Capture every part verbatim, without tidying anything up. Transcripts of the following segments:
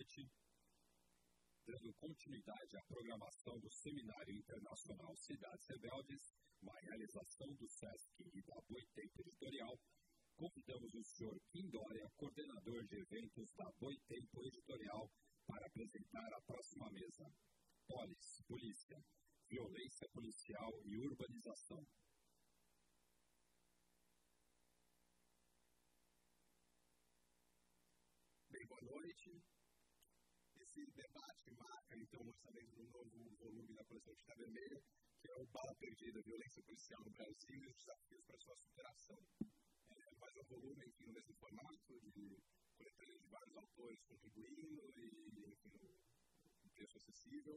noite. Dando continuidade à programação do Seminário Internacional Cidades Rebeldes, uma realização do SESC e da Boitempo Editorial, convidamos o senhor Kim Dória, coordenador de eventos da Boitempo Editorial, para apresentar a próxima mesa. Polis, Polícia, Violência Policial e Urbanização. Bem, boa noite. Esse debate marca, então, o lançamento do novo volume da coleção Tinta Vermelha, que é o Bala Perdida, Violência Policial no Brasil e os desafios para sua superação. É mais um volume, enfim, no mesmo formato, de coletânea de vários autores contribuindo e, enfim, um preço acessível.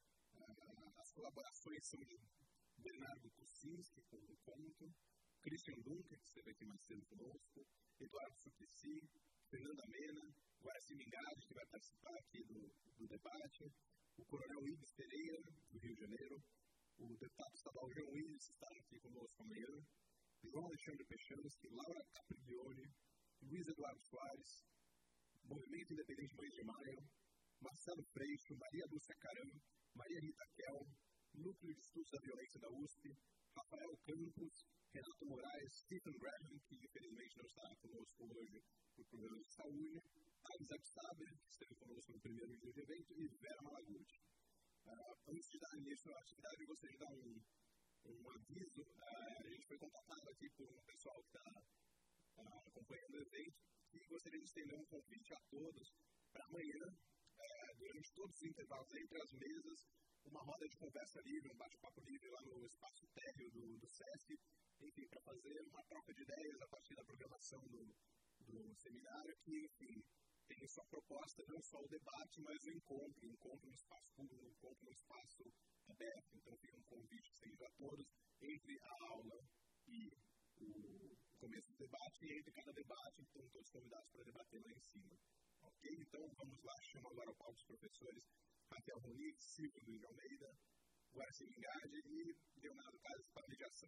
Uh, as colaborações são de Bernardo Kucinski, com o conto, Christian Dunker, que esteve aqui mais cedo conosco, Eduardo Suplicy, Fernanda Mena, Guaraci Mingardi, que vai participar aqui do, do debate, o Coronel Ibis Pereira, do Rio de Janeiro, o deputado estadual João Willis, que está aqui conosco amanhã, João Alexandre Pechansky, Laura Capriglione, Luiz Eduardo Soares, Movimento Independente Mães de Maio, Marcelo Freixo, Maria Lúcia Caram, Maria Rita Kel, Núcleo de Estudos da Violência da U S P, Rafael Campos, Renato Moraes, Stephen Graham, que infelizmente não está conosco hoje por problemas de saúde, Isaac Saber, que esteve conosco no primeiro dia do evento, e Vera Malaguti. Uh, antes de dar início à atividade, eu gostaria de dar um, um aviso. Uh, a gente foi contatado aqui por um pessoal que está uh, acompanhando o evento e gostaria de estender um convite a todos para amanhã, uh, durante todos os intervalos entre as mesas, uma roda de conversa livre, um bate-papo livre lá no espaço térreo do, do SESC, enfim, para fazer uma troca de ideias a partir da programação do, do seminário, que, enfim, tem sua proposta não só o debate, mas o encontro, o encontro no espaço público, o encontro no espaço aberto. Então, fica um convite a todos, entre a aula e o começo do debate, e entre cada debate, estão todos convidados para debater lá em cima. Ok? Então, vamos lá, chamo agora ao palco os professores Raquel Ronick, Silvio Luiz de Almeida, Guaraci Mingardi e Leonardo Casas para a mediação.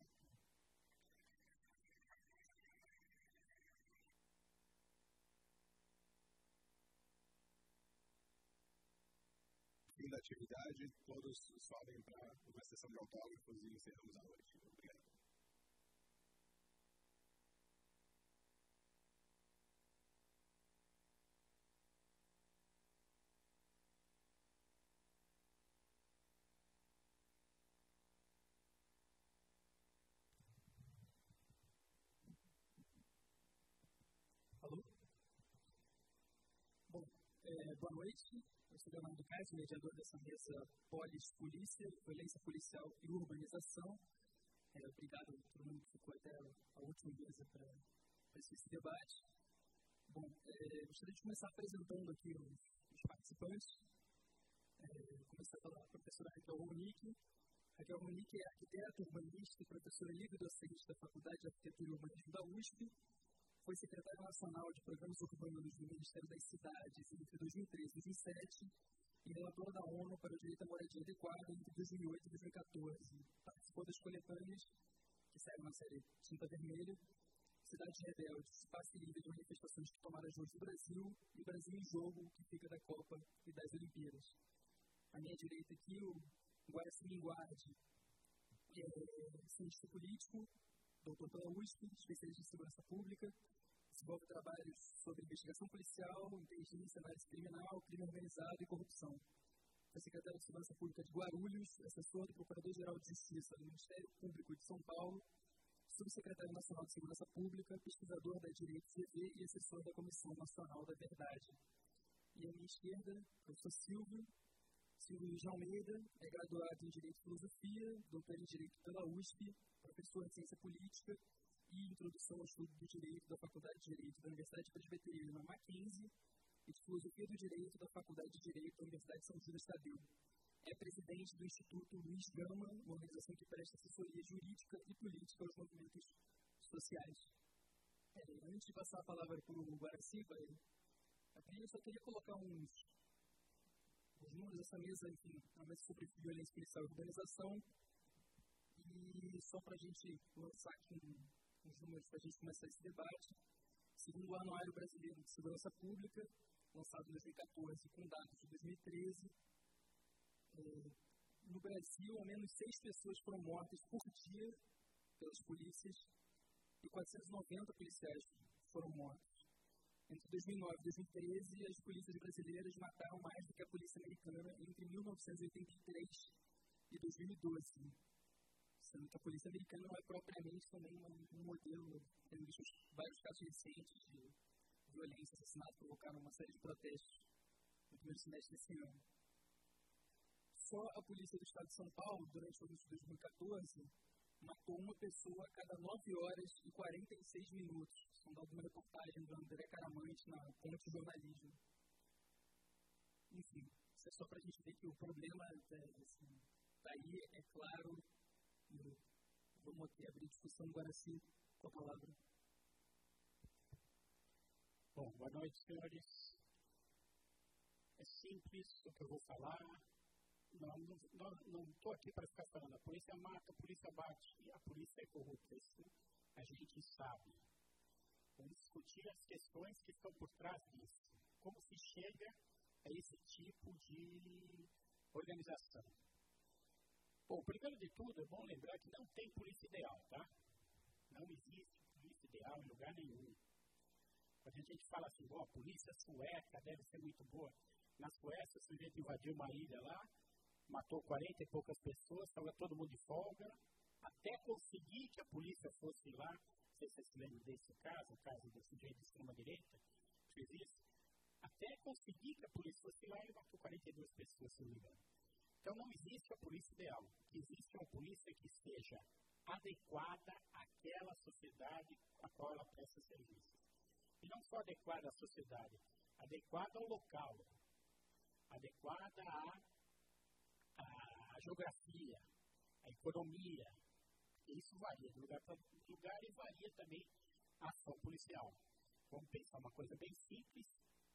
Fim da atividade, todos sobem para uma sessão de autógrafos e encerramos a noite. Obrigado. Alô? Bom, é, boa noite. Eu sou Leonardo Casas, mediador dessa mesa Polis, Polícia, Violência Policial e Urbanização. É, obrigado a todo mundo que ficou até a última mesa para esse debate. Bom, é, gostaria de começar apresentando aqui os, os participantes. É, começar pela professora Raquel Ronick. Raquel Ronick é arquiteta, urbanista e professora livre docente da Faculdade de Arquitetura e Urbanismo da U S P. Foi secretária nacional de programas urbanos do Ministério das Cidades entre dois mil e treze e dois mil e sete e relatora da ONU para o direito à moradia adequada entre dois mil e oito e dois mil e quatorze. Participou das coletâneas que saíram na série Tinta Vermelha, Cidades Rebeldes, Espaço Livre de Manifestações que Tomaram as Ruas do Brasil e Brasil em Jogo, que fica da Copa e das Olimpíadas. À minha direita aqui, o Guaraci Mingardi, que é cientista político, doutor pela U S P, especialista em segurança pública, desenvolve trabalhos sobre investigação policial, inteligência, análise criminal, crime organizado e corrupção. Foi secretário de Segurança Pública de Guarulhos, assessor do Procurador-Geral de Justiça do Ministério Público de São Paulo, subsecretário nacional de Segurança Pública, pesquisador da Direito C V e assessor da Comissão Nacional da Verdade. E à minha esquerda, o professor Silvio, Silvio Luiz de Almeida, é graduado em Direito e Filosofia, doutor em Direito pela U S P, professor de Ciência Política e Introdução ao Estudo do Direito da Faculdade de Direito da Universidade Presbiteriana Mackenzie e de Filosofia do Direito da Faculdade de Direito da Universidade São Judas Tadeu. É presidente do Instituto Luiz Gama, uma organização que presta assessoria jurídica e política aos movimentos sociais. É, antes de passar a palavra para o Guaraci, eu só queria colocar uns, uns números dessa mesa, enfim, uma mesa sobre violência policial e urbanização, e só para a gente lançar aqui um os números para a gente começar esse debate. Segundo o Anuário Brasileiro de Segurança Pública, lançado em dois mil e quatorze, com dados de dois mil e treze, é, no Brasil, ao menos seis pessoas foram mortas por dia pelas polícias e quatrocentos e noventa policiais foram mortos. Entre dois mil e nove e dois mil e treze, as polícias brasileiras mataram mais do que a polícia americana entre mil novecentos e oitenta e três e dois mil e doze. Sendo que a polícia americana não é propriamente também um modelo. Temos vários casos recentes de violência, assassinato, que provocaram uma série de protestos no primeiro semestre desse ano. Só a polícia do estado de São Paulo, durante o ano de dois mil e quatorze, matou uma pessoa a cada nove horas e quarenta e seis minutos. São dados de uma reportagem do André Caramante na Ponte Jornalismo. Enfim, isso é só para a gente ver que o problema está assim, tá aí, é claro. E vamos aqui abrir discussão agora sim com a palavra. Bom, boa noite, senhores. É simples o que eu vou falar. Não estou aqui para ficar falando. A polícia mata, a polícia bate, e a polícia é corrupta. Isso a gente sabe. Vamos discutir as questões que estão por trás disso. Como se chega a esse tipo de organização. Bom, primeiro de tudo, é bom lembrar que não tem polícia ideal, tá? Não existe polícia ideal em lugar nenhum. Quando a gente fala assim, bom, a polícia sueca deve ser muito boa. Na Suécia, o sujeito invadiu uma ilha lá, matou quarenta e poucas pessoas, estava todo mundo de folga, até conseguir que a polícia fosse lá. Não sei se vocês se lembram desse caso, o caso do sujeito de extrema-direita, que fez isso. Até conseguir que a polícia fosse lá, ele matou quarenta e duas pessoas, se não me engano. Então, não existe a polícia ideal. Existe uma polícia que seja adequada àquela sociedade a qual ela presta serviços. E não só adequada à sociedade, adequada ao local, adequada à, à geografia, à economia. E isso varia de lugar para lugar e varia também a ação policial. Vamos pensar uma coisa bem simples.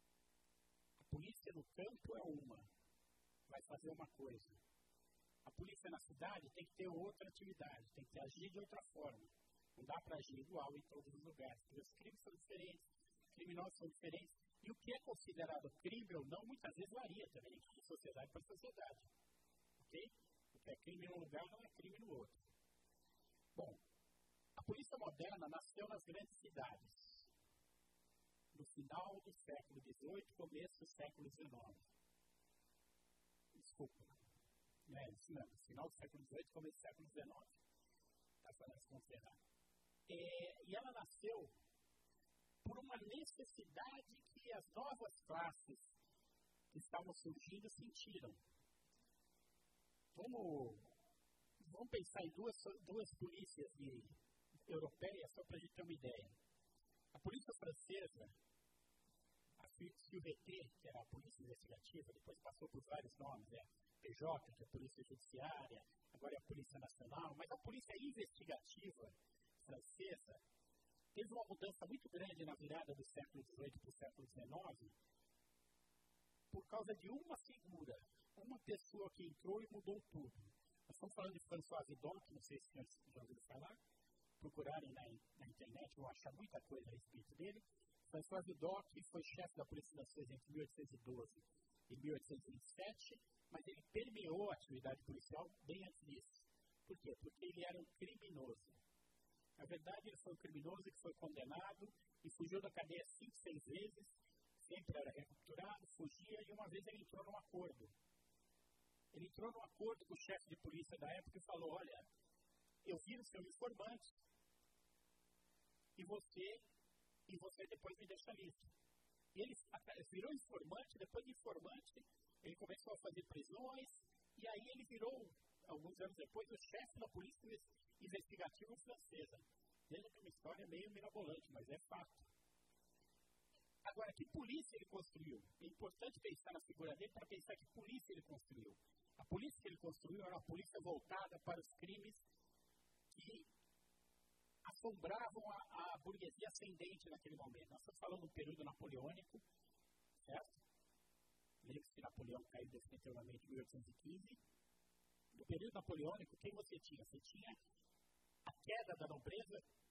A polícia no campo é uma. Vai fazer uma coisa. A polícia na cidade tem que ter outra atividade, tem que agir de outra forma. Não dá para agir igual em todos os lugares, porque os crimes são diferentes, os criminosos são diferentes, e o que é considerado crime ou não, muitas vezes varia também, de sociedade para sociedade. Ok? O que é crime num lugar não é crime no outro. Bom, a polícia moderna nasceu nas grandes cidades, no final do século dezoito, começo do século dezenove. Desculpa, não é isso não, final do século dezoito, começo do século dezenove. Está falando assim, vamos ferrar. É, e ela nasceu por uma necessidade que as novas classes que estavam surgindo sentiram. Vamos, vamos pensar em duas, duas polícias de, europeias, só para a gente ter uma ideia. A polícia francesa, a C U T, que era a polícia investigativa, depois passou por vários nomes, né? P J, que é a polícia judiciária, agora é a polícia nacional, mas a polícia investigativa francesa teve uma mudança muito grande na virada do século dezoito para o século dezenove por causa de uma figura, uma pessoa que entrou e mudou tudo. Nós estamos falando de François Vidocq, não sei se vocês já ouviram falar, procurarem na, na internet, vão achar muita coisa a respeito dele. François Vidocq foi chefe da Polícia Francesa entre mil oitocentos e doze e mil oitocentos e vinte e sete, mas ele permeou a atividade policial bem antes disso. Por quê? Porque ele era um criminoso. Na verdade, ele foi um criminoso que foi condenado e fugiu da cadeia cinco, seis vezes, sempre era recapturado, fugia, e uma vez ele entrou num acordo. Ele entrou num acordo com o chefe de polícia da época e falou, olha, eu viro seu informante e você, e você depois me deixa livre. E ele virou informante, depois de informante, ele começou a fazer prisões, e aí ele virou, alguns anos depois, o chefe da polícia investigativa francesa. Veja que é uma história meio mirabolante, mas é fato. Agora, que polícia ele construiu? É importante pensar na figura dele para pensar que polícia ele construiu. A polícia que ele construiu era uma polícia voltada para os crimes que assombravam a, a burguesia ascendente naquele momento. Nós estamos falando do período napoleônico, certo? Lembre-se que Napoleão caiu definitivamente em mil oitocentos e quinze. No período napoleônico, quem você tinha? Você tinha a queda da nobreza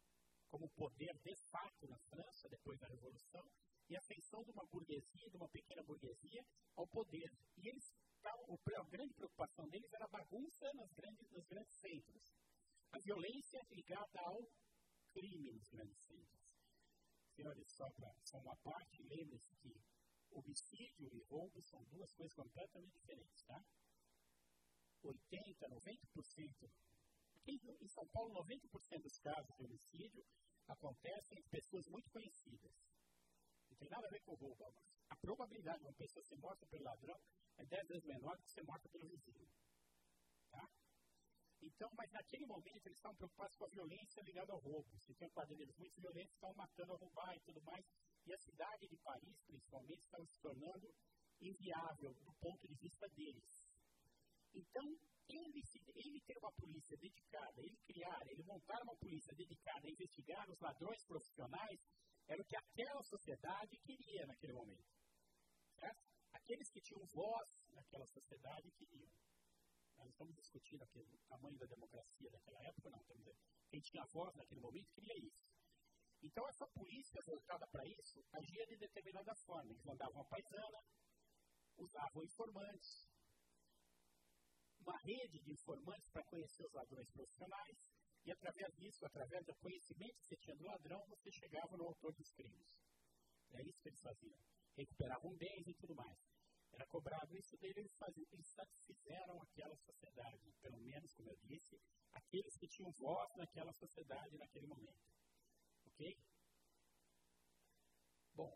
como poder de fato na França, depois da Revolução, e a ascensão de uma burguesia, de uma pequena burguesia, ao poder. E eles, a grande preocupação deles era a bagunça nas grandes, nos grandes centros. A violência ligada ao crime nos grandes centros. Senhores, só, pra, só uma parte, lembre-se que homicídio e roubo são duas coisas completamente diferentes, tá? oitenta, noventa por cento. Aqui em São Paulo, noventa por cento dos casos de homicídio acontecem em pessoas muito conhecidas. Não tem nada a ver com roubo. A probabilidade de uma pessoa ser morta pelo ladrão é dez vezes menor do que ser morta pelo vizinho. Tá? Então, mas naquele momento eles estavam preocupados com a violência ligada ao roubo. Se tem quadrilhas muito violentas, estavam matando a roubar e tudo mais. E a cidade de Paris, principalmente, estava se tornando inviável do ponto de vista deles. Então, ele, ele ter uma polícia dedicada, ele criar, ele montar uma polícia dedicada a investigar os ladrões profissionais, era o que aquela sociedade queria naquele momento. Certo? Aqueles que tinham voz naquela sociedade queriam. Nós não estamos discutindo aqui o tamanho da democracia daquela época, não. Estamos dizendo, quem tinha voz naquele momento queria isso. Então, essa polícia voltada para isso agia de determinada forma. Eles mandavam a paisana, usavam informantes, uma rede de informantes para conhecer os ladrões profissionais, e através disso, através do conhecimento que você tinha do ladrão, você chegava no autor dos crimes. É isso que eles faziam. Recuperavam bens e tudo mais. Era cobrado isso dele, eles, faziam, eles satisfizeram aquela sociedade, pelo menos, como eu disse, aqueles que tinham voz naquela sociedade naquele momento. Ok? Bom,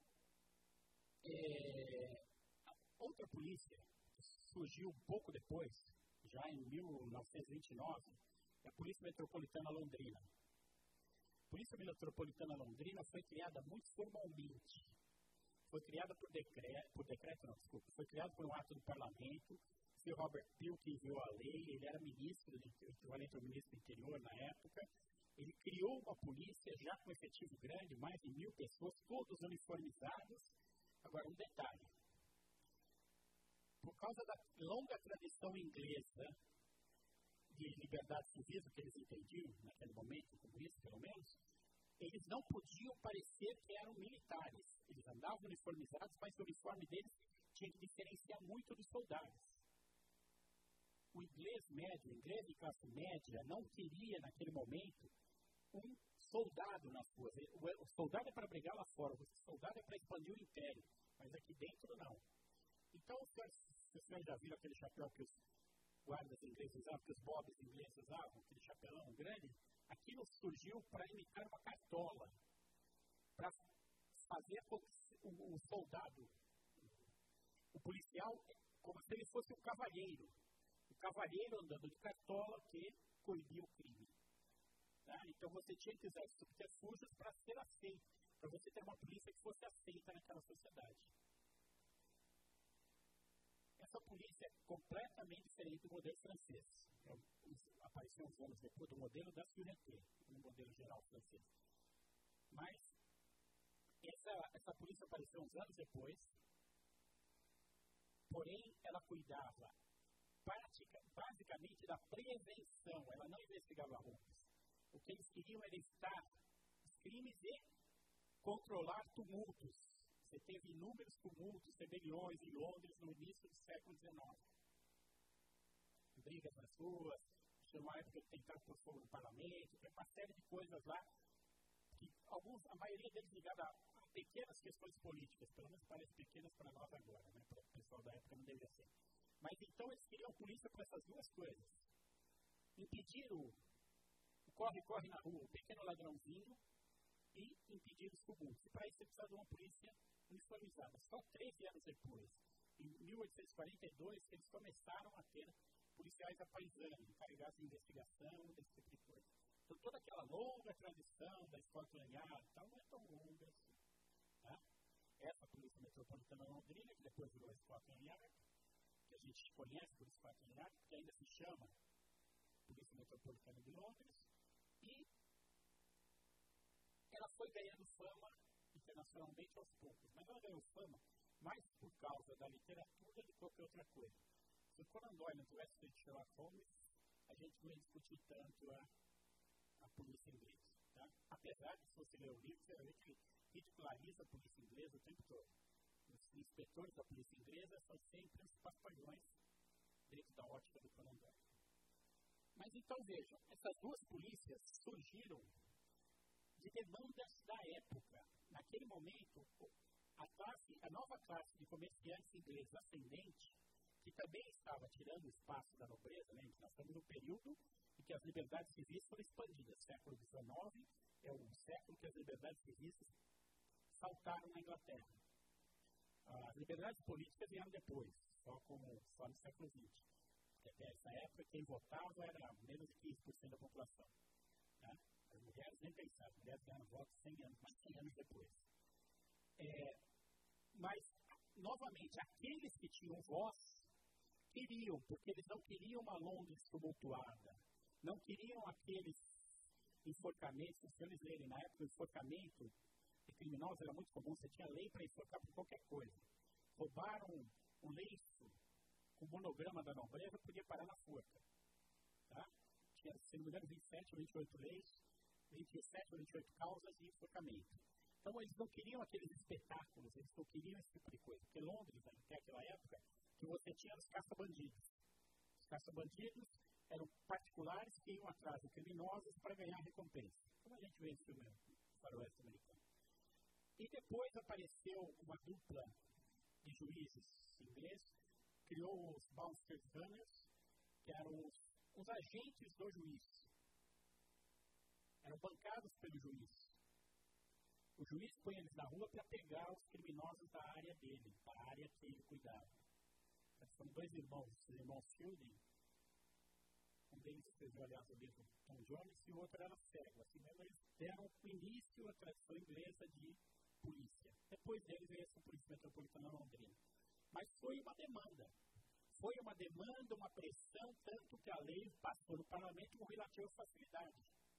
é, outra polícia surgiu um pouco depois, já em mil novecentos e vinte e nove, é a Polícia Metropolitana Londrina. A Polícia Metropolitana Londrina foi criada muito formalmente. Foi criada por decreto, por decreto não, desculpa, foi criada por um ato do parlamento. Foi o Robert Peel que enviou a lei, ele era ministro, equivalente ao ministro do interior na época. Ele criou uma polícia já com efetivo grande, mais de mil pessoas, todos uniformizados. Agora, um detalhe. Por causa da longa tradição inglesa de liberdade civil, que eles entendiam naquele momento, como isso pelo menos, eles não podiam parecer que eram militares. Eles andavam uniformizados, mas o uniforme deles tinha que diferenciar muito dos soldados. O inglês médio, o inglês de classe média, não queria, naquele momento, um soldado nas ruas. O soldado é para brigar lá fora, o soldado é para expandir o império, mas aqui dentro não. Então, os senhores já viram aquele chapéu que os guardas ingleses usavam, que os bobs ingleses usavam, aquele chapelão grande? Aquilo surgiu para imitar uma cartola, para fazer com que o, o soldado, o policial, como se ele fosse um cavalheiro. O cavalheiro andando de cartola que coibia o crime. Tá? Então, você tinha que usar esses subterfúgios para ser aceito, para você ter uma polícia que fosse aceita naquela sociedade. Essa polícia é completamente diferente do modelo francês. É, apareceu uns anos depois do modelo da Sûreté, no modelo geral francês. Mas essa, essa polícia apareceu uns anos depois, porém ela cuidava prática, basicamente da prevenção, ela não investigava roubos. O que eles queriam era evitar os crimes e controlar tumultos. Você teve inúmeros tumultos, rebeliões em Londres no início do século dezenove. Brigas nas ruas, tinha uma época de tentar pôr fogo no parlamento, tem uma série de coisas lá, que alguns, a maioria deles ligada a, a pequenas questões políticas, pelo menos parecem pequenas para nós agora, né? Para o pessoal da época não deveria ser. Mas então eles queriam polícia para essas duas coisas. Impedir o corre-corre na rua, o pequeno ladrãozinho, e impedir os tumultos. E para isso você precisa de uma polícia uniformizada. Só treze anos depois, em mil oitocentos e quarenta e dois, que eles começaram a ter policiais à paisana, encarregados de investigação, desse tipo de coisa. Então, toda aquela longa tradição da Scotland Yard tal, não é tão longa assim. Tá? Essa Polícia Metropolitana Londrina, que depois virou a Scotland Yard, que a gente conhece por Scotland Yard, que ainda se chama Polícia Metropolitana de Londres, e ela foi ganhando fama internacionalmente aos poucos, mas ela ganhou fama mais por causa da literatura do que qualquer outra coisa. Se o Conan Doyle não tivesse feito Sherlock Holmes, a gente não ia discutir tanto a, a polícia inglesa. Tá? apesar de, se você ler o livro, você vai ver que ele ridiculariza a polícia inglesa o tempo todo. Os inspetores da polícia inglesa são sempre os paspalhões dentro da ótica do Conan Doyle. Mas então vejam, essas duas polícias surgiram de demandas da época. Naquele momento, a, classe, a nova classe de comerciantes ingleses ascendente, que também estava tirando o espaço da nobreza, né? Nós estamos no período em que as liberdades civis foram expandidas. O século dezenove é o século que as liberdades civis saltaram na Inglaterra. As liberdades políticas vieram depois, só, como, só no século vinte. Porque até essa época, quem votava era menos de quinze por cento da população. Tá? As mulheres nem pensavam, as mulheres ganharam voto cem anos, mais cem anos depois. É, mas, novamente, aqueles que tinham voz queriam, porque eles não queriam uma Londres tumultuada, não queriam aqueles enforcamentos. Se vocês lerem, na época, o enforcamento de criminosos era muito comum, você tinha lei para enforcar por qualquer coisa. Roubaram um, um lenço com o monograma da nobreza, podia parar na forca. Tá? Tinha, se não me engano, vinte e sete ou vinte e oito leis, vinte e sete ou vinte e oito causas de enforcamento. Então, eles não queriam aqueles espetáculos, eles não queriam esse tipo de coisa. Porque Londres, até aquela época, que você tinha os caça-bandidos. Os caça-bandidos eram particulares que iam atrás de criminosos para ganhar recompensa. Como a gente vê no filme faroeste americano. E depois apareceu uma dupla de juízes ingleses, criou os Bouncer Gunners, que eram os, os agentes do juiz. Eram bancados pelo juiz. O juiz põe eles na rua para pegar os criminosos da área dele, da área que ele cuidava. São dois irmãos, os irmãos Fielding. Um deles escreveu, aliás, o livro Tom Jones, e o outro era cego. Assim mesmo, eles deram o início à tradição inglesa de polícia. Depois deles veio essa polícia metropolitana londrina. Mas foi uma demanda. Foi uma demanda, uma pressão, tanto que a lei passou no parlamento com relativa facilidade.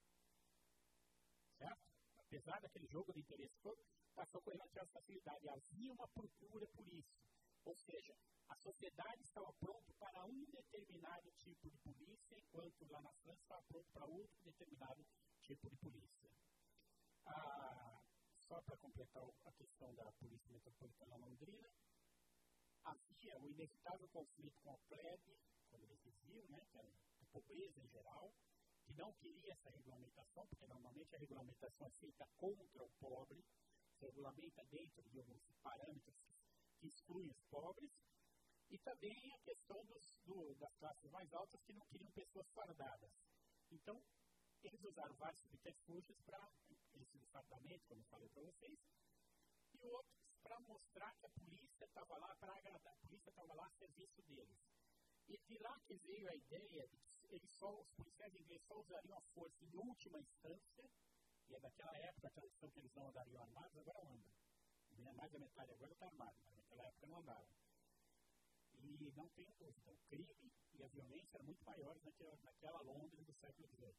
Certo? Apesar daquele jogo de interesse todo, passou com relativa facilidade. Havia uma procura por isso. Ou seja, a sociedade estava pronta para um determinado tipo de polícia, enquanto lá na França estava pronto para outro determinado tipo de polícia. Ah, só para completar a questão da polícia metropolitana londrina, havia o inevitável conflito com a plebe, quando eles diziam, né, que era a pobreza em geral, que não queria essa regulamentação, porque normalmente a regulamentação é feita contra o pobre, se regulamenta dentro de alguns parâmetros que excluem os pobres, e também a questão dos, do, das classes mais altas que não queriam pessoas fardadas. Então, eles usaram vários subterfúgios para esse fardamento, como eu falei para vocês, e outros para mostrar que a polícia estava lá para agradar, a polícia estava lá a serviço deles. E de lá que veio a ideia de que eles só, os policiais ingleses só usariam a força em última instância, e é daquela época a tradição que eles não andariam armados, agora andam. Mais da metade agora está armado, mas naquela época não andavam. E não tem dúvida, o crime e a violência eram muito maiores naquela, naquela Londres do século dezoito.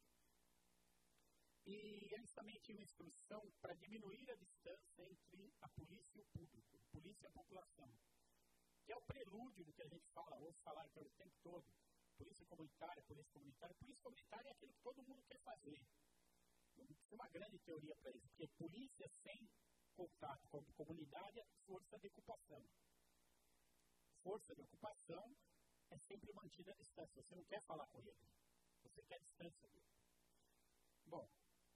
E eles também tinham instrução para diminuir a distância entre a polícia e o público, a polícia e a população, que é o prelúdio do que a gente fala, ouve falar o tempo todo. Polícia comunitária, polícia comunitária. Polícia comunitária é aquilo que todo mundo quer fazer. Tem uma grande teoria para isso, porque polícia sem contato com a comunidade é força de ocupação. Força de ocupação é sempre mantida à distância. Você não quer falar com ele. Você quer a distância dele. Bom,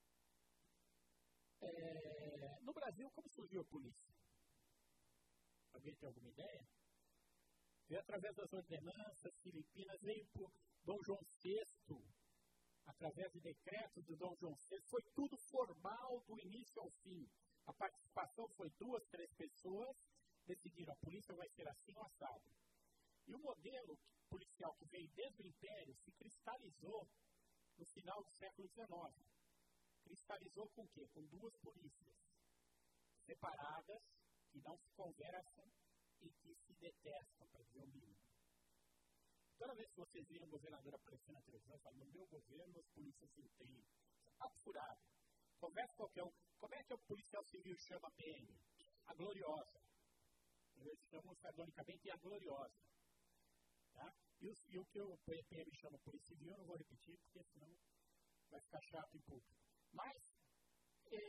é, no Brasil, como surgiu a polícia? Alguém tem alguma ideia? Veio através das ordenanças filipinas, veio por Dom João sexto, através de decretos do Dom João sexto. Foi tudo formal do início ao fim. A participação foi duas, três pessoas, decidiram, a polícia vai ser assim ou assado. E o modelo policial que veio desde o Império se cristalizou no final do século dezenove. Cristalizou com o quê? Com duas polícias separadas, que não se conversam e que se detestam, para dizer o mínimo. Toda vez que vocês viram o governador aparecer na televisão, falam, no meu governo as polícias se entendem. Papo furado. Conversa qualquer um. Como é que o policial civil chama a P M? A Gloriosa. Eles chamam sardonicamente a Gloriosa. Tá? E, o, e o que o P M chama a Polícia Civil, eu não vou repetir, porque senão vai ficar chato em público. Mas, é,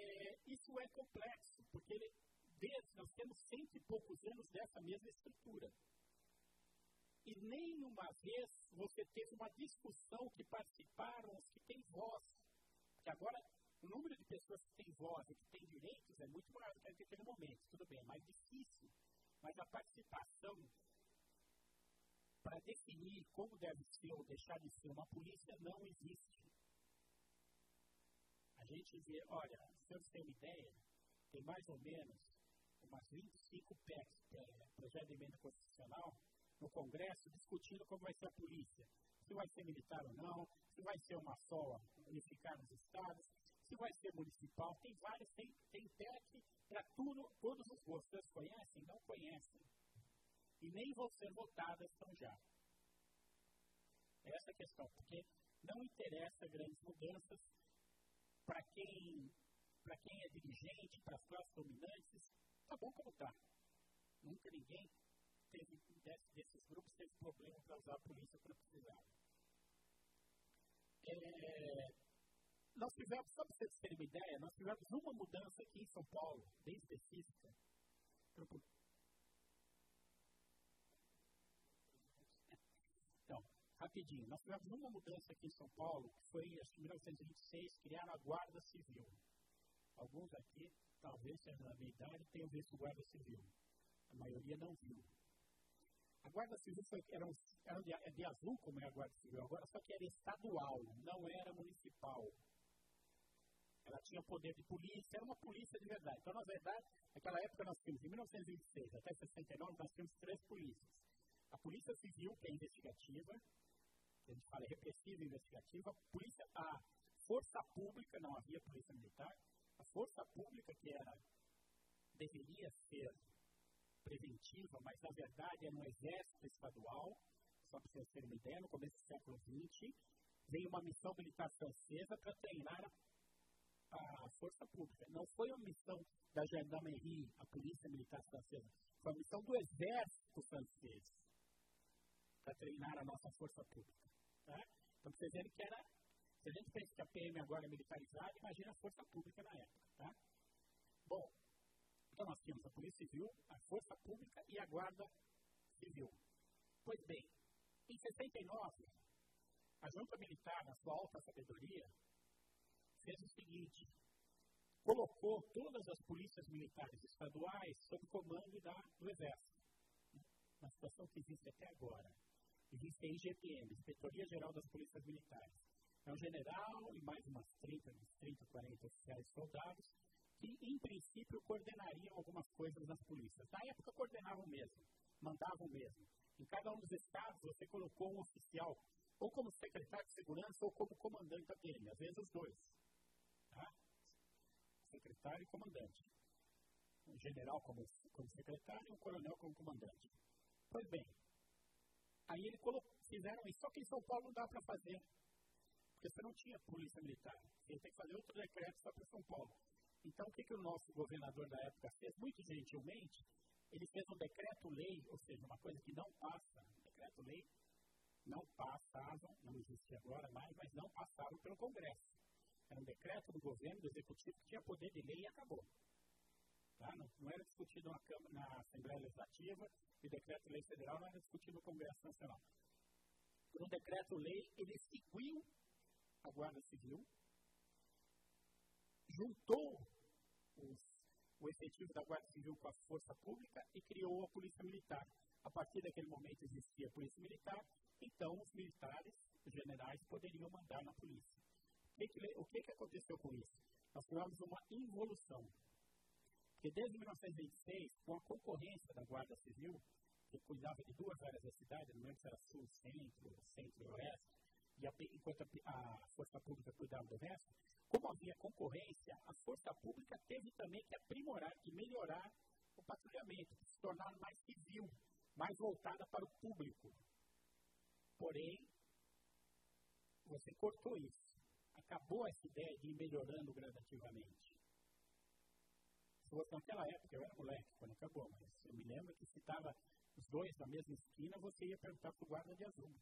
isso é complexo, porque ele, desde, nós temos cento e poucos anos dessa mesma estrutura. E nenhuma vez você teve uma discussão que participaram os que têm voz. Porque agora, o número de pessoas que têm voz e que têm direitos é muito maior do que naquele momento. Tudo bem, é mais difícil. Mas a participação para definir como deve ser ou deixar de ser uma polícia não existe. A gente vê, olha, se vocês têm uma ideia, tem mais ou menos umas vinte e cinco P E Cs, é, projeto de emenda constitucional, no Congresso, discutindo como vai ser a polícia. Se vai ser militar ou não, se vai ser uma só unificar nos estados, se vai ser municipal. Tem vários, tem, tem P E C para todos os gostos. Vocês conhecem? Não conhecem. E nem vão ser votadas tão já. Essa é a questão, porque não interessa grandes mudanças para quem, para quem é dirigente, para as classes dominantes. Está bom como está. Nunca ninguém teve, desses grupos teve problema para usar a polícia para precisar. É, nós tivemos, só para vocês terem uma ideia, nós tivemos uma mudança aqui em São Paulo, bem específica. Então, rapidinho, nós tivemos uma mudança aqui em São Paulo, que foi em mil novecentos e vinte e seis, criaram a Guarda Civil. Alguns aqui, talvez seja na minha idade, tenham visto Guarda Civil. A maioria não viu. A Guarda Civil foi, era, um, era de, de azul, como é a Guarda Civil agora, só que era estadual, não era municipal. Ela tinha poder de polícia, era uma polícia de verdade. Então, na verdade, naquela época nós tínhamos, em mil novecentos e vinte e seis até sessenta e nove, nós tínhamos três polícias. A Polícia Civil, que é investigativa, que a gente fala é repressiva e investigativa, a, polícia, a Força Pública, não havia Polícia Militar, a Força Pública, que era, deveria ser preventiva, mas na verdade era um exército estadual, só para vocês terem uma ideia, no começo do século vinte, veio uma missão militar francesa para treinar a, a Força Pública. Não foi uma missão da Gendarmerie, a Polícia Militar Francesa, foi uma missão do exército francês para treinar a nossa Força Pública. Tá? Então, vocês verem que era, se a gente pensa que a P M agora é militarizada, imagina a Força Pública na época. Tá? Bom, então nós tínhamos a Polícia Civil, a Força Pública e a Guarda Civil. Pois bem, em sessenta e nove, a Junta Militar, na sua alta sabedoria, fez o seguinte, colocou todas as polícias militares estaduais sob comando da, do Exército. Uma situação que existe até agora. Existe a I G P M, Inspetoria Geral das Polícias Militares. É um general e mais umas trinta, quarenta oficiais soldados que, em princípio, coordenariam algumas coisas nas polícias. Na época, coordenavam mesmo, mandavam mesmo. Em cada um dos estados, você colocou um oficial, ou como secretário de segurança, ou como comandante da P M, às vezes os dois. Tá? Secretário e comandante. Um general como, como secretário e um coronel como comandante. Pois bem, aí eles fizeram isso, só que em São Paulo não dá para fazer, porque você não tinha polícia militar. Você ia ter que fazer outro decreto só para São Paulo. Então, o que, que o nosso governador da época fez? Muito gentilmente, ele fez um decreto-lei, ou seja, uma coisa que não passa, decreto-lei, não passava, não existe agora mais, mas não passava pelo Congresso. Era um decreto do governo, do executivo, que tinha poder de lei e acabou. Tá? Não, não era discutido na, na Assembleia Legislativa, e o decreto-lei federal não era discutido no Congresso Nacional. No decreto-lei, ele seguiu a Guarda Civil, juntou os, o efetivo da Guarda Civil com a Força Pública e criou a Polícia Militar. A partir daquele momento existia a Polícia Militar, então os militares, os generais, poderiam mandar na polícia. O que, que, o que, que aconteceu com isso? Nós tivemos uma involução. Porque desde mil novecentos e vinte e seis, com a concorrência da Guarda Civil, que cuidava de duas áreas da cidade, no momento se era sul, centro, centro e oeste, e a, enquanto a, a Força Pública cuidava do resto, como havia concorrência, a Força Pública teve também que aprimorar e melhorar o patrulhamento, se tornar mais civil, mais voltada para o público. Porém, você cortou isso. Acabou essa ideia de ir melhorando gradativamente. Se fosse naquela época, eu era moleque quando acabou, mas eu me lembro que se estava os dois na mesma esquina, você ia perguntar para o guarda de azul.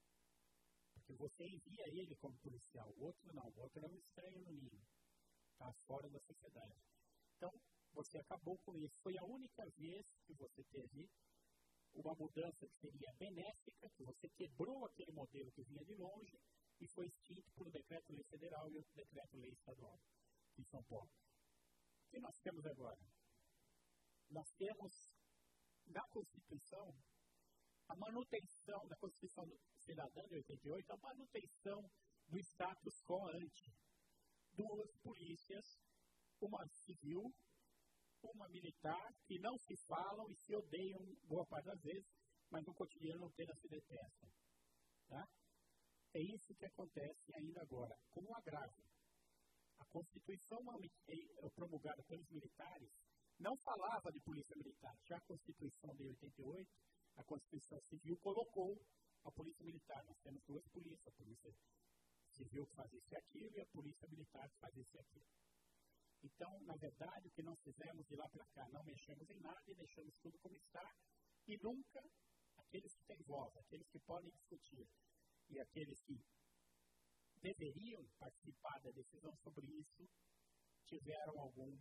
Porque você envia ele como policial, o outro não, o outro era um estranho no ninho. Tá? mas fora da sociedade. Então, você acabou com isso. Foi a única vez que você teve uma mudança que seria benéfica, que você quebrou aquele modelo que vinha de longe e foi extinto por um decreto-lei federal e outro decreto-lei estadual em São Paulo. O que nós temos agora? Nós temos, na Constituição, a manutenção da Constituição Cidadã de oitenta e oito, a manutenção do status quo ante duas polícias, uma civil, uma militar, que não se falam e se odeiam boa parte das vezes, mas no cotidiano não apenas se detestam. Tá? É isso que acontece ainda agora, como um agravo. A Constituição promulgada pelos militares não falava de polícia militar. Já a Constituição de oitenta e oito, a Constituição Civil colocou a polícia militar. Nós temos duas polícias, a polícia civil que faz isso e aquilo e a polícia militar que faz isso e aquilo. Então, na verdade, o que nós fizemos de lá para cá, não mexemos em nada e deixamos tudo como está, e nunca aqueles que têm voz, aqueles que podem discutir, e aqueles que deveriam participar da decisão sobre isso, tiveram algum,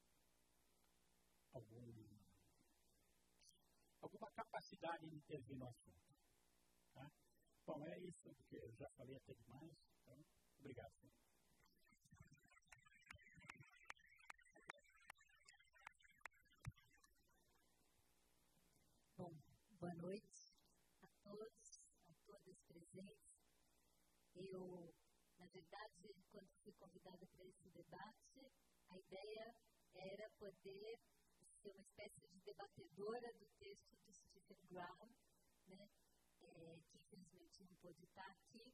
algum, alguma capacidade de intervir no assunto. Tá? Bom, é isso, porque eu já falei até demais, então, obrigado, senhor. Bom, boa noite a todos, a todas presentes. Eu, na verdade, quando fui convidada para esse debate, a ideia era poder ser uma espécie de debatedora do texto de Stephen Graham, né, é, que infelizmente não pôde estar aqui,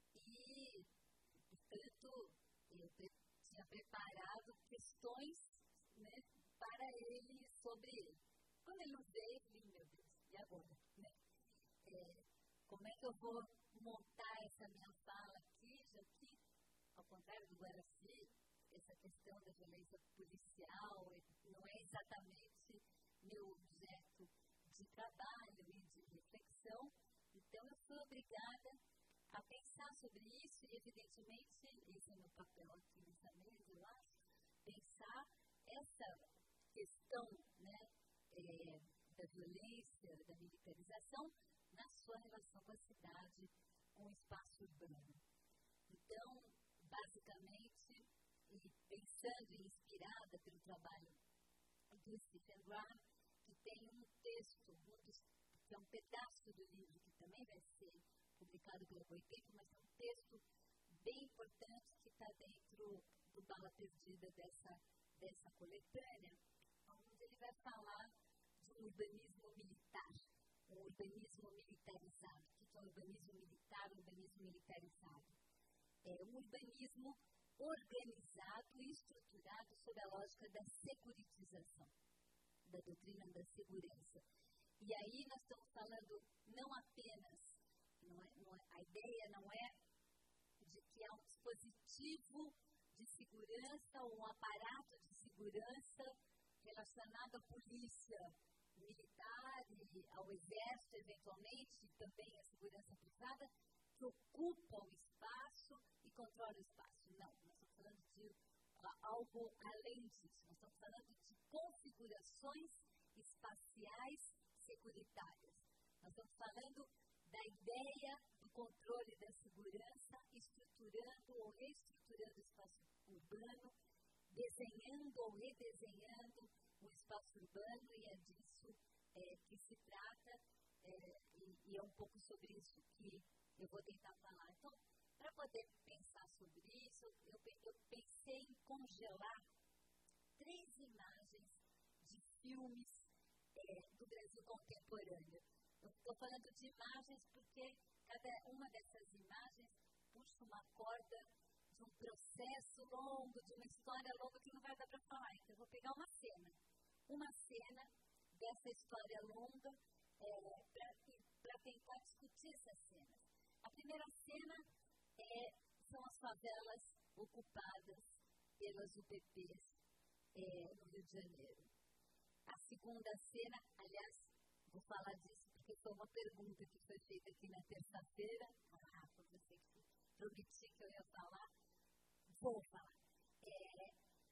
e, portanto, eu pre- tinha preparado questões, né, para ele, sobre ele. Quando ele não veio, eu falei, meu Deus, e agora? Né? É, como é que eu vou montar essa minha fala aqui, já que, ao contrário do Guaraci, essa questão da violência policial não é exatamente meu objeto de trabalho e de reflexão. Então, eu fui obrigada a pensar sobre isso e, evidentemente, esse é o meu papel aqui nessa mesa, eu acho, pensar essa questão, né, É, da violência, da militarização, na sua relação com a cidade, com o espaço urbano. Então, basicamente, e pensando e inspirada pelo trabalho do Stephen Graham, que tem um texto, um dos, que é um pedaço do livro, que também vai ser publicado pela Boitempo, mas é um texto bem importante que está dentro do Bala Perdida dessa, dessa coletânea, onde ele vai falar de um urbanismo militar, um urbanismo militarizado. O que é um urbanismo militar, um urbanismo militarizado? É um urbanismo organizado e estruturado sob a lógica da securitização, da doutrina da segurança. E aí nós estamos falando não apenas, não é, não é, a ideia não é de que há um dispositivo de segurança ou um aparato de segurança relacionado à polícia militar e ao exército, eventualmente, e também à segurança privada, que ocupa o espaço e controla o espaço. Não, nós estamos falando de uh, algo além disso. Nós estamos falando de configurações espaciais securitárias. Nós estamos falando da ideia do controle da segurança, estruturando ou reestruturando o espaço urbano, desenhando ou redesenhando o espaço urbano, e é disso é, que se trata, é, e, e é um pouco sobre isso que eu vou tentar falar. Então, para poder pensar sobre isso, eu, eu pensei em congelar três imagens de filmes é, do Brasil contemporâneo. Eu estou falando de imagens porque cada uma dessas imagens puxa uma corda de um processo longo, de uma história longa que não vai dar para falar. Então, eu vou pegar uma cena, uma cena dessa história longa é, para tentar discutir essas cenas. A primeira cena é, são as favelas ocupadas pelas U P Pês é, no Rio de Janeiro. A segunda cena, aliás, vou falar disso porque foi uma pergunta que foi feita aqui na terça-feira. Ah, foi você que prometi que eu ia falar. Vou falar. É,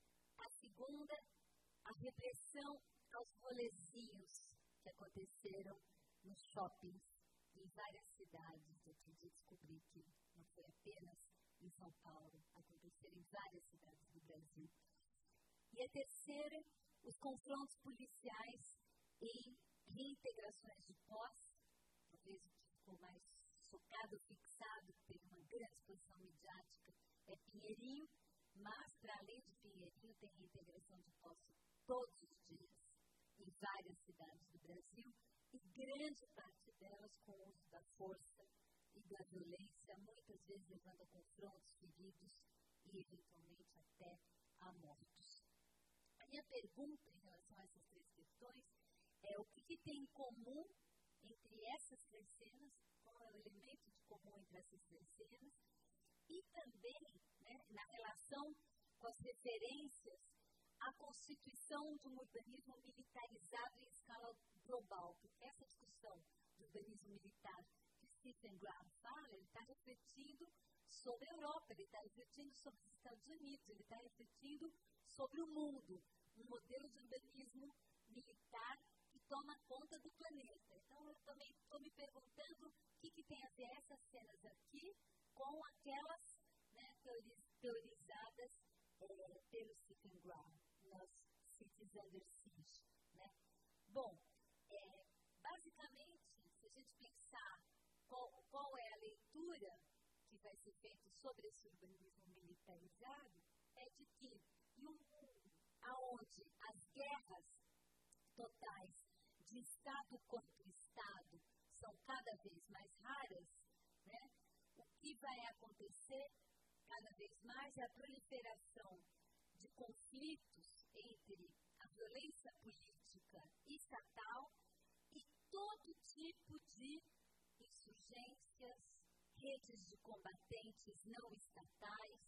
segunda, a repressão aos rolezinhos que aconteceram nos shoppings em várias cidades. Eu tive de descobrir que não foi apenas em São Paulo, aconteceram em várias cidades do Brasil. E a terceira, os confrontos policiais em reintegrações de posse, talvez o que ficou mais chocado, fixado, teve uma grande exposição midiática, é Pinheirinho, mas, para além de Pinheirinho, tem reintegração de posse todos os dias, em várias cidades do Brasil, e grande parte delas com o uso da força e da violência, muitas vezes levando a confrontos, feridos e, eventualmente, até a mortos. A minha pergunta em relação a essas três questões é o que, que tem em comum entre essas três cenas, qual é o elemento de comum entre essas três cenas, e também, né, na relação com as referências à constituição de um urbanismo militarizado em escala global, porque essa discussão do urbanismo militar que Stephen Graham fala, ele está refletindo sobre a Europa, ele está refletindo sobre os Estados Unidos, ele está refletindo sobre o mundo, um modelo de urbanismo militar que toma conta do planeta. Então, eu também estou me perguntando o que, que tem a ver essas cenas aqui com aquelas, né, teoriz, teorizadas é, pelo Stephen Graham, nas Cities Under Siege. Né? Bom, é, basicamente, se a gente pensar qual, qual é a leitura que vai ser feita sobre esse urbanismo militarizado, é de que em um mundo onde as guerras totais de Estado contra Estado são cada vez mais raras, né, o que vai acontecer cada vez mais é a proliferação de conflitos entre a violência política estatal e todo tipo de insurgências, redes de combatentes não estatais,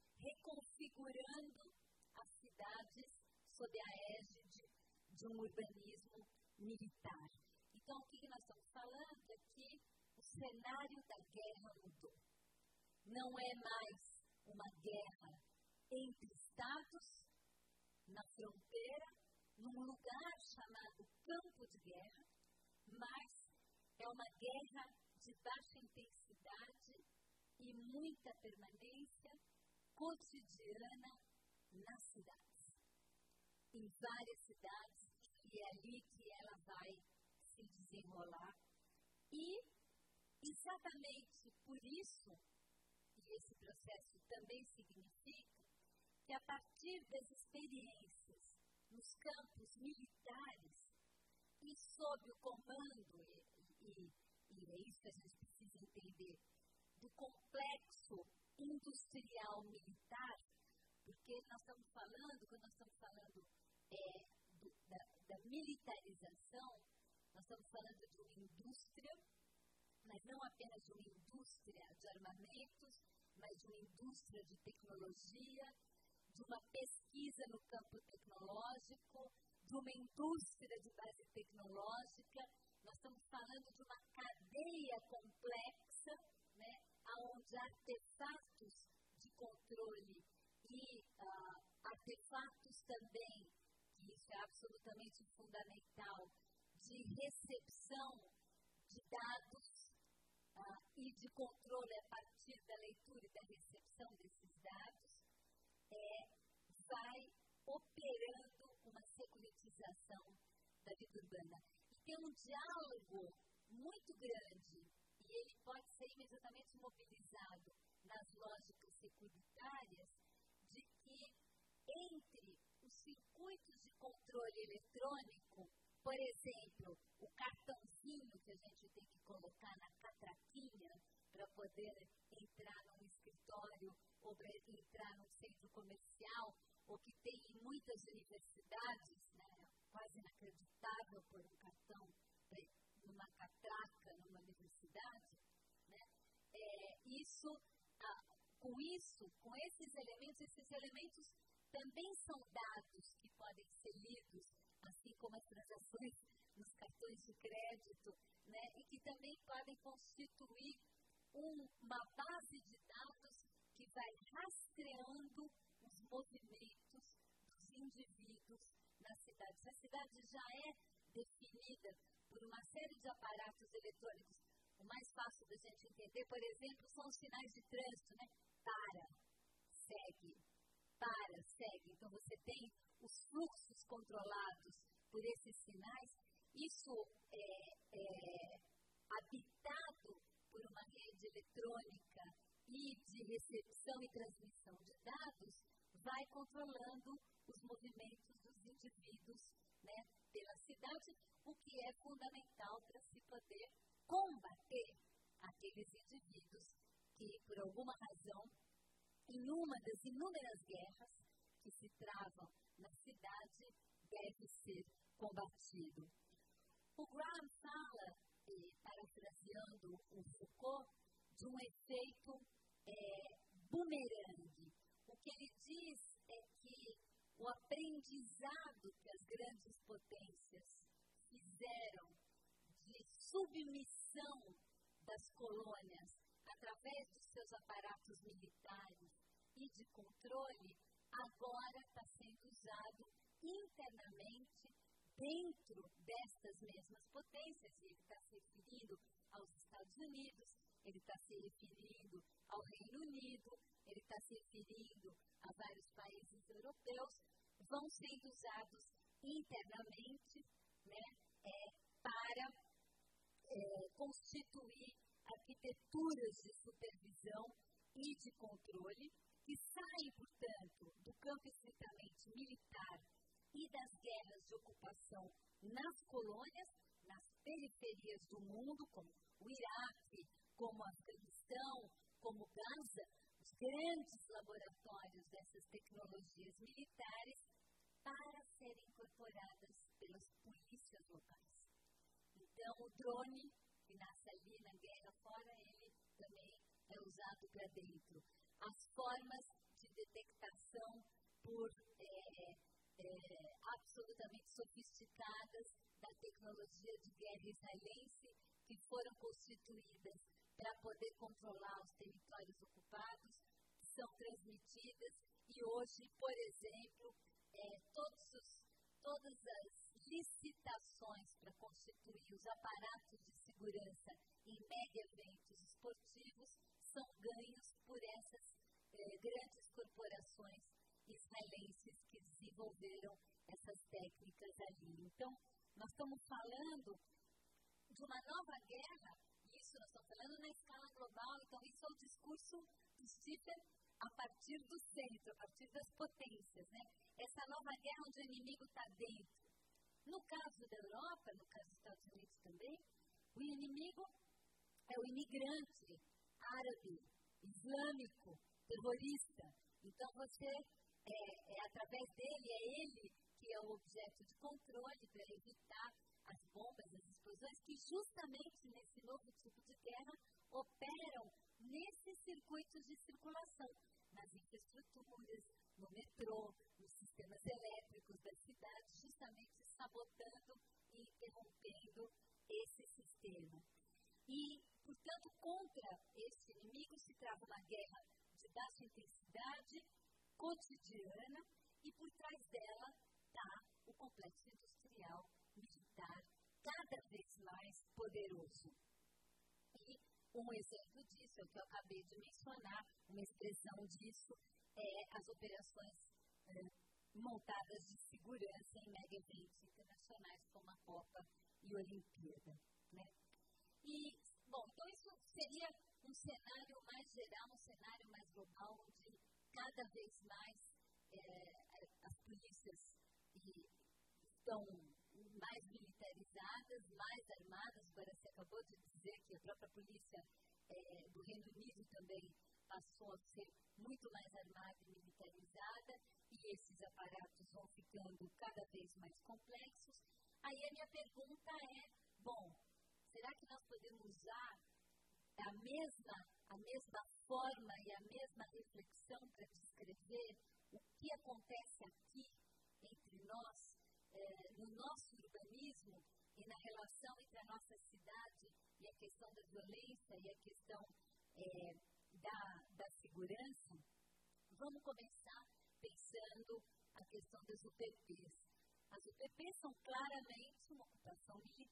reconfigurando as cidades sob a égide de um urbanismo militar. Então, o que nós estamos falando é que o cenário da guerra mudou. Não é mais uma guerra entre estados, na fronteira, num lugar chamado campo de guerra, mas é uma guerra de baixa intensidade e muita permanência cotidiana nas cidades. Em várias cidades, e é ali que ela vai se desenrolar. E, exatamente por isso, e esse processo também significa que a partir das experiências nos campos militares e sob o comando, e, e, e é isso que a gente precisa entender, do complexo industrial militar, porque nós estamos falando, quando nós estamos falando é, do, da, da militarização, nós estamos falando de uma indústria, mas não apenas de uma indústria de armamentos, mas de uma indústria de tecnologia, de uma pesquisa no campo tecnológico, de uma indústria de base tecnológica. Nós estamos falando de uma cadeia complexa, né, onde artefatos de controle e uh, artefatos também, que isso é absolutamente fundamental, de recepção de dados uh, e de controle a partir da leitura e da recepção desses dados, é, vai operando uma securitização da vida urbana. E tem um diálogo muito grande, e ele pode ser imediatamente mobilizado nas lógicas securitárias, de que entre os circuitos de controle eletrônico, por exemplo, o cartãozinho que a gente tem que colocar na catraquinha para poder entrar num escritório ou para entrar num centro comercial, ou que tem em muitas universidades, né, quase inacreditável pôr um cartão numa catraca, numa universidade, né, é, isso, ah, com isso, com esses elementos, esses elementos também são dados que podem ser lidos, assim como as transações nos cartões de crédito, né, e que também podem constituir um, uma base de dados que vai rastreando os movimentos dos consumida por uma série de aparatos eletrônicos. O mais fácil da gente entender, por exemplo, são os sinais de trânsito, né? Para, segue, para, segue. Então, você tem os fluxos controlados por esses sinais. Isso é, é habitado por uma rede eletrônica e de recepção e transmissão de dados, vai controlando os movimentos dos indivíduos, né, pela cidade, o que é fundamental para se poder combater aqueles indivíduos que, por alguma razão, em uma das inúmeras guerras que se travam na cidade, deve ser combatido. O Graham fala, eh, parafraseando o Foucault, de um efeito eh, bumerangue. O que ele diz é que o aprendizado que as grandes potências fizeram de submissão das colônias através dos seus aparatos militares e de controle, agora está sendo usado internamente dentro destas mesmas potências. E ele está se referindo aos Estados Unidos, ele está se referindo ao Reino Unido, ele está se referindo a vários países europeus, vão sendo usados internamente, né, é, para é, constituir arquiteturas de supervisão e de controle que saem, portanto, do campo estritamente militar e das guerras de ocupação nas colônias, nas periferias do mundo, como o Iraque, como o Afeganistão, como Gaza, os grandes laboratórios dessas tecnologias militares, para serem incorporadas pelas polícias locais. Então, o drone, que nasce ali na guerra fora, ele também é usado para dentro. As formas de detectação por é, é, absolutamente sofisticadas da tecnologia de guerra israelense, que foram constituídas para poder controlar os territórios ocupados, são transmitidas e hoje, por exemplo, é, todos os, todas as licitações para constituir os aparatos de segurança em mega eventos esportivos são ganhos por essas eh, grandes corporações israelenses que desenvolveram essas técnicas ali. Então, nós estamos falando de uma nova guerra, isso nós estamos falando na escala global, então isso é o discurso do Stephen a partir do centro, a partir das potências, né? Essa nova guerra onde o inimigo está dentro. No caso da Europa, no caso dos Estados Unidos também, o inimigo é o imigrante árabe, islâmico, terrorista. Então você, é, é através dele, é ele que é o objeto de controle para evitar as bombas, as explosões, que justamente nesse novo tipo de guerra operam nesses circuitos de circulação, nas infraestruturas, no metrô, nos sistemas elétricos da cidade, justamente sabotando e interrompendo esse sistema. E, portanto, contra esse inimigo se trava uma guerra de baixa intensidade, cotidiana, e por trás dela está o complexo industrial militar cada vez mais poderoso. E um exemplo disso é o que eu acabei de mencionar, uma expressão disso é as operações é, montadas de segurança em mega eventos internacionais como a Copa e a Olimpíada, né? E, bom, então isso seria um cenário mais geral, um cenário mais global, onde cada vez mais é, as polícias estão mais militarizadas, mais armadas. Agora, você acabou de dizer que a própria polícia é, do Reino Unido também passou a ser muito mais armada e militarizada, e esses aparatos vão ficando cada vez mais complexos. Aí a minha pergunta é, bom, será que nós podemos usar a mesma, a mesma forma e a mesma reflexão para descrever o que acontece aqui entre nós, eh, no nosso urbanismo e na relação entre a nossa cidade e a questão da violência e a questão eh, da, da segurança? Vamos começar pensando a questão das U P Ps. As U P Ps são claramente uma ocupação militar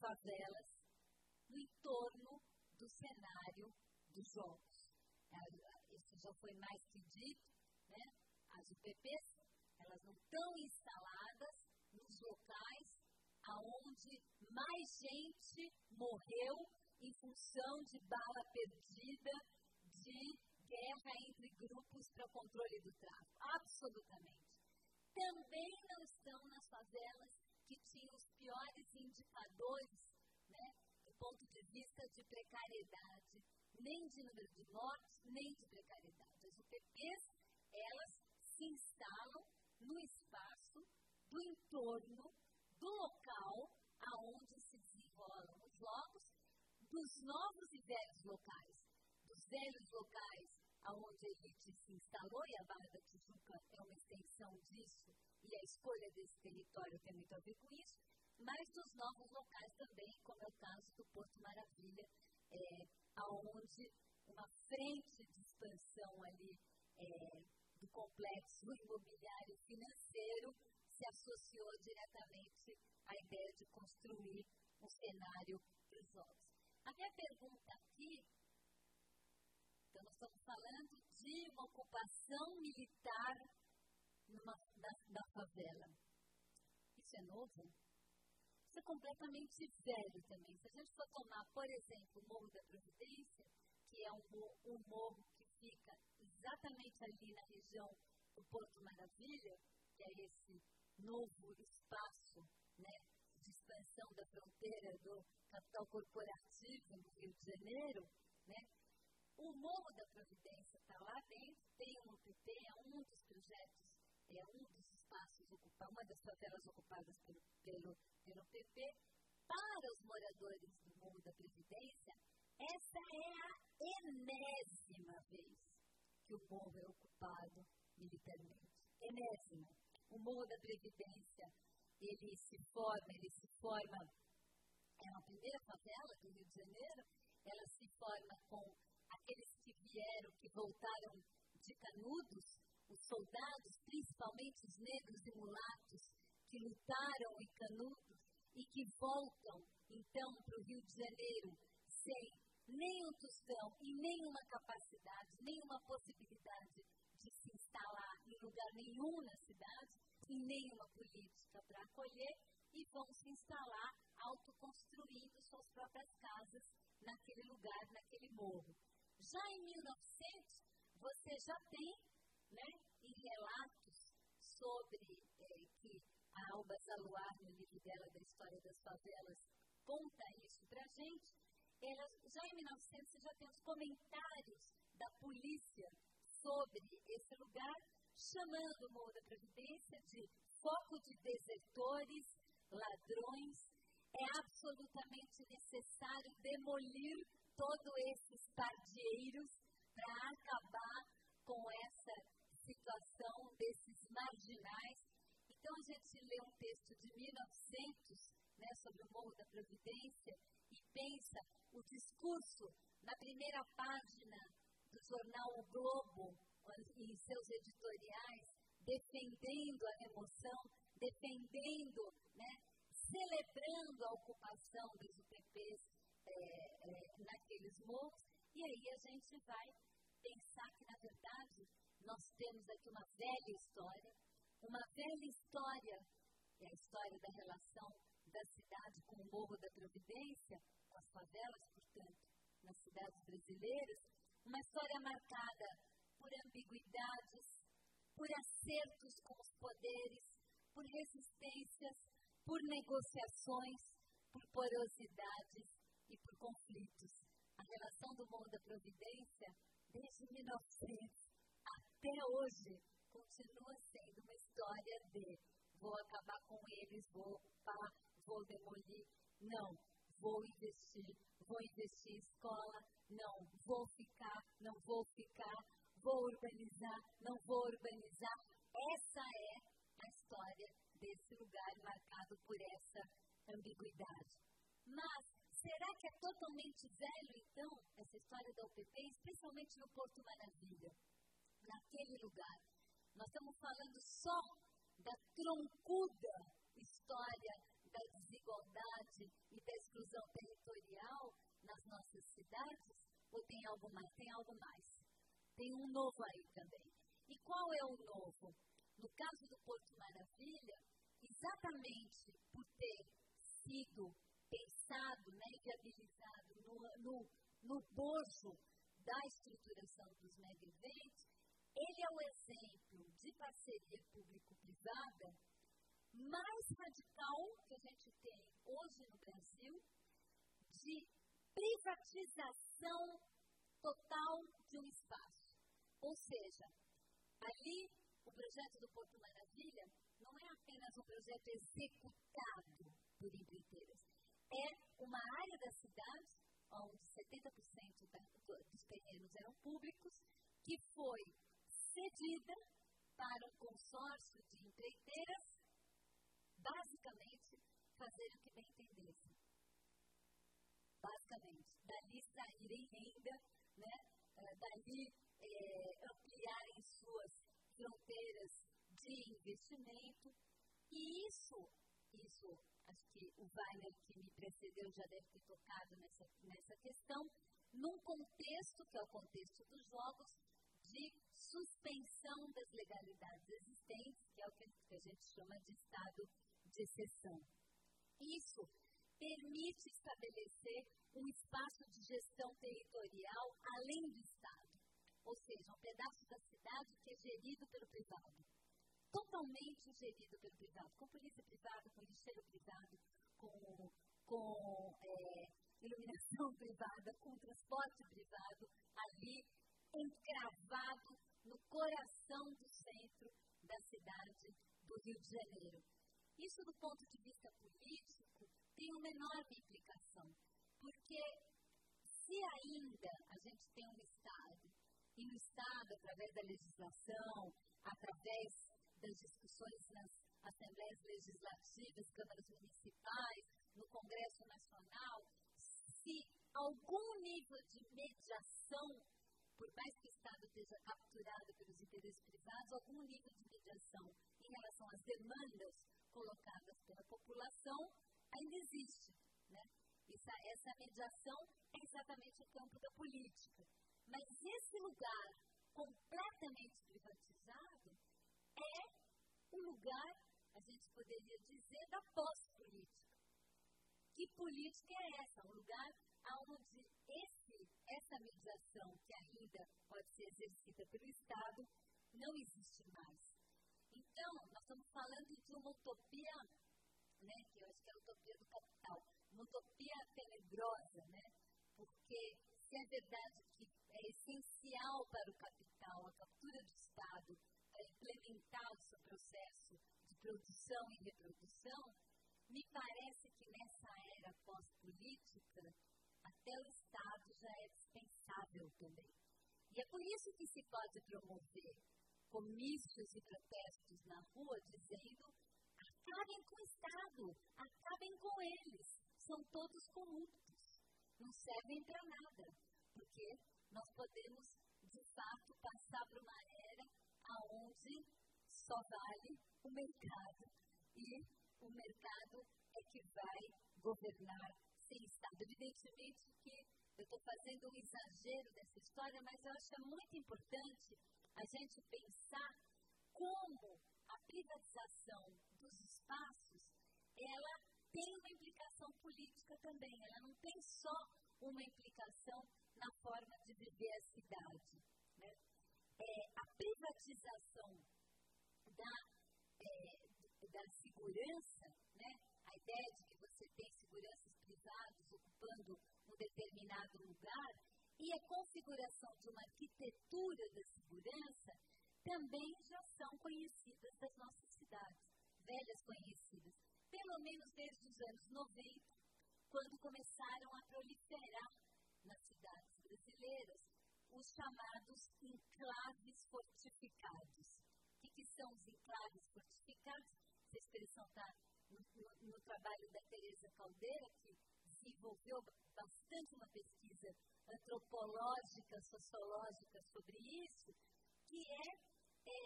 favelas no entorno do cenário dos jogos. Isso já foi mais que dito, né? As U P Ps, elas não estão instaladas nos locais onde mais gente morreu em função de bala perdida, de guerra entre grupos para controle do tráfico. Absolutamente. Também não estão nas favelas que tinham os piores indicadores, né, do ponto de vista de precariedade, nem de número de mortes, nem de precariedade. As U P Ps, elas se instalam no espaço do entorno do local aonde se desenrolam os jogos, dos novos e velhos locais. Dos velhos locais aonde a elite se instalou, e a Barra da Tijuca é uma extensão disso, e a escolha desse território tem muito a ver com isso, mas dos novos locais também, como é o caso do Porto Maravilha, é, aonde uma frente de expansão ali é, do complexo imobiliário financeiro se associou diretamente à ideia de construir um cenário para os jogos. A minha pergunta aqui, então nós estamos falando de uma ocupação militar numa, da, da favela. Isso é novo? Isso é completamente velho também. Se a gente for tomar, por exemplo, o Morro da Providência, que é um, um morro que fica exatamente ali na região do Porto Maravilha, que é esse novo espaço, né, de expansão da fronteira do capital corporativo no Rio de Janeiro, né? O Morro da Providência está lá dentro, tem um U P P, é um dos projetos, é um dos espaços ocupados, uma das favelas ocupadas pelo, pelo, pelo U P P. Para os moradores do Morro da Previdência, essa é a enésima vez que o morro é ocupado militarmente. Enésima. O Morro da Previdência, ele se forma, ele se forma, é a primeira favela do Rio de Janeiro, ela se forma com aqueles que vieram, que voltaram de Canudos, os soldados, principalmente os negros e mulatos, que lutaram em Canudos e que voltam, então, para o Rio de Janeiro sem nem um tostão e nenhuma capacidade, nenhuma possibilidade de se instalar em lugar nenhum na cidade, e nenhuma política para acolher, e vão se instalar autoconstruindo suas próprias casas naquele lugar, naquele morro. Já em mil e novecentos, você já tem, né, em relatos sobre eh, que a Alba Zaluar, no livro dela da História das Favelas, conta isso para a gente, ela, já em mil e novecentos você já tem os comentários da polícia sobre esse lugar, chamando o Morro da Previdência de foco de desertores, ladrões. É absolutamente necessário demolir todos esses pardieiros para acabar com essa situação desses marginais. Então, a gente lê um texto de mil e novecentos, né, sobre o Morro da Providência e pensa o discurso na primeira página do jornal O Globo, em seus editoriais, defendendo a remoção, defendendo, né, celebrando a ocupação dos U P Ps é, é, naqueles morros, e aí a gente vai pensar que, na verdade, nós temos aqui uma velha história, uma velha história, é a história da relação da cidade com o Morro da Providência, com as favelas, portanto, nas cidades brasileiras, uma história marcada por ambiguidades, por acertos com os poderes, por resistências, por negociações, por porosidades e por conflitos. A relação do Morro da Providência, desde mil e novecentos até hoje, continua sendo uma história de vou acabar com eles, vou ocupar, vou demolir. Não, vou investir, vou investir em escola, não, vou ficar, não vou ficar, vou urbanizar, não vou urbanizar. Essa é a história desse lugar marcado por essa ambiguidade. Mas será que é totalmente velho, então, essa história da U P P, especialmente no Porto Maravilha, naquele lugar? Nós estamos falando só da troncuda história da desigualdade e da inclusão territorial nas nossas cidades? Ou tem algo mais? Tem algo mais. Tem um novo aí também. E qual é o novo? No caso do Porto Maravilha, exatamente por ter sido pensado, né, e viabilizado no, no, no bojo da estruturação dos mega-eventos, ele é o exemplo de parceria público-privada mais radical que a gente tem hoje no Brasil, de privatização total de um espaço. Ou seja, ali o projeto do Porto Maravilha não é apenas um projeto executado por empreiteiras, é uma área da cidade, onde setenta por cento da, dos terrenos eram públicos, que foi cedida para um consórcio de empreiteiras, basicamente, fazer o que bem entendessem. Basicamente, dali saírem renda, né? dali é, ampliarem suas fronteiras de investimento. E isso, isso, acho que o Wagner que me precedeu já deve ter tocado nessa, nessa questão, num contexto, que é o contexto dos jogos, de suspensão das legalidades existentes, que é o que a gente chama de estado de exceção. Isso permite estabelecer um espaço de gestão territorial além do Estado, ou seja, um pedaço da cidade que é gerido pelo privado, totalmente gerido pelo privado, com polícia privada, com lixeiro privado, com, com é, iluminação privada, com transporte privado, ali encravado no coração do centro da cidade do Rio de Janeiro. Isso, do ponto de vista político, tem uma enorme implicação, porque se ainda a gente tem um Estado, e o Estado, através da legislação, através das discussões nas assembleias legislativas, câmaras municipais, no Congresso Nacional, se algum nível de mediação, por mais que o Estado esteja capturado pelos interesses privados, algum nível de mediação em relação às demandas colocadas pela população, ainda existe. Né? Essa, essa mediação é exatamente o campo da política. Mas esse lugar completamente privatizado é o lugar, a gente poderia dizer, da pós-política. Que política é essa? Um lugar onde esse, essa mediação, que ainda pode ser exercida pelo Estado, não existe mais. Então, nós estamos falando de uma utopia, né, que eu acho que é a utopia do capital, uma utopia tenebrosa, né, porque se é verdade que é essencial para o capital a captura do Estado para implementar o seu processo de produção e reprodução, me parece que nessa era pós-política, até o Estado já é dispensável também. E é por isso que se pode promover comícios e protestos na rua dizendo: acabem com o Estado, acabem com eles, são todos corruptos, não servem para nada, porque nós podemos, de fato, passar por uma era onde só vale o mercado e o mercado é que vai governar sem Estado. Evidentemente que eu estou fazendo um exagero dessa história, mas eu acho que é muito importante a gente pensar como a privatização dos espaços, ela tem uma implicação política também, ela não tem só uma implicação na forma de viver a cidade. Né? É, a privatização da, é, da segurança, né? A ideia de que você tem seguranças privadas ocupando um determinado lugar e a configuração de uma arquitetura da segurança também já são conhecidas das nossas cidades, velhas conhecidas, pelo menos desde os anos noventa, quando começaram a proliferar nas cidades brasileiras os chamados enclaves fortificados. O que, que são os enclaves fortificados? Essa expressão está no, no, no trabalho da Teresa Caldeira, que desenvolveu bastante uma pesquisa antropológica, sociológica sobre isso, que é, é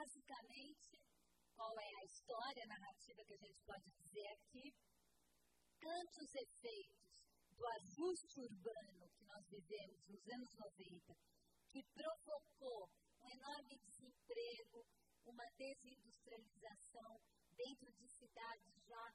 basicamente, qual é a história, a narrativa que a gente pode dizer aqui, ante os efeitos do ajuste urbano que nós vivemos nos anos noventa, que provocou um enorme desemprego, uma desindustrialização dentro de cidades já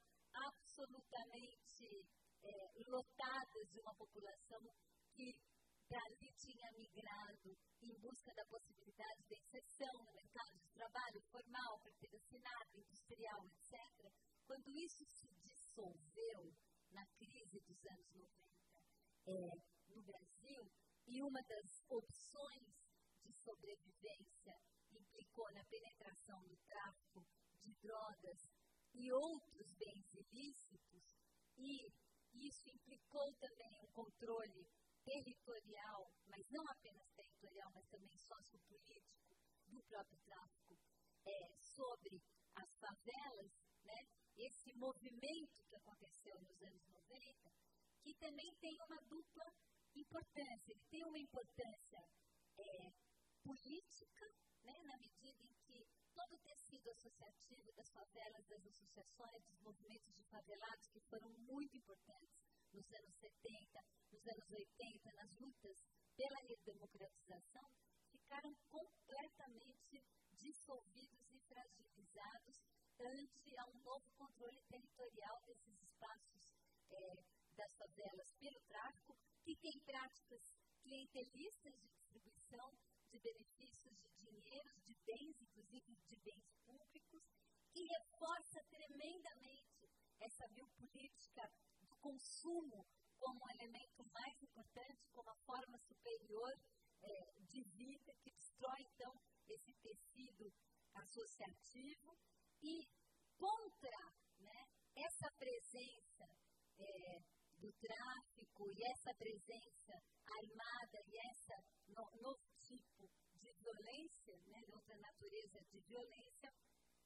absolutamente é, lotadas de uma população que dali tinha migrado em busca da possibilidade de inserção no mercado de trabalho formal, carteira assinada, industrial, etcétera. Quando isso se dissolveu na crise dos anos noventa é, no Brasil, e uma das opções de sobrevivência implicou na penetração do tráfico de drogas e outros bens ilícitos, e isso implicou também um controle territorial, mas não apenas territorial, mas também sociopolítico do próprio tráfico é, sobre as favelas, né? Esse movimento que aconteceu nos anos noventa, que também tem uma dupla importância. Ele tem uma importância é, política, né? Na medida em que todo o tecido associativo das favelas, das associações, dos movimentos de favelados, que foram muito importantes nos anos setenta, nos anos oitenta, nas lutas pela redemocratização, ficaram completamente dissolvidos e fragilizados ante a um novo controle territorial desses espaços é, das favelas pelo tráfico, que tem práticas clientelistas de distribuição de benefícios, de dinheiros, de bens, inclusive de bens públicos, que reforça tremendamente essa biopolítica do consumo como um elemento mais importante, como a forma superior é, de vida, que destrói, então, esse tecido associativo. E contra, né, essa presença é, do tráfico e essa presença armada e esse no, novo tipo de violência, né, de outra natureza de violência,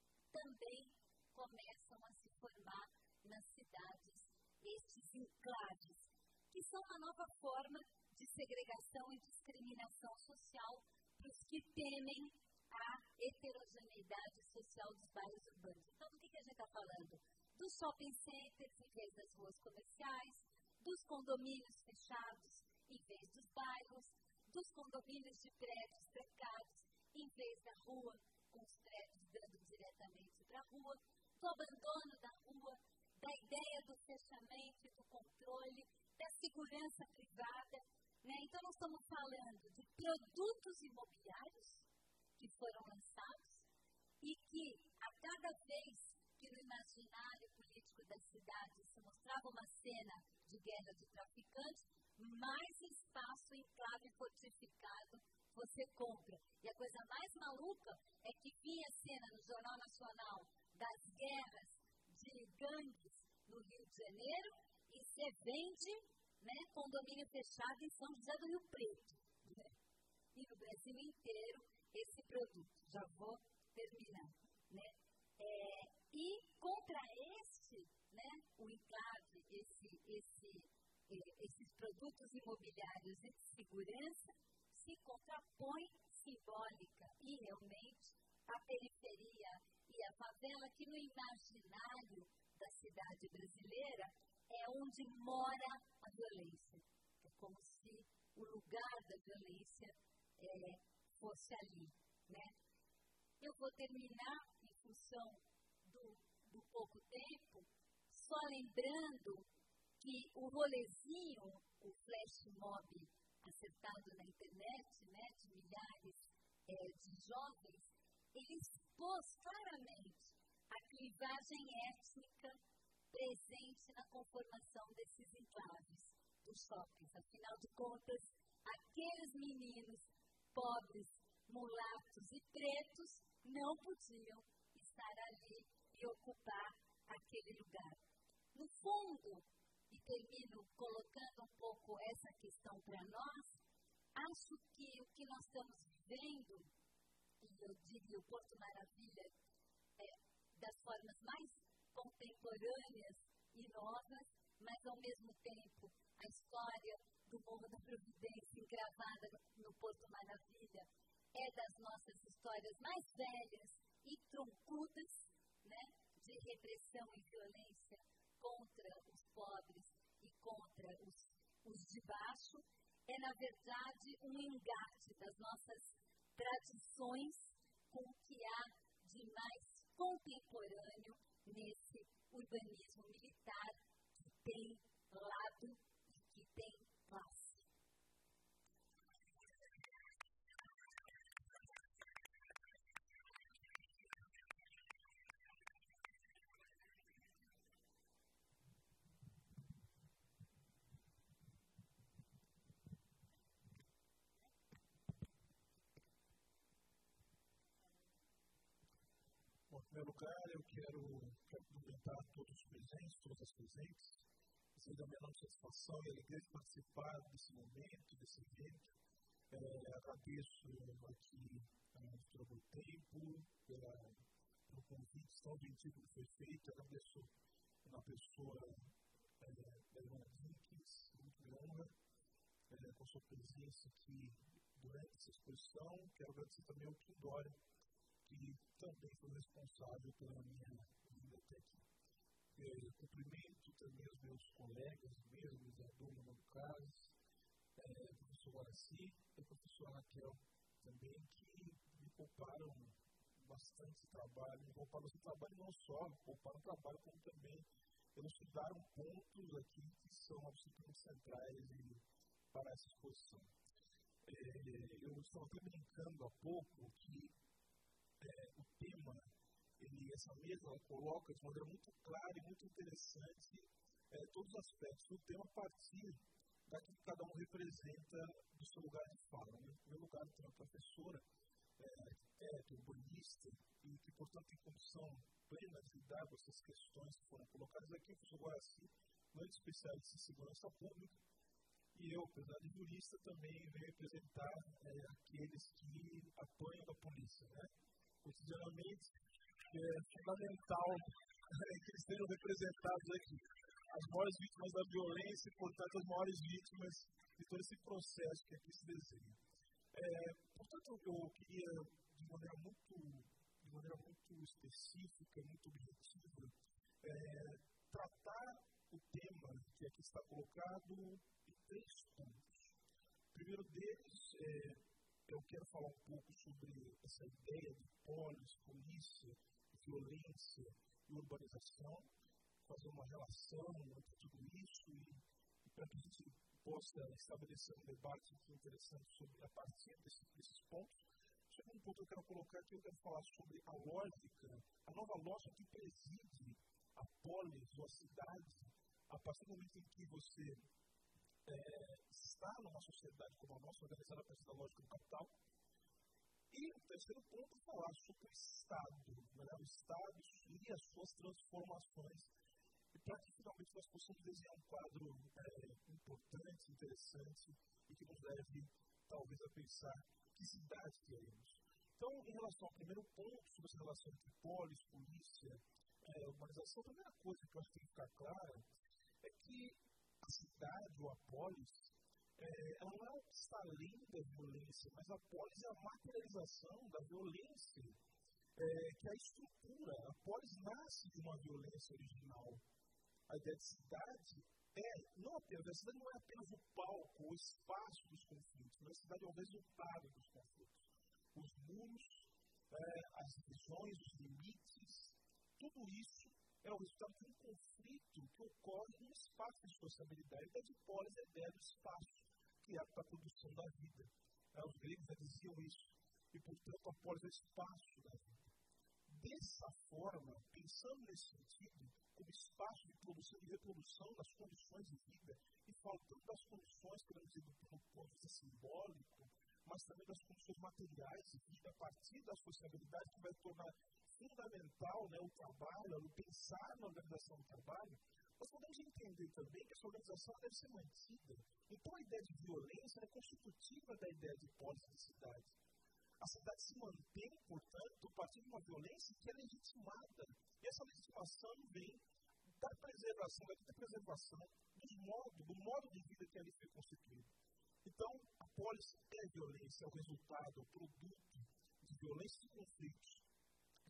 também começam a se formar nas cidades estes enclaves, que são uma nova forma de segregação e discriminação social para os que temem a heterogeneidade social dos bairros urbanos. Então, do que, que a gente está falando? Dos shopping centers em vez das ruas comerciais, dos condomínios fechados em vez dos bairros, dos condomínios de prédios trancados em vez da rua, com os prédios dando diretamente para a rua, do abandono da rua, da ideia do fechamento e do controle, da segurança privada. Né? Então, nós estamos falando de produtos imobiliários que foram lançados e que, a cada vez que no imaginário político da cidade se mostrava uma cena de guerra de traficantes, mais espaço enclave fortificado você compra. E a coisa mais maluca é que vinha a cena no Jornal Nacional das guerras de gangues no Rio de Janeiro e você vende, né, condomínio fechado em São José do Rio Preto. Né? E no Brasil inteiro esse produto. Já vou terminar. Né? É, e contra este, né, o enclave, esse, esse, eh, esses produtos imobiliários e de segurança, se contrapõe simbólica e realmente a periferia e a favela, que no imaginário da cidade brasileira é onde mora a violência. É como se o lugar da violência é, fosse ali. Né? Eu vou terminar, em função do, do pouco tempo, só lembrando que o rolezinho, o flash mob acertado na internet, né, de milhares é, de jovens, ele expôs claramente a clivagem étnica presente na conformação desses enclaves dos shoppings. Afinal de contas, aqueles meninos pobres, mulatos e pretos não podiam estar ali e ocupar aquele lugar. No fundo, e termino colocando um pouco essa questão para nós, acho que o que nós estamos vivendo, e eu diria o Porto Maravilha, é das formas mais contemporâneas e novas, mas ao mesmo tempo a história do Morro da Providência engravada no, no Porto Maravilha é das nossas histórias mais velhas e troncudas, né, de repressão e violência contra os pobres e contra os, os de baixo, é, na verdade, um engate das nossas tradições com o que há de mais contemporâneo nesse urbanismo militar que tem lado e que tem classe. Bom, em primeiro lugar, eu quero, quero cumprimentar todos os presentes, todas as presentes. Dizer da minha enorme satisfação e alegria de participar desse momento, desse evento. É, agradeço aqui a doutora Boitempo pela, pelo convite tão gentil que foi feito. Agradeço na pessoa é, da Ilona Dinkins, muito me honra, é, com a sua presença aqui durante essa exposição. Quero agradecer também ao Kim Dória, que também foi responsável pela minha vinda até aqui. É, cumprimento também os meus colegas, mesmo, Isadora, Mano Carlos, é, o professor Guaraci e a professora Raquel, também, que me pouparam bastante trabalho, me pouparam esse trabalho não só, pouparam trabalho, como também elucidaram pontos aqui que são absolutamente centrais para essa exposição. É, eu estava até brincando há pouco que É, o tema, ele, essa mesa, ela coloca de maneira muito clara e muito interessante é, todos os aspectos do tema a partir daquilo que cada um representa do seu lugar de fala. Né? Em primeiro lugar, tem a professora, é, arquiteta, urbanista, e que, portanto, tem condição plena de lidar com essas questões que foram colocadas aqui. O professor Guaraci, grande especialista em segurança pública, e eu, apesar de jurista, também venho representar é, aqueles que apanham da polícia, né? Cotidianamente, é fundamental que eles sejam representados aqui. As maiores vítimas da violência e, portanto, as maiores vítimas de todo esse processo que aqui se desenha. É, portanto, eu queria, de maneira muito, de maneira muito específica, muito objetiva, é, tratar o tema que aqui está colocado em três pontos. O primeiro deles é eu quero falar um pouco sobre essa ideia de polis, polícia, violência e urbanização, fazer uma relação entre tudo isso e, e para que a gente possa estabelecer um debate interessante sobre, a partir desse, desses pontos. Chega um ponto que eu quero colocar aqui, eu quero falar sobre a lógica, a nova lógica que preside a polis ou a cidade, a partir do momento em que você É, está numa sociedade como a nossa, organizada a partir da lógica do capital. E o terceiro ponto é falar sobre o Estado, né? O Estado e as suas transformações, e para que finalmente nós possamos desenhar um quadro é, importante, interessante, e que nos leve, talvez, a pensar que cidade queremos. Então, em relação ao primeiro ponto, sobre essa relação entre polis, polícia, é, urbanização, a primeira coisa que eu acho que tem que ficar clara é que a cidade ou a polis, é, ela não é o que está além da violência, mas a polis é a materialização da violência, é, que é a estrutura. A polis nasce de uma violência original. A ideia de cidade é, não apenas, a cidade não é apenas o palco, o espaço dos conflitos, mas a cidade é o resultado dos conflitos. Os muros, é, as divisões, os limites, tudo isso é o resultado de um conflito que ocorre num espaço de sociabilidade. A ideia de polis é a ideia do espaço criado para a produção da vida. É, os gregos já diziam isso. E, portanto, a polis é o espaço da vida. Dessa forma, pensando nesse sentido, como espaço de produção e reprodução das condições de vida, e faltando das condições, queremos dizer, do ponto de vista simbólico, mas também das condições materiais de vida, a partir da sociabilidade que vai tornar fundamental, né, o trabalho, o pensar na organização do trabalho, nós podemos entender também que essa organização deve ser mantida. Então, a ideia de violência é constitutiva da ideia de polis de cidade. A cidade se mantém, portanto, a partir de uma violência que é legitimada. E essa legitimação vem da preservação, da preservação dos modos, do modo de vida que ali foi constituído. Então, a polis é violência, é o resultado, é o produto de violência e conflitos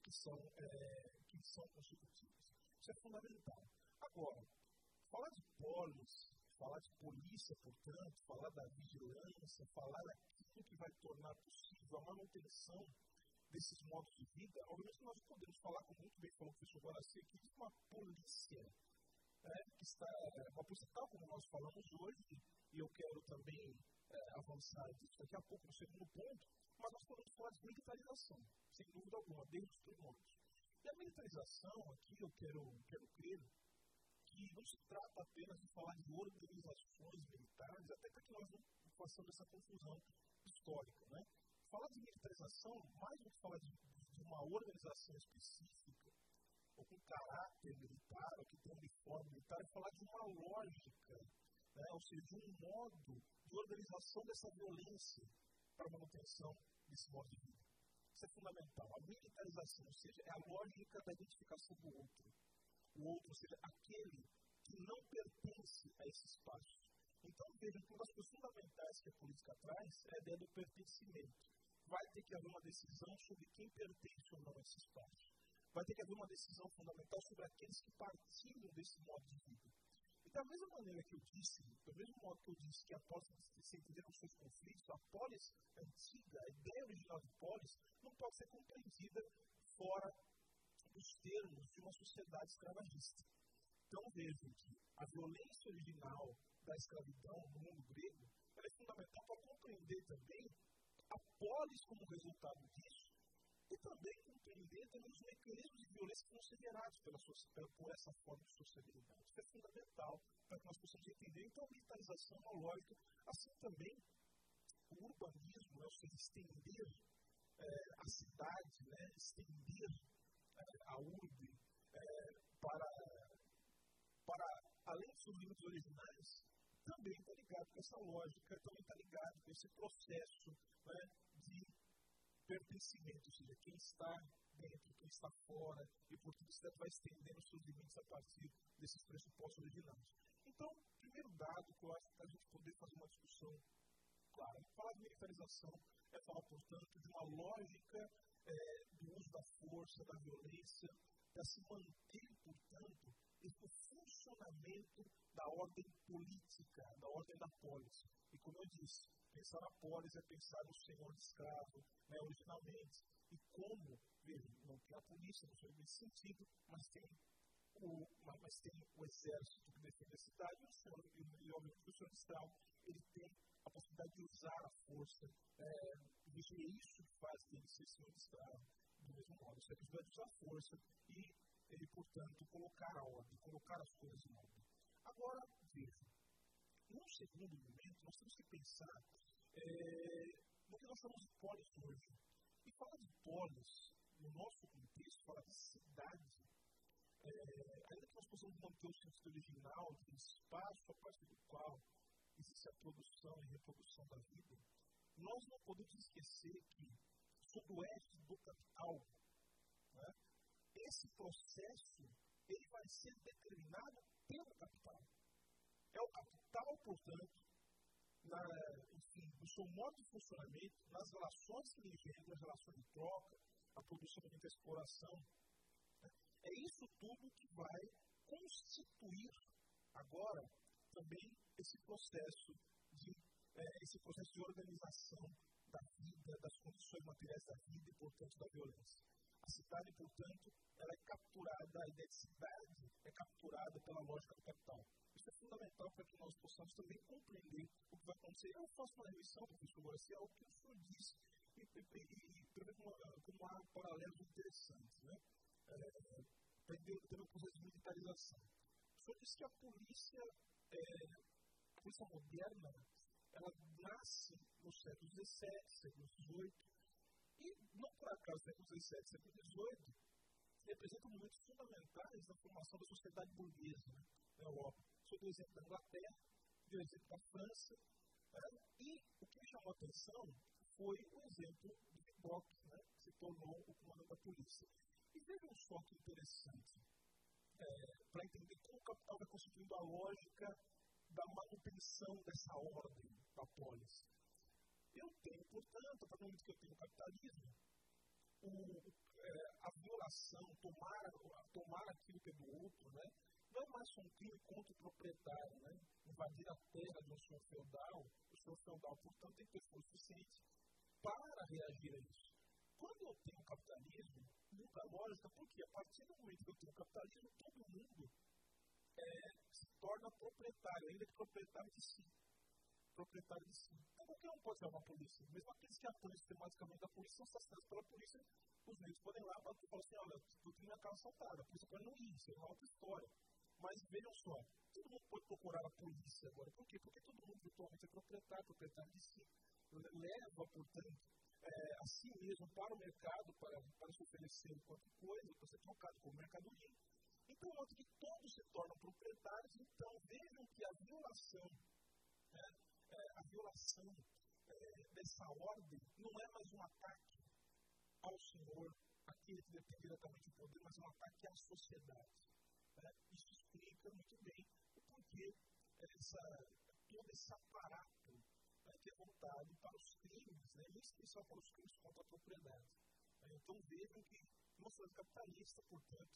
que são, é, que são constitutivas. Isso é fundamental. Agora, falar de polis, falar de polícia, portanto, falar da vigilância, falar daquilo que vai tornar possível a manutenção desses modos de vida, obviamente nós podemos falar, como muito bem falou o professor Guaraci aqui, de uma polícia, né, que está, uma polícia tal como nós falamos hoje, e eu quero também é, avançar disso daqui a pouco no segundo ponto, mas nós podemos falar de militarização, sem dúvida alguma, desde os primórdios. E a militarização, aqui eu quero, quero crer, que não se trata apenas de falar de organizações militares, até para que nós não façamos essa confusão histórica, né? Falar de militarização, mais do que falar de, de uma organização específica, ou com caráter militar, ou que tem um uniforme militar, é falar de uma lógica, né? Ou seja, de um modo de organização dessa violência para a manutenção desse modo de vida. Isso é fundamental. A militarização, ou seja, é a lógica da identificação do outro. O outro, ou seja, aquele que não pertence a esse espaço. Então, veja que uma das coisas fundamentais que a política traz é a ideia do pertencimento. Vai ter que haver uma decisão sobre quem pertence ou não a esse espaço. Vai ter que haver uma decisão fundamental sobre aqueles que partilham desse modo de vida. E da mesma maneira que eu disse, do mesmo modo que eu disse que após se entender os seus conflitos, a polis antiga, a ideia original de polis, não pode ser compreendida fora dos termos de uma sociedade escravagista. Então vejam que a violência original da escravidão no mundo grego é fundamental para compreender também a polis como resultado disso e também compreender também os mecanismos de violência que vão ser gerados pela, por essa forma de sociabilidade. Isso é fundamental para que nós possamos entender. Então a militarização é uma lógica, assim também o urbanismo, né, ou seja, estender é, a cidade, né, estender a urbe, é, para, para além dos seus limites originais, também está ligado com essa lógica, também está ligado com esse processo, né, de pertencimento, ou seja, quem está dentro, quem está fora, e portanto isso vai estendendo os seus limites a partir desses pressupostos originais. Então, primeiro dado que eu acho que para a gente poder fazer uma discussão clara, falar de militarização é falar, portanto, de uma lógica É, do uso da força, da violência, para se manter, portanto, esse funcionamento da ordem política, da ordem da polis. E como eu disse, pensar na polis é pensar no senhor de escravo, né, originalmente. E como, veja, não tem a polícia, não sei nesse sentido, mas tem o, mas tem o exército que defende a cidade, e o senhor, e obviamente o senhor de escravo, ele tem a possibilidade de usar a força. É, é isso que faz dele ser senhor de escravo, do mesmo modo. Você precisa de usar a força e, ele, portanto, colocar a ordem, colocar as coisas em ordem. Agora, veja, num segundo momento, nós temos que pensar é, no que nós chamamos de polis hoje. E falar de polis, no nosso contexto, falar de cidade, é, ainda que nós possamos manter o sentido original de espaço a partir do qual existe a produção e reprodução da vida, nós não podemos esquecer que, sob o eixo do capital, né, esse processo ele vai ser determinado pelo capital. É o capital, portanto, na, enfim, no seu modo de funcionamento, nas relações que ele engendra, as relações de troca, a produção da exploração. Né, é isso tudo que vai constituir agora também esse processo de, é, esse processo de organização da vida, das condições materiais da vida e, portanto, da violência. A cidade, portanto, ela é capturada, a ideia de cidade é capturada pela lógica do capital. Isso é fundamental para que nós possamos também compreender o que vai acontecer. Eu faço uma remissão, professor Guaraci, ao que o senhor disse, e, e, e, e para ver como, como há paralelos interessantes, né? É, para entender o processo de militarização. O senhor disse que a polícia, é, a polícia moderna, ela nasce no século dezessete, século dezoito, e não por acaso, século dezessete, século dezoito, representam momentos fundamentais da formação da sociedade burguesa, né, na Europa. Sou do exemplo da Inglaterra, do exemplo da França, né, e o que me chamou a atenção foi o exemplo de Bock, né, que se tornou o comandante da polícia. E vejam só que interessante, é, para entender como o capital vai constituindo a lógica da manutenção dessa ordem da polis. Eu tenho, portanto, a partir do momento que eu tenho o capitalismo, o, é, a violação, tomar, tomar aquilo que é do outro, né? Não é mais um crime contra o proprietário, né? Invadir a terra de um senhor feudal, o senhor feudal, portanto, tem que ter força suficiente para reagir a isso. Quando eu tenho capitalismo, muda a lógica, porque a partir do momento que eu tenho capitalismo, todo mundo é, se torna proprietário, ainda que proprietário de si. Proprietário de si. Então, qualquer um pode ser uma polícia. Mesmo aqueles que apoiam sistematicamente a polícia são assassinados pela polícia, os negros podem ir lá e falar assim, olha, eu tenho minha casa assaltada, a polícia pode não ir, isso é uma outra história. Mas vejam só, todo mundo pode procurar a polícia agora. Por quê? Porque todo mundo virtualmente é proprietário, proprietário de si. Leva, portanto, é, a si mesmo para o mercado, para, para se oferecer qualquer coisa, para ser trocado como mercadoria. Então, mostra que todos se tornam proprietários. Então, vejam que a violação, né, é, a violação é, dessa ordem não é mais um ataque ao senhor, aquele que detém diretamente o poder, mas é um ataque à sociedade. Né? Isso explica muito bem o porquê essa, todo esse aparato, né, que é voltado para os crimes, né, em especial para os crimes contra a propriedade. Né? Então, vejam que, numa sociedade capitalista, portanto,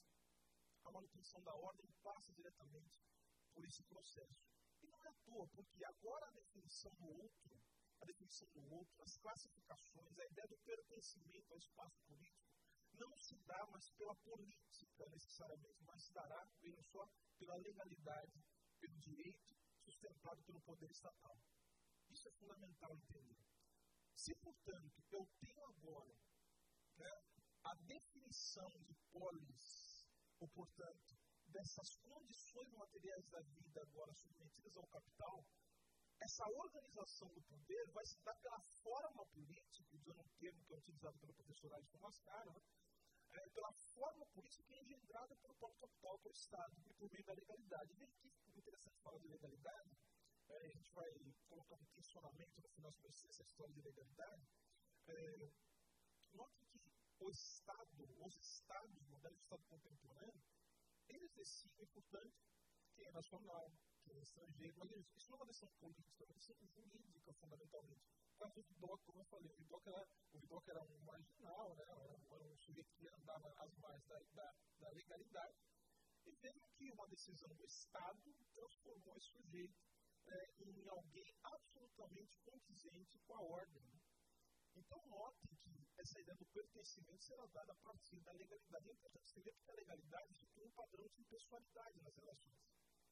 a manutenção da ordem passa diretamente por esse processo. E não é à toa, porque agora a definição do outro, a definição do outro, as classificações, a ideia do pertencimento ao espaço político, não se dá mais pela política, necessariamente, mas se dará, vejam só, pela legalidade, pelo direito sustentado pelo poder estatal. Isso é fundamental entender. Se, portanto, eu tenho agora, né, a definição de polis, ou, portanto, dessas condições materiais da vida agora submetidas ao capital, essa organização do poder vai se dar pela forma política, usando um termo que é utilizado pelo professor Alisson Mascaro, né? É, pela forma política que é engendrada pelo próprio capital, pelo Estado, e por meio da legalidade. Veja que é interessante falar de legalidade, é, a gente vai colocar um questionamento no final sobre essa história de legalidade. É, note que o Estado, os Estados modernos, o Estado contemporâneo, eles decidem, portanto, quem é nacional, quem é estrangeiro, mas isso não é uma decisão política, é uma decisão jurídica, fundamentalmente. O caso do Vidocq, como eu falei, o Vidocq era, o Vidocq era um marginal, né, era, era um sujeito que andava às margens da, da, da legalidade, e vejam que uma decisão do Estado transformou esse sujeito é, em alguém absolutamente condizente com a ordem. Né? Então, notem que essa ideia do pertencimento será dada a partir da legalidade. É importante entender que a legalidade institui um padrão de impessoalidade nas relações.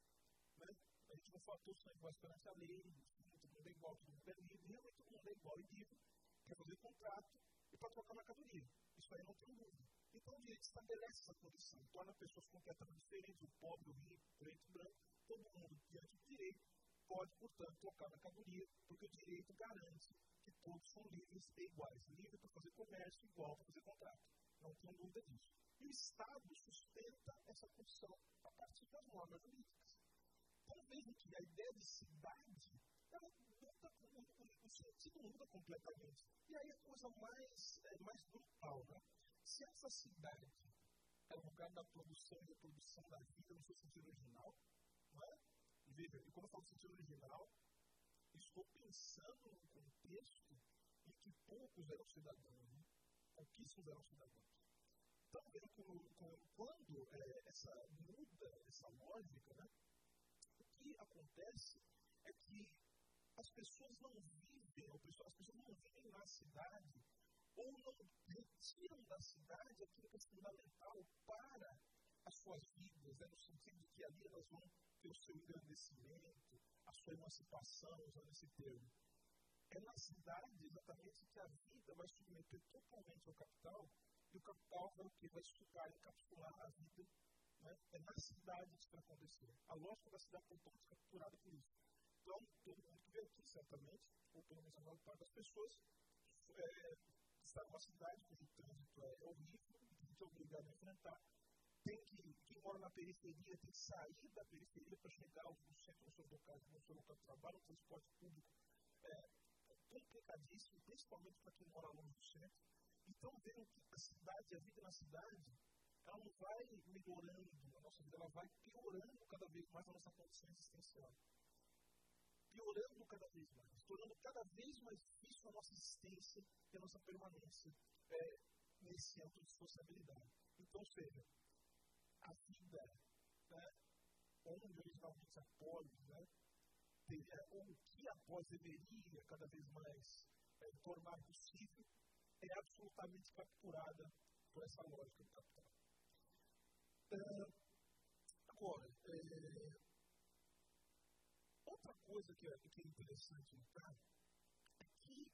Né? A gente não fala todos são iguais perante a lei, todo mundo é igual, todo mundo é livre, realmente todo mundo é igual e livre para fazer contrato e para trocar mercadoria. Isso aí não tem dúvida. Então, o direito estabelece essa condição, torna pessoas completamente diferentes, o pobre, o rico, o preto, o branco, todo mundo, diante do direito, pode, portanto, trocar mercadoria, porque o direito garante que todos são livres e iguais. Livre para fazer comércio, igual para fazer contrato. Não tenho dúvida disso. E o Estado sustenta essa condição a partir das normas jurídicas. Então, vejam que a ideia de cidade, ela muda, o, o sentido muda completamente. E aí a coisa mais, é, mais brutal, né? Se essa cidade é o lugar da produção e reprodução da vida no seu sentido original, não é? E veja, e quando eu falo sentido original, estou pensando num contexto em que poucos eram cidadãos, né? Pouquíssimos eram cidadãos. Então, veja como, como, quando é, essa muda, essa lógica, né? O que acontece é que as pessoas não vivem, ou as pessoas não vivem na cidade, ou não retiram da cidade aquilo que é fundamental para as suas vidas, né, no sentido de que ali elas vão ter o seu engrandecimento, a sua emancipação, usando esse termo. É na cidade, exatamente, que a vida vai submeter totalmente ao capital, e o capital vai, o quê? Vai sugar, encapsular a vida. Né? É na cidade que isso vai acontecer. A lógica da cidade é totalmente capturada por isso. Então, todo mundo que veio aqui, certamente, ou pelo menos a maior parte das pessoas, é, está numa cidade cujo trânsito é horrível, e que a gente é obrigado a enfrentar. Tem que, quem mora na periferia tem que sair da periferia para chegar ao centro do seu local, no seu local de trabalho, o transporte público é complicadíssimo, principalmente para quem mora longe do centro. Então, vejam que a cidade, a vida na cidade, ela não vai melhorando a nossa vida, ela vai piorando cada vez mais a nossa condição existencial. Piorando cada vez mais, tornando cada vez mais difícil a nossa existência e a nossa permanência. É, nesse âmbito de sociabilidade. Então, ou seja, a vida, né, onde originalmente a polis, né, teria, ou o que a polis deveria cada vez mais é, tornar possível, é absolutamente capturada por essa lógica do capital. Uh, agora, é, outra coisa que é, que é interessante notar é que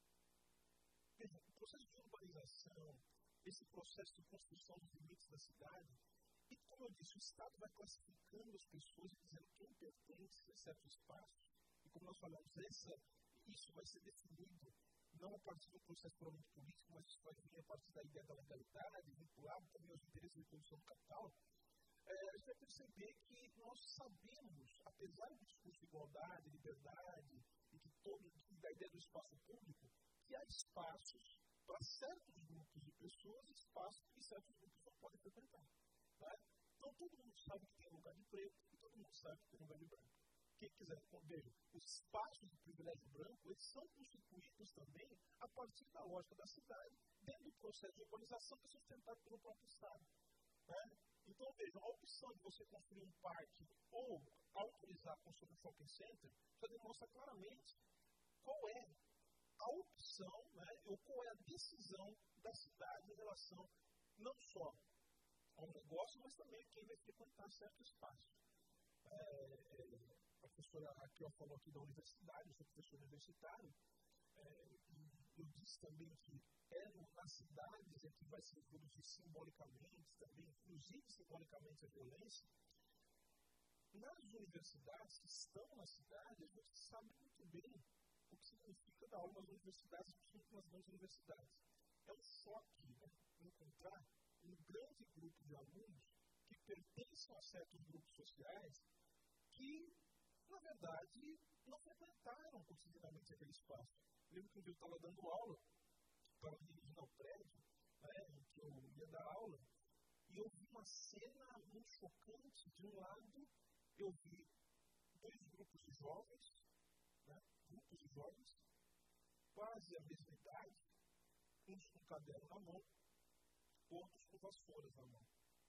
veja, o processo de urbanização, esse processo de construção dos limites da cidade, e como eu disse, o Estado vai classificando as pessoas e dizendo quem pertence a certos espaços, e como nós falamos, essa, isso vai ser definido não a partir do processo puramente político, mas isso vai vir a partir da ideia da legalidade, vinculado também aos interesses de produção do capital. É, a gente vai perceber que nós sabemos, apesar do discurso de igualdade, liberdade, e que todo, e da ideia do espaço público, que há espaços para certos grupos de pessoas, espaços que certos grupos não podem frequentar. Tá? Então, todo mundo sabe que tem lugar de preto e todo mundo sabe que tem lugar de branco. Quem quiser, veja, os espaços de privilégio branco, eles são constituídos também a partir da lógica da cidade, dentro do processo de urbanização que é sustentado pelo próprio Estado. Né? Então, veja, a opção de você construir um parque ou autorizar a construir um shopping center já demonstra claramente qual é a opção, né, ou qual é a decisão da cidade em relação não só ao negócio, mas também a quem vai frequentar certo espaço. É, é, a professora Raquel falou aqui da universidade, eu sou professor universitário, é, e eu disse também que é nas cidades é que vai se reproduzir simbolicamente, também, inclusive simbolicamente, a violência. Nas universidades que estão na cidade, a gente sabe muito bem o que significa dar aula nas universidades, principalmente nas grandes universidades. É um choque, né, encontrar um grande grupo de alunos que pertencem a certos grupos sociais que, na verdade, não frequentaram cotidianamente aquele espaço. Eu lembro que um dia eu estava dando aula, estava dirigindo ao prédio, né, em que eu ia dar aula, e eu vi uma cena muito chocante. De um lado, eu vi dois grupos de jovens, né, grupos de jovens, quase a mesma idade, uns com caderno na mão, outros com vassouras na mão.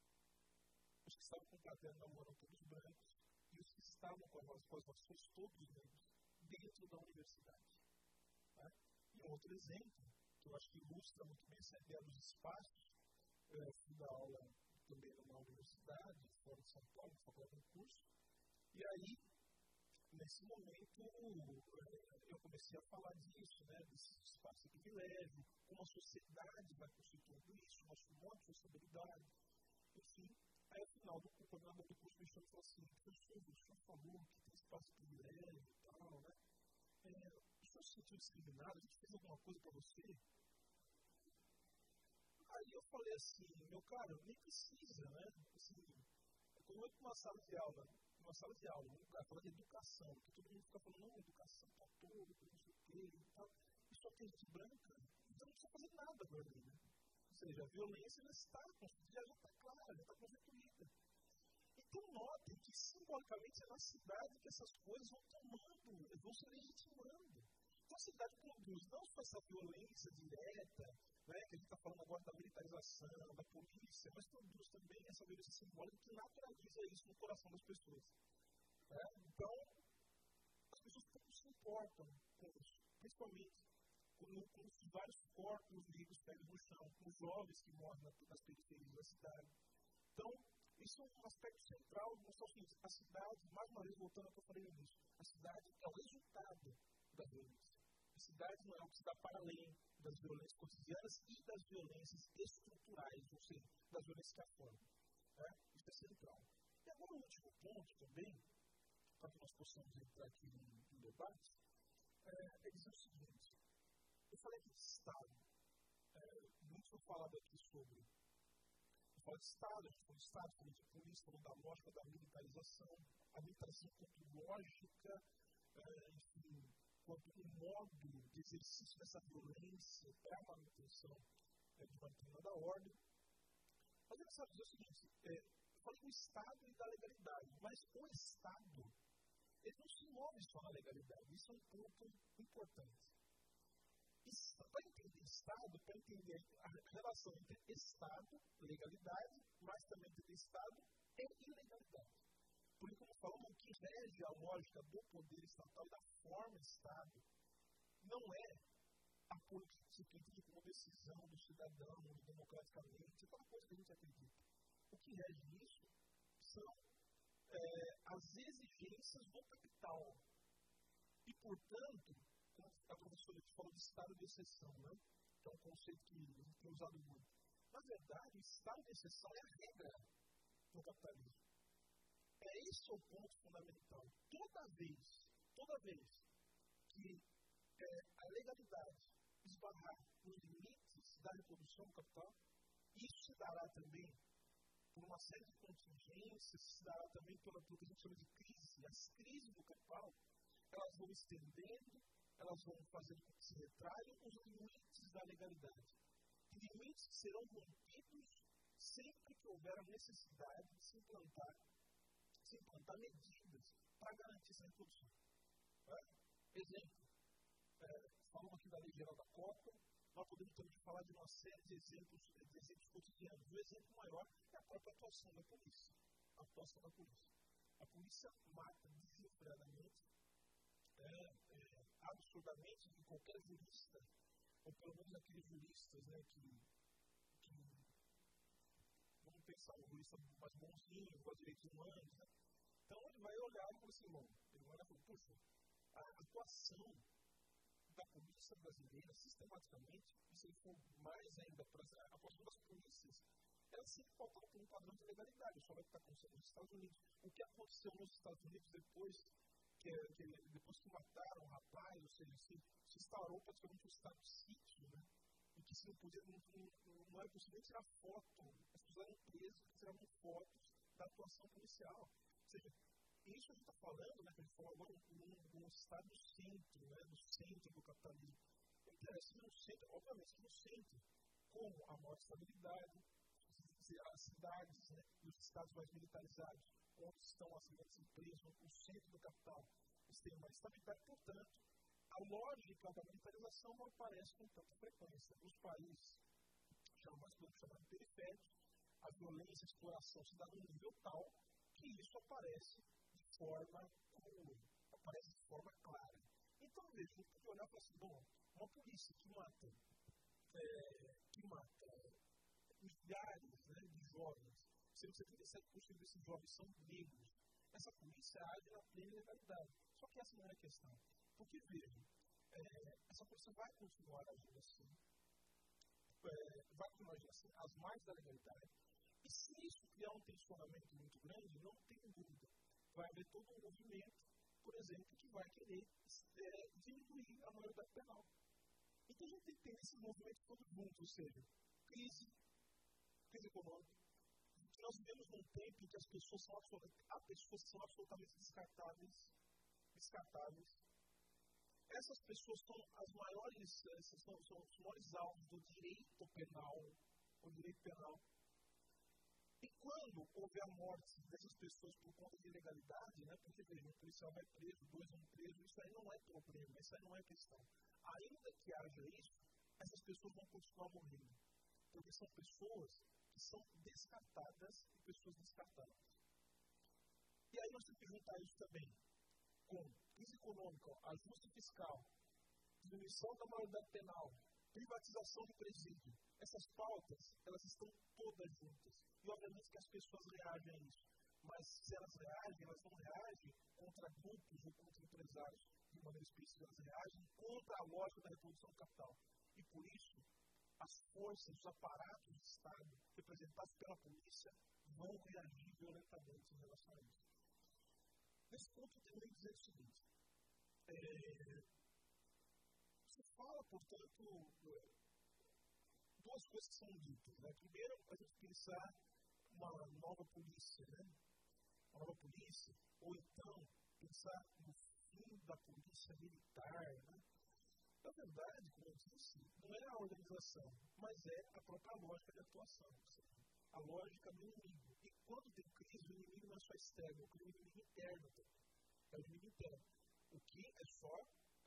Os que estavam com caderno na mão eram todos brancos, e os que estavam com as, com as vassouras todos negros, dentro da universidade. Tá? E um outro exemplo, que eu acho que ilustra muito bem essa ideia dos espaços, eu fui dar aula também numa universidade, fora de São Paulo, faculdade de curso, e aí, nesse momento, eu comecei a falar disso, né, desse espaço de privilégio, como a sociedade vai constituindo isso, nosso modo de sociabilidade, enfim. Aí, ao final do curso, o coordenador do curso me chamou e falou assim: professor, o senhor falou que tem espaço de privilégio e tal, né? É, o senhor se sentiu discriminado? A gente fez alguma coisa para você? Aí eu falei assim: meu caro, nem precisa, né? Assim, quando eu entro numa sala de aula, numa sala de aula, um lugar fala de educação, que todo mundo fica falando, não, educação para todo, para não sei o quê e tal, e só tem gente branca, então não precisa fazer nada agora ali, né? Ou seja, a violência já está constituída, já está clara, já está constituída. Então, notem que simbolicamente é na cidade que essas coisas vão tomando, vão se legitimando. Então, a cidade produz não só essa violência direta, né, que a gente está falando agora da militarização, da polícia, mas produz também essa violência simbólica que naturaliza isso no coração das pessoas. Né? Então, as pessoas pouco se importam com isso, principalmente com, com os vários corpos negros caídos no chão, com os jovens que moram nas periferias da cidade. Então, isso é um aspecto central de mostrar o seguinte: a cidade, mais uma vez voltando ao que eu falei no início, a cidade é o resultado da violência. A cidade não é o que está para além das violências cotidianas e das violências estruturais, ou seja, das violências que a formam. Né? Isso é central. E agora o último ponto também, para que nós possamos entrar aqui no, no debate, é, é dizer o seguinte: eu falei aqui de Estado, é, muito foi falado aqui sobre fala de Estado, a gente falou de Estado, falou de polícia, falou da lógica da militarização, a militarização quanto lógica, é, enfim, quanto um modo de exercício dessa violência para a manutenção é, de uma determinada ordem. Mas é necessário dizer o seguinte: é, eu falei do Estado e da legalidade, mas o Estado ele não se move só na legalidade, isso é um ponto importante. para entender Estado, para entender a relação entre Estado, legalidade, mas também entre Estado e ilegalidade. Porque, como falamos, o que rege a lógica do poder estatal e da forma Estado não é a política que entende como decisão do cidadão, democraticamente, aquela coisa que a gente acredita. O que rege isso são é, as exigências do capital. E, portanto, como a professora falou de estado de exceção, né? Que é um conceito que a gente tem usado muito. Na verdade, o estado de exceção é a regra no capitalismo. É esse o ponto fundamental. Toda vez, toda vez que é, a legalidade esbarrar nos limites da reprodução do capital, isso se dará também por uma série de contingências, se dará também pela, pelo que a gente chama de crise. As crises do capital, elas vão estendendo, elas vão fazendo com que se retraiam os limites da legalidade. Limites que serão rompidos sempre que houver a necessidade de se implantar, se implantar medidas para garantir essa reprodução. É? Exemplo, é, falamos aqui da Lei Geral da Cota, nós podemos também falar de uma série de exemplos, de exemplos cotidianos. O exemplo maior é a própria atuação da polícia. A atuação da polícia. A polícia mata desenfreadamente, é, é, absurdamente, que qualquer jurista, ou pelo menos aqueles juristas, né, que, que vamos pensar, um jurista mais bonzinho, com direitos humanos, né? Então ele vai olhar e falar assim, bom, ele vai olhar e falar, puxa, a atuação da polícia brasileira, sistematicamente, e se ele for mais ainda, a atuação das polícias, ela sempre pautada por um padrão de legalidade. Só vai estar acontecendo nos Estados Unidos. O que aconteceu nos Estados Unidos depois que, que, depois que mataram o rapaz, ou seja, se, se instaurou praticamente um estado de sítio, né? E que se não podia, não, não, não era possível tirar foto, as pessoas eram presas porque tiravam fotos da atuação policial. Ou seja, isso a gente está falando, né, que a gente falou agora, num estado do centro, né, do centro do capitalismo. É interessante no centro, obviamente, no centro, como a maior estabilidade, as cidades, né, e os estados mais militarizados, onde estão as grandes empresas, o centro do capital, eles têm uma estabilidade, portanto, a lógica da militarização não aparece com tanta frequência. Nos países, mais chamados periféricos, a violência e a exploração se dá num nível tal que isso aparece de forma comum, aparece de forma clara. Então, veja, a gente tem que olhar e falar assim, bom, uma polícia que mata, é, que mata milhares, né, de jovens, sendo que setenta e sete por cento desses jovens são negros, essa polícia age na plena legalidade. Só que essa não é a questão. Porque, veja, é, essa polícia vai continuar agindo assim, é, vai continuar agindo assim, às margens da legalidade, e se isso criar um tensionamento muito grande, não tem dúvida, vai haver todo um movimento, por exemplo, que vai querer é, diminuir a maioridade penal. Então a gente tem que ter esse movimento todo junto, ou seja, crise, crise econômica. Nós vivemos num tempo em que as pessoas são, há pessoas que são absolutamente descartáveis, descartáveis. Essas pessoas são as maiores, são, são os maiores alvos do direito penal, o direito penal. E quando houve a morte dessas pessoas por conta de ilegalidade, né, porque veja, um policial vai preso, dois vão preso, isso aí não é problema, isso aí não é questão. Ainda que haja isso, essas pessoas vão continuar morrendo. Porque são pessoas que são descartadas e pessoas descartáveis. E aí nós temos que juntar isso também com crise econômica, ajuste fiscal, diminuição da maioridade penal, privatização de presídio. Essas pautas, elas estão todas juntas. E obviamente que as pessoas reagem a isso. Mas se elas reagem, elas não reagem contra grupos ou contra empresários. De maneira específica, elas reagem contra a lógica da reprodução do capital. E por isso, as forças, os aparatos do Estado, representados pela polícia, vão reagir violentamente em relação a isso. Nesse ponto, eu tenho que dizer o seguinte. É, se fala, portanto, duas coisas que são ditas. Né? Primeiro, a gente pensar uma nova polícia, né? Uma nova polícia, ou então pensar no fim da polícia militar. Né? Na verdade, como eu disse, não é a organização, mas é a própria lógica de atuação. A lógica do inimigo. E quando tem crise, o inimigo não é só externo, o inimigo interno também. É o inimigo interno. O que é só as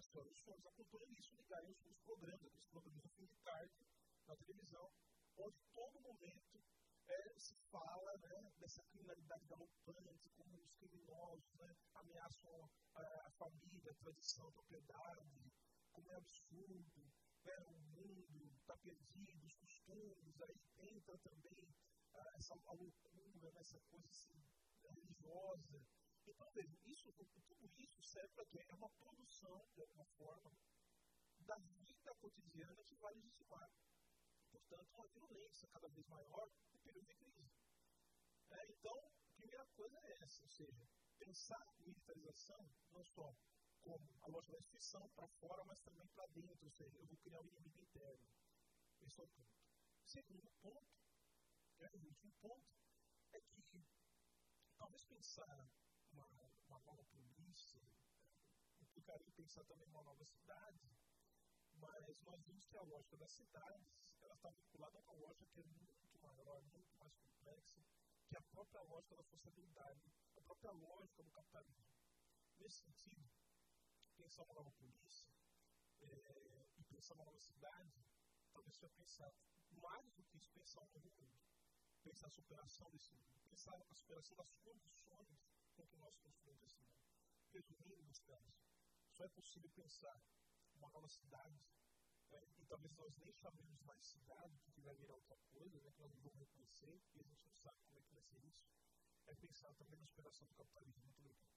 senhoras e senhores acompanham isso, ligarem os, os programas, aqueles programas do fim de tarde na televisão, onde todo momento é, se fala, né, dessa criminalidade galopante, como os criminosos, né, ameaçam a, a família, a tradição, a propriedade, como é absurdo, né, o mundo está perdido, os costumes, aí entra também ah, essa a loucura, né, essa coisa assim, religiosa. Então, veja, isso, tudo isso serve para quê? É uma produção, de alguma forma, da vida cotidiana que vai legitimar. Portanto, uma violência cada vez maior no período de crise. É, então, a primeira coisa é essa, ou seja, pensar militarização não só como a lógica da instituição para fora, mas também para dentro, ou seja, eu vou criar um inimigo interno. Esse é o ponto. Segundo ponto, é, o último ponto, é que talvez pensar uma, uma nova polícia implicaria pensar também uma nova cidade, mas nós vimos que a lógica das cidades ela está vinculada a uma lógica que é muito maior, muito mais complexa, que é a própria lógica da sociabilidade, a própria lógica do capitalismo. Nesse sentido, pensar uma nova polícia é, e pensar uma nova cidade, talvez seja pensar mais do que isso, pensar um novo mundo, pensar a superação desse mundo, pensar a superação das condições com que nós construímos esse mundo. Resumindo, meus caros, só é possível pensar uma nova cidade, é, e talvez nós nem chamemos mais cidade, que vai virar outra coisa, né, que nós não vamos reconhecer, e a gente não sabe como é que vai ser isso, é pensar também na superação do capitalismo. Muito obrigado.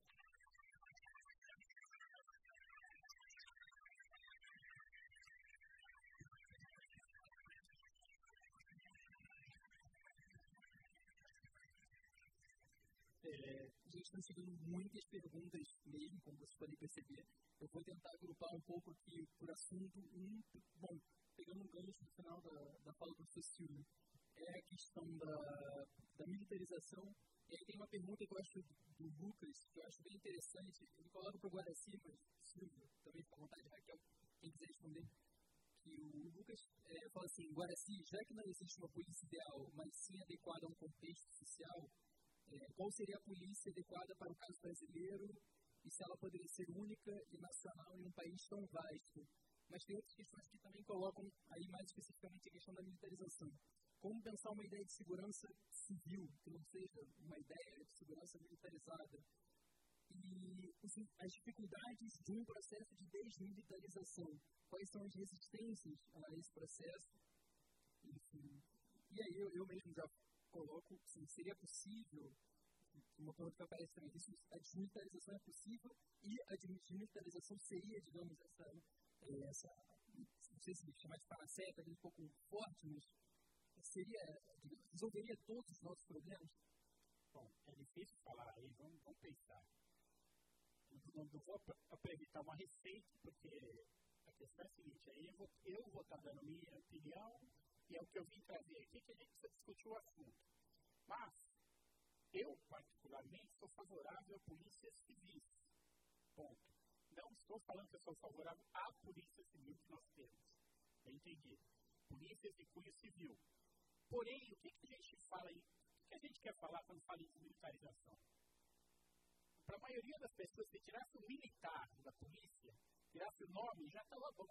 É, a gente está chegando muitas perguntas mesmo, como vocês podem perceber. Eu vou tentar agrupar um pouco aqui por assunto. Um, bom, pegando um gancho no final da, da fala do professor Silvio, é a questão da, da militarização. E aí tem uma pergunta que eu acho do Lucas, que eu acho bem interessante. Ele coloca para o Guaraci, mas Silvio, também fica à vontade, Raquel, quem quiser responder. Que o Lucas é, fala assim, Guaraci, já que não existe uma polícia ideal, mas sim adequada a um contexto social, É, qual seria a polícia adequada para o caso brasileiro e se ela poderia ser única e nacional em um país tão vasto. Mas tem outras questões que também colocam aí mais especificamente a questão da militarização. Como pensar uma ideia de segurança civil, que não seja uma ideia de segurança militarizada? E assim, as dificuldades de um processo de desmilitarização. Quais são as resistências a esse processo? Enfim, e aí eu, eu mesmo já coloco, sim, seria possível, uma pergunta que aparece também, isso, a desmilitarização é possível e a desmilitarização seria, digamos, essa, essa não sei se chamar de paraceta, um pouco forte, mas seria, digamos, resolveria todos os nossos problemas? Bom, é difícil falar aí, vamos, vamos pensar. Não, não vou apresentar uma receita, porque a questão é a seguinte, aí eu vou, eu vou estar dando minha opinião, e é o que eu vim trazer aqui, que a gente precisa discutir o assunto. Mas, eu, particularmente, sou favorável a polícias civis. Ponto. Não estou falando que eu sou favorável à polícia civil que nós temos. Bem entendido. Polícias de cunho civil. Porém, o que, que a gente fala aí? O que a gente quer falar quando fala em desmilitarização? Para a maioria das pessoas, se tirasse o militar da polícia, tirasse o nome, já estava bom.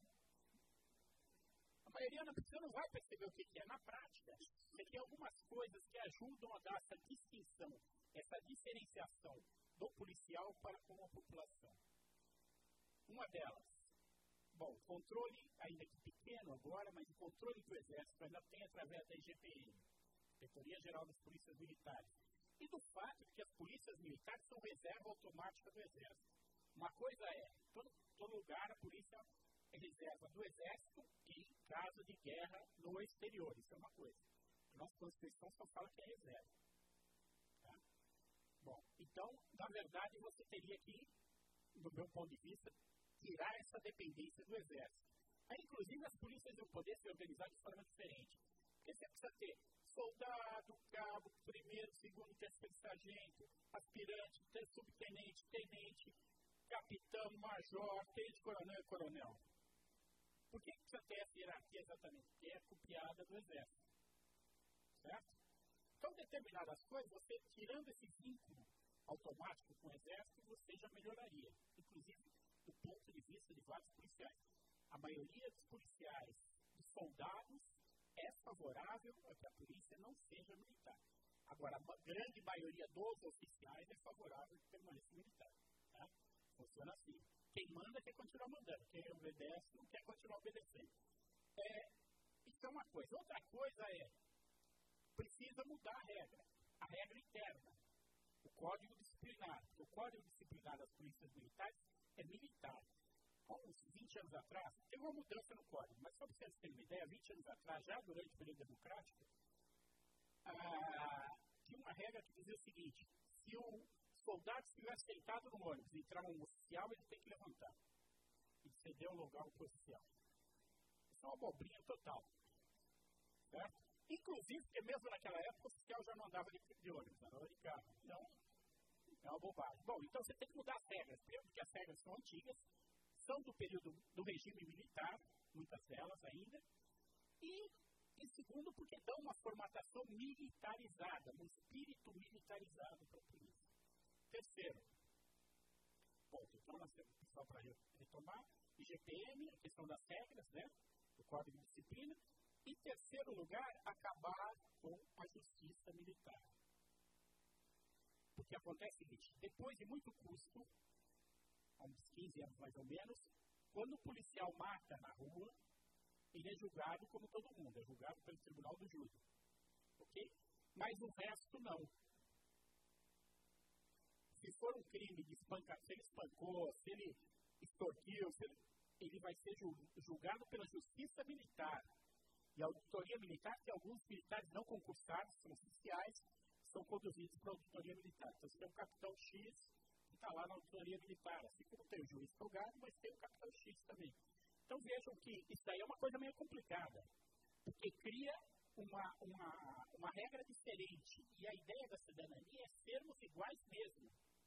A maioria da pessoa não vai perceber o que é na prática. Você tem algumas coisas que ajudam a dar essa distinção, essa diferenciação do policial para com a população. Uma delas, bom, controle, ainda que pequeno agora, mas o controle do Exército ainda tem através da I G P M, Inspetoria Geral das Polícias Militares. E do fato de que as polícias militares são reserva automática do Exército. Uma coisa é, todo, todo lugar a polícia é reserva do Exército em caso de guerra no exterior. Isso é uma coisa. A nossa Constituição só fala que é reserva. Tá? Bom, então, na verdade, você teria que, do meu ponto de vista, tirar essa dependência do Exército. Aí, inclusive, as polícias vão poder se organizar de forma diferente. Porque você precisa ter soldado, cabo, primeiro, segundo, terceiro sargento, aspirante, subtenente, tenente, capitão, major, tenente, coronel e coronel. Por que precisa ter essa hierarquia exatamente? Porque é copiada do Exército. Certo? Então, determinadas coisas, você tirando esse vínculo automático com o Exército, você já melhoraria. Inclusive, do ponto de vista de vários policiais. A maioria dos policiais, dos soldados, é favorável a que a polícia não seja militar. Agora, a grande maioria dos oficiais é favorável a que permaneça militar. Tá? Funciona assim. Quem manda quer continuar mandando, quem obedece não quer continuar obedecendo. É, isso é uma coisa. Outra coisa é, precisa mudar a regra, a regra interna, o código disciplinar. O código disciplinar das polícias militares é militar. Há uns vinte anos atrás, teve uma mudança no código, mas só para vocês terem uma ideia, vinte anos atrás, já durante o período democrático, ah, tinha uma regra que dizia o seguinte: se o soldado estiver sentado no ônibus e entrar um oficial, ele tem que levantar e ceder o lugar ao oficial. Isso é uma abobrinha total. Certo? Inclusive, porque mesmo naquela época, o oficial já não andava de, de ônibus, andava de carro. Então, é uma bobagem. Bom, então você tem que mudar as regras. Primeiro, porque as regras são antigas, são do período do regime militar, muitas delas ainda, e, e segundo, porque dão uma formatação militarizada, um espírito militarizado para a polícia. Terceiro, ponto, então nós temos só para retomar, I G P M, a questão das regras, né, do Código de Disciplina, e terceiro lugar, acabar com a justiça militar. Porque acontece o seguinte, depois de muito custo, há uns quinze anos mais ou menos, quando o policial mata na rua, ele é julgado como todo mundo, é julgado pelo Tribunal do Júri. Ok? Mas o resto não. Se for um crime de espancar, se ele espancou, se ele extorquiu, se ele, ele vai ser julgado pela Justiça Militar. E a auditoria militar, que alguns militares não concursados, são oficiais, são conduzidos para a auditoria militar. Então, você tem um capitão X que está lá na auditoria militar, assim como tem o juiz togado, mas tem o capitão X também. Então, vejam que isso daí é uma coisa meio complicada, porque cria uma, uma, uma regra diferente. E a ideia da cidadania é sermos iguais mesmo.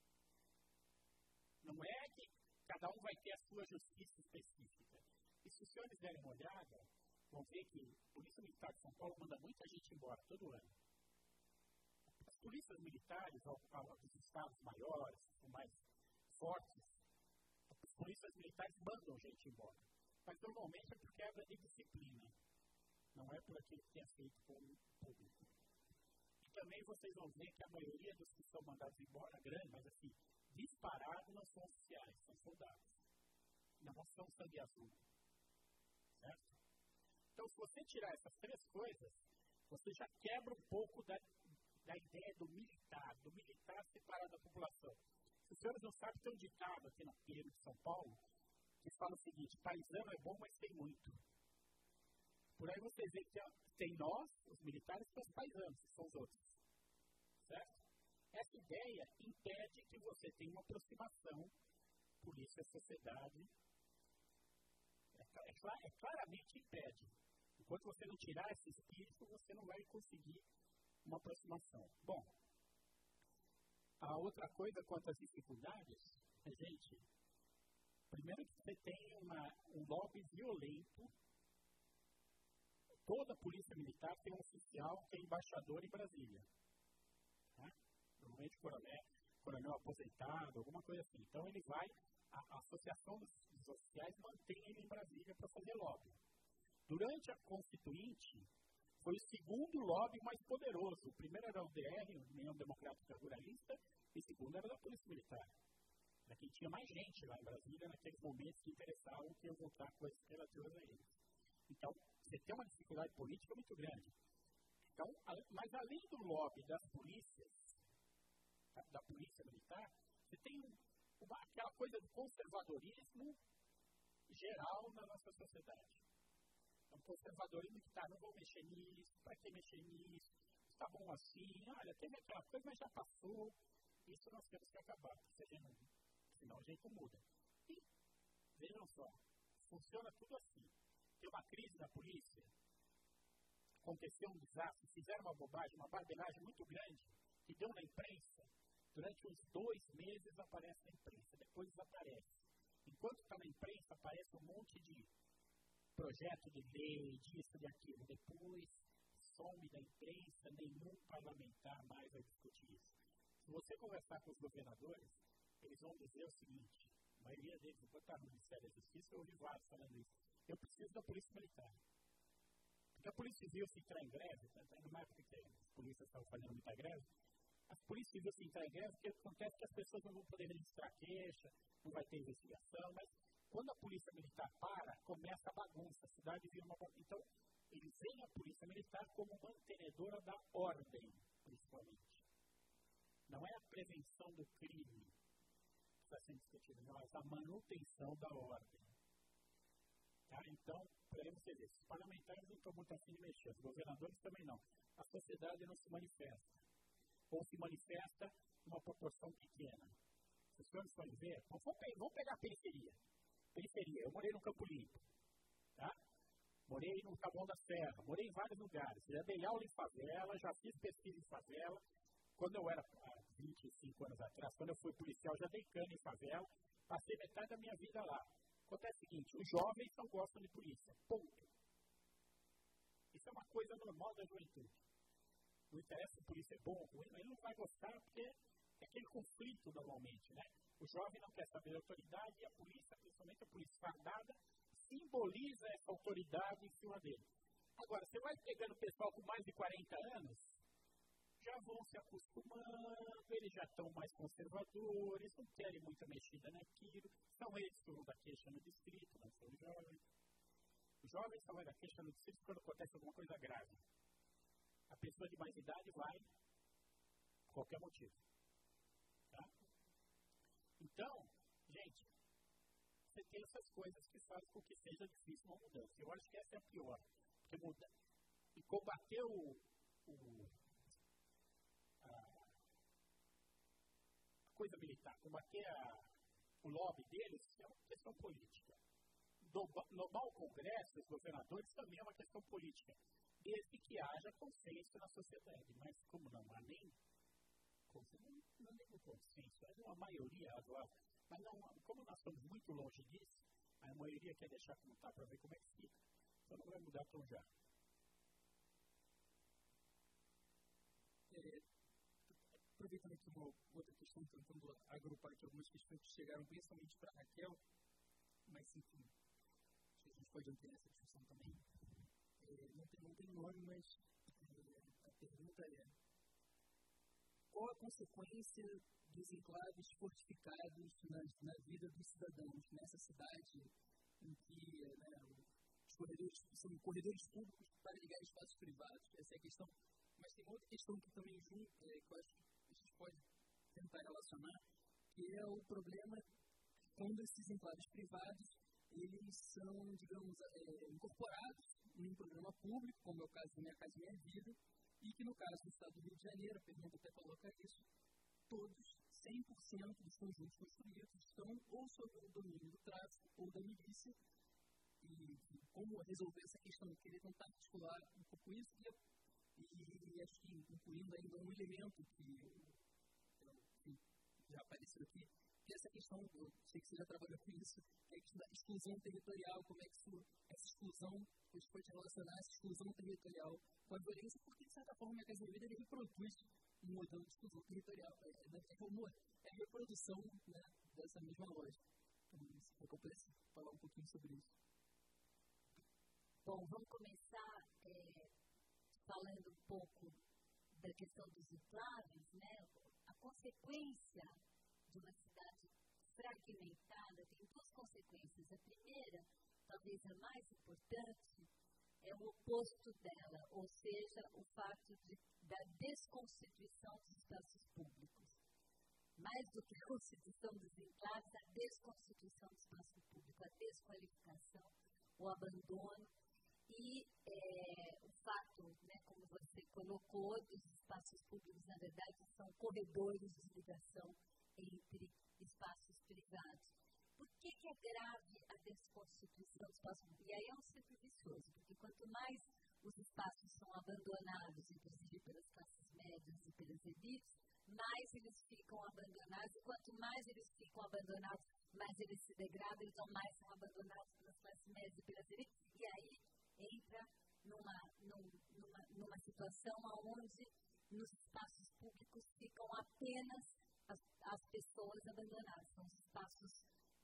Não é que cada um vai ter a sua justiça específica. E se os senhores derem uma olhada, vão ver que a Polícia Militar de São Paulo manda muita gente embora todo ano. As polícias militares, dos estados maiores, mais fortes, as polícias militares mandam gente embora. Mas normalmente é por quebra de disciplina. Não é por aquilo que tenha feito com o público. E também vocês vão ver que a maioria dos que são mandados embora, grande, mas assim, disparado, não são oficiais, são soldados. Não são sangue azul. Certo? Então, se você tirar essas três coisas, você já quebra um pouco da, da ideia do militar, do militar separado da população. Se os senhores não sabem, tem um ditado aqui na P M de São Paulo, que fala o seguinte: paisano é bom, mas tem muito. Por aí vocês veem que tem nós, os militares, e os paisanos, que são os outros. Certo? Essa ideia impede que você tenha uma aproximação polícia-sociedade. É, é, é, claramente impede. Enquanto você não tirar esse espírito, você não vai conseguir uma aproximação. Bom, a outra coisa quanto às dificuldades é, gente, primeiro que você tem uma, um lobby violento. Toda a polícia militar tem um oficial que é embaixador em Brasília. Tá? Normalmente coronel, coronel aposentado, alguma coisa assim. Então ele vai, a, a associação dos, dos oficiais mantém ele em Brasília para fazer lobby. Durante a Constituinte, foi o segundo lobby mais poderoso. O primeiro era o U D R, União Democrática Ruralista, e o segundo era da Polícia Militar. Era quem tinha mais gente lá em Brasília naqueles momentos que interessavam que iam votar coisas relativas a eles. Então, você tem uma dificuldade política muito grande. Então, a, mas além do lobby das polícias, da, da Polícia Militar, você tem um, uma, aquela coisa do conservadorismo geral na nossa sociedade. Um conservadorismo que tá, não vou mexer nisso, para que mexer nisso, está bom assim, olha, teve aquela coisa, mas já passou, isso nós temos que acabar, senão, senão a gente muda. E, vejam só, funciona tudo assim. Tem uma crise na polícia, aconteceu um desastre, fizeram uma bobagem, uma barbeiragem muito grande, que deu na imprensa, durante uns dois meses aparece na imprensa, depois desaparece. Enquanto está na imprensa, aparece um monte de projeto de lei, disso, de aquilo. Depois, some da imprensa, nenhum parlamentar mais vai discutir isso. Se você conversar com os governadores, eles vão dizer o seguinte: maioria deles botaram no Ministério da Justiça, eu ouvi vários falando isso. Eu preciso da Polícia Militar. Porque a Polícia Civil, se entrar em greve, numa época que as polícias estavam fazendo muita greve, a Polícia Civil, se entrar em greve, porque acontece que as pessoas não vão poder registrar queixa, não vai ter investigação, mas quando a Polícia Militar para, começa a bagunça, a cidade vira uma bagunça. Então, eles veem a Polícia Militar como mantenedora da ordem, principalmente. Não é a prevenção do crime que está sendo discutido, mas a manutenção da ordem. Tá? Então, para você ver, os parlamentares não estão muito afim de mexer, os governadores também não. A sociedade não se manifesta. Ou se manifesta em uma proporção pequena. Se os senhores forem ver, vamos pegar a periferia. Periferia, eu morei no Campo Limpo. Tá? Morei no Taboão da Serra, morei em vários lugares. Já dei aula em favela, já fiz pesquisa em favela. Quando eu era, há vinte e cinco anos atrás, quando eu fui policial, já dei cano em favela. Passei metade da minha vida lá. Acontece o seguinte, os jovens não gostam de polícia. Ponto. Isso é uma coisa normal da juventude. Não interessa se a polícia é bom ou ruim, mas ele não vai gostar porque é aquele conflito normalmente, né? O jovem não quer saber da autoridade e a polícia, principalmente a polícia fardada, simboliza essa autoridade em cima dele. Agora, você vai pegando o pessoal com mais de quarenta anos, já vão se acostumando, eles já estão mais conservadores, não querem muita mexida naquilo, são eles que vão dar queixa no distrito, não são os jovens. Os jovens só vão dar queixa no distrito quando acontece alguma coisa grave. A pessoa de mais idade vai por qualquer motivo. Tá? Então, gente, você tem essas coisas que fazem com que seja difícil uma mudança. Eu acho que essa é a pior. Porque muda. E combater o, o, a, a coisa militar, combater a, o lobby deles é uma questão política. Domar o Congresso, os governadores, também é uma questão política. Desde que haja consenso na sociedade. Mas como não há nem consenso, não há nem consenso, é uma maioria razoável. Mas não, como nós estamos muito longe disso, a maioria quer deixar como está para ver como é que fica. Então não vai mudar tão já. É, aproveitando aqui uma outra questão, tentando agrupar aqui algumas questões que chegaram principalmente para a Raquel, mas enfim, acho que a gente pode ampliar essa discussão também. É, não, tem, não tem nome, mas é, a pergunta é: qual a consequência dos enclaves fortificados na, na vida dos cidadãos nessa cidade em que, né, os corredores são corredores públicos para ligar espaços privados? Essa é a questão. Mas tem outra questão que também junto, é, que eu acho que a gente pode tentar relacionar, que é o problema quando esses enclaves privados eles são, digamos, é, incorporados em um programa público, como é o caso da Minha Casa Minha Vida, e que no caso do Estado do Rio de Janeiro, a pergunta até coloca isso, todos, cem por cento dos conjuntos construídos estão ou sob o domínio do tráfico ou da milícia, e, e como resolver essa questão, eu queria tentar articular um pouco isso, e, e acho que incluindo ainda um elemento que, que já apareceu aqui, que essa questão, eu sei que você já trabalhou com isso, que é a questão da exclusão territorial, como é que isso, essa exclusão, você pode relacionar essa exclusão territorial com a violência, porque de certa forma a Casa Minha Vida ele reproduz um modelo de exclusão territorial, é, é, é, como, é a reprodução, né, dessa mesma lógica. Então, se for complexo, falar um pouquinho sobre isso. Bom, vamos começar é, falando um pouco da questão dos enclaves, né? A consequência de uma cidade fragmentada tem duas consequências. A primeira, talvez a mais importante, é o oposto dela, ou seja, o fato de, da desconstituição dos espaços públicos. Mais do que a constituição dos enclaves, a desconstituição do espaço público, a desqualificação, o abandono e é, o fato, né, como você colocou, dos espaços públicos, na verdade, são corredores de ligação entre espaços privados. Por que, que é grave a desconstituição do espaço público? E aí é um ciclo vicioso, porque quanto mais os espaços são abandonados, inclusive pelas classes médias e pelas elites, mais eles ficam abandonados, e quanto mais eles ficam abandonados, mais eles se degradam, então mais são abandonados pelas classes médias e pelas elites, e aí entra numa, numa, numa situação onde nos espaços públicos ficam apenas as, as pessoas abandonadas, são os espaços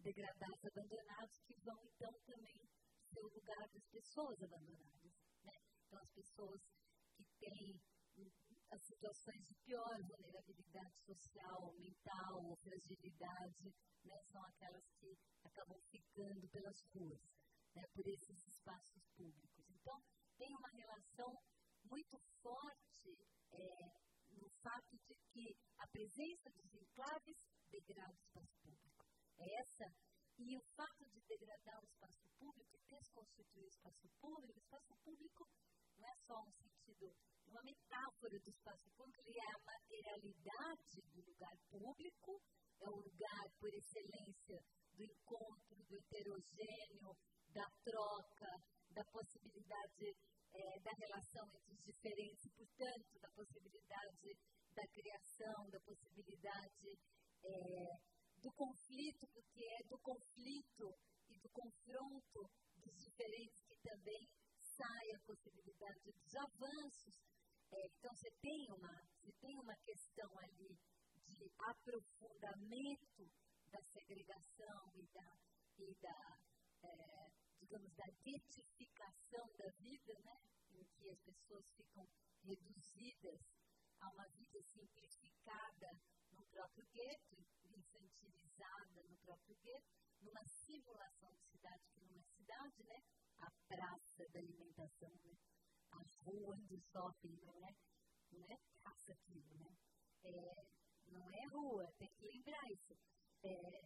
degradados, abandonados, que vão então também ser o lugar das pessoas abandonadas, né? Então, as pessoas que têm as situações de pior vulnerabilidade social, mental ou fragilidade, né, são aquelas que acabam ficando pelas ruas, né, por esses espaços públicos. Então, tem uma relação muito forte é, no fato de que a presença dos enclaves degrada o espaço público. É essa, e o fato de degradar o espaço público, desconstituir o espaço público, o espaço público não é só um sentido, uma metáfora do espaço público, ele é a materialidade do lugar público, é o lugar por excelência do encontro, do heterogêneo, da troca, da possibilidade é, da relação entre os diferentes, e, portanto, da possibilidade da criação, da possibilidade é, do conflito, porque é do conflito e do confronto dos diferentes que também sai a possibilidade dos avanços. É, então, você tem, uma, você tem uma questão ali de aprofundamento da segregação e da, e da é, digamos, da getificação da vida, né? Em que as pessoas ficam reduzidas a uma vida simplificada no próprio gueto, infantilizada no próprio gueto, numa simulação de cidade que não é cidade, né? A praça da alimentação, né? As ruas do shopping, não é, não é praça aquilo, né? É, não é rua, tem que lembrar isso. É,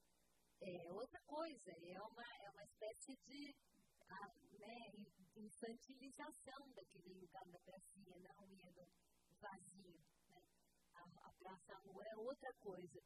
é outra coisa, é uma, é uma espécie de a, né, infantilização daquele lugar da pracinha, na rua do vazio, né? A, a praça, a rua é outra coisa.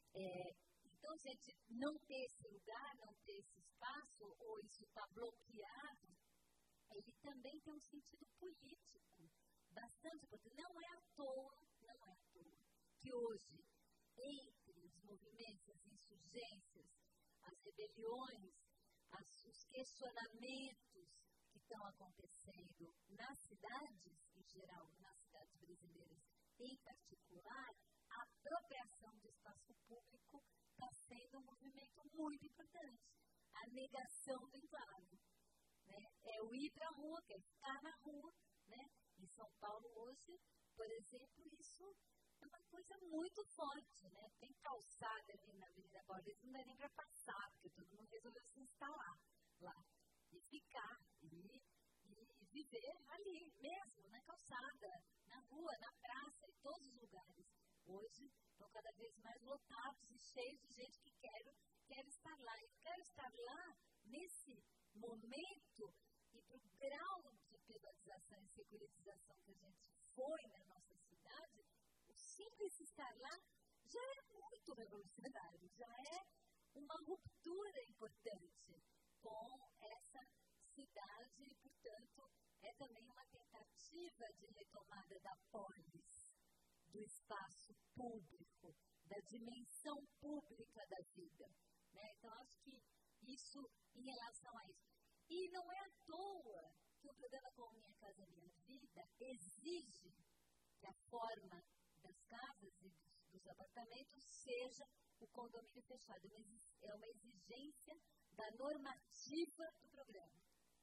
É, então, gente, não ter esse lugar, não ter esse espaço, ou isso está bloqueado, ele também tem um sentido político bastante importante. Não é à toa, não é à toa, que hoje, entre os movimentos, as insurgências, as rebeliões, as, os questionamentos que estão acontecendo nas cidades, em geral, nas cidades brasileiras em particular, a apropriação do espaço público está sendo um movimento muito importante. A negação do enclave. Né? É o ir para a rua, que é ficar na rua. Né? Em São Paulo, hoje, por exemplo, isso é uma coisa muito forte. Né? Tem calçada ali na Avenida Paulista, não dá nem para passar, porque todo mundo resolveu se instalar lá. E ficar, e, e viver ali mesmo, na calçada, na rua, na praça, em todos os lugares. Hoje, estão cada vez mais lotados e cheios de gente que quer, quer estar lá. E quero estar lá nesse momento e para o grau de privatização e securitização que a gente foi na nossa cidade, o simples estar lá já é muito revolucionário, já é uma ruptura importante com essa cidade e, portanto, é também uma tentativa de retomada da polis, do espaço público, da dimensão pública da vida. Né? Então, acho que isso em relação a isso. E não é à toa que o programa Com Minha Casa Minha Vida exige que a forma das casas e dos, dos apartamentos seja o condomínio fechado. É uma exigência da normativa do programa.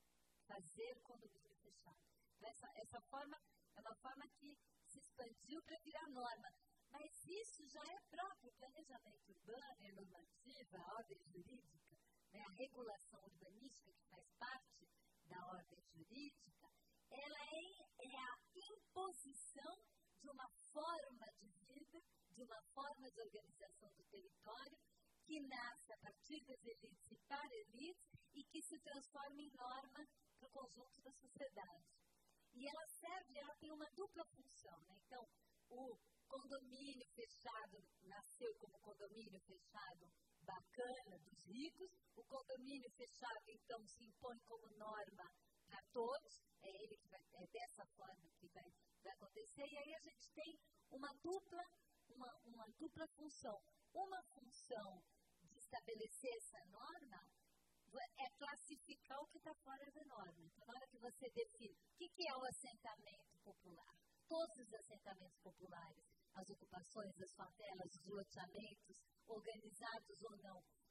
Fazer o condomínio fechado. Essa, essa forma é uma forma que se expandiu para virar norma. Mas isso já é próprio planejamento urbano, é normativa, a ordem jurídica, né? A regulação urbanística, que faz parte da ordem jurídica, ela é, é a imposição de uma forma de vida, de uma forma de organização do território, que nasce a partir das elites e para elites e que se transforma em norma para o conjunto da sociedade. E ela serve, ela tem uma dupla função. Né? Então, o condomínio fechado nasceu como condomínio fechado bacana dos ricos, o condomínio fechado, então, se impõe como norma para todos, é ele que vai, é dessa forma que vai, vai acontecer, e aí a gente tem uma dupla, uma, uma dupla função. Uma função de estabelecer essa norma é classificar o que está fora da norma. Então, na hora que você define o que, que é o assentamento popular, todos os assentamentos populares, as ocupações, as favelas, os loteamentos, organizados ou não,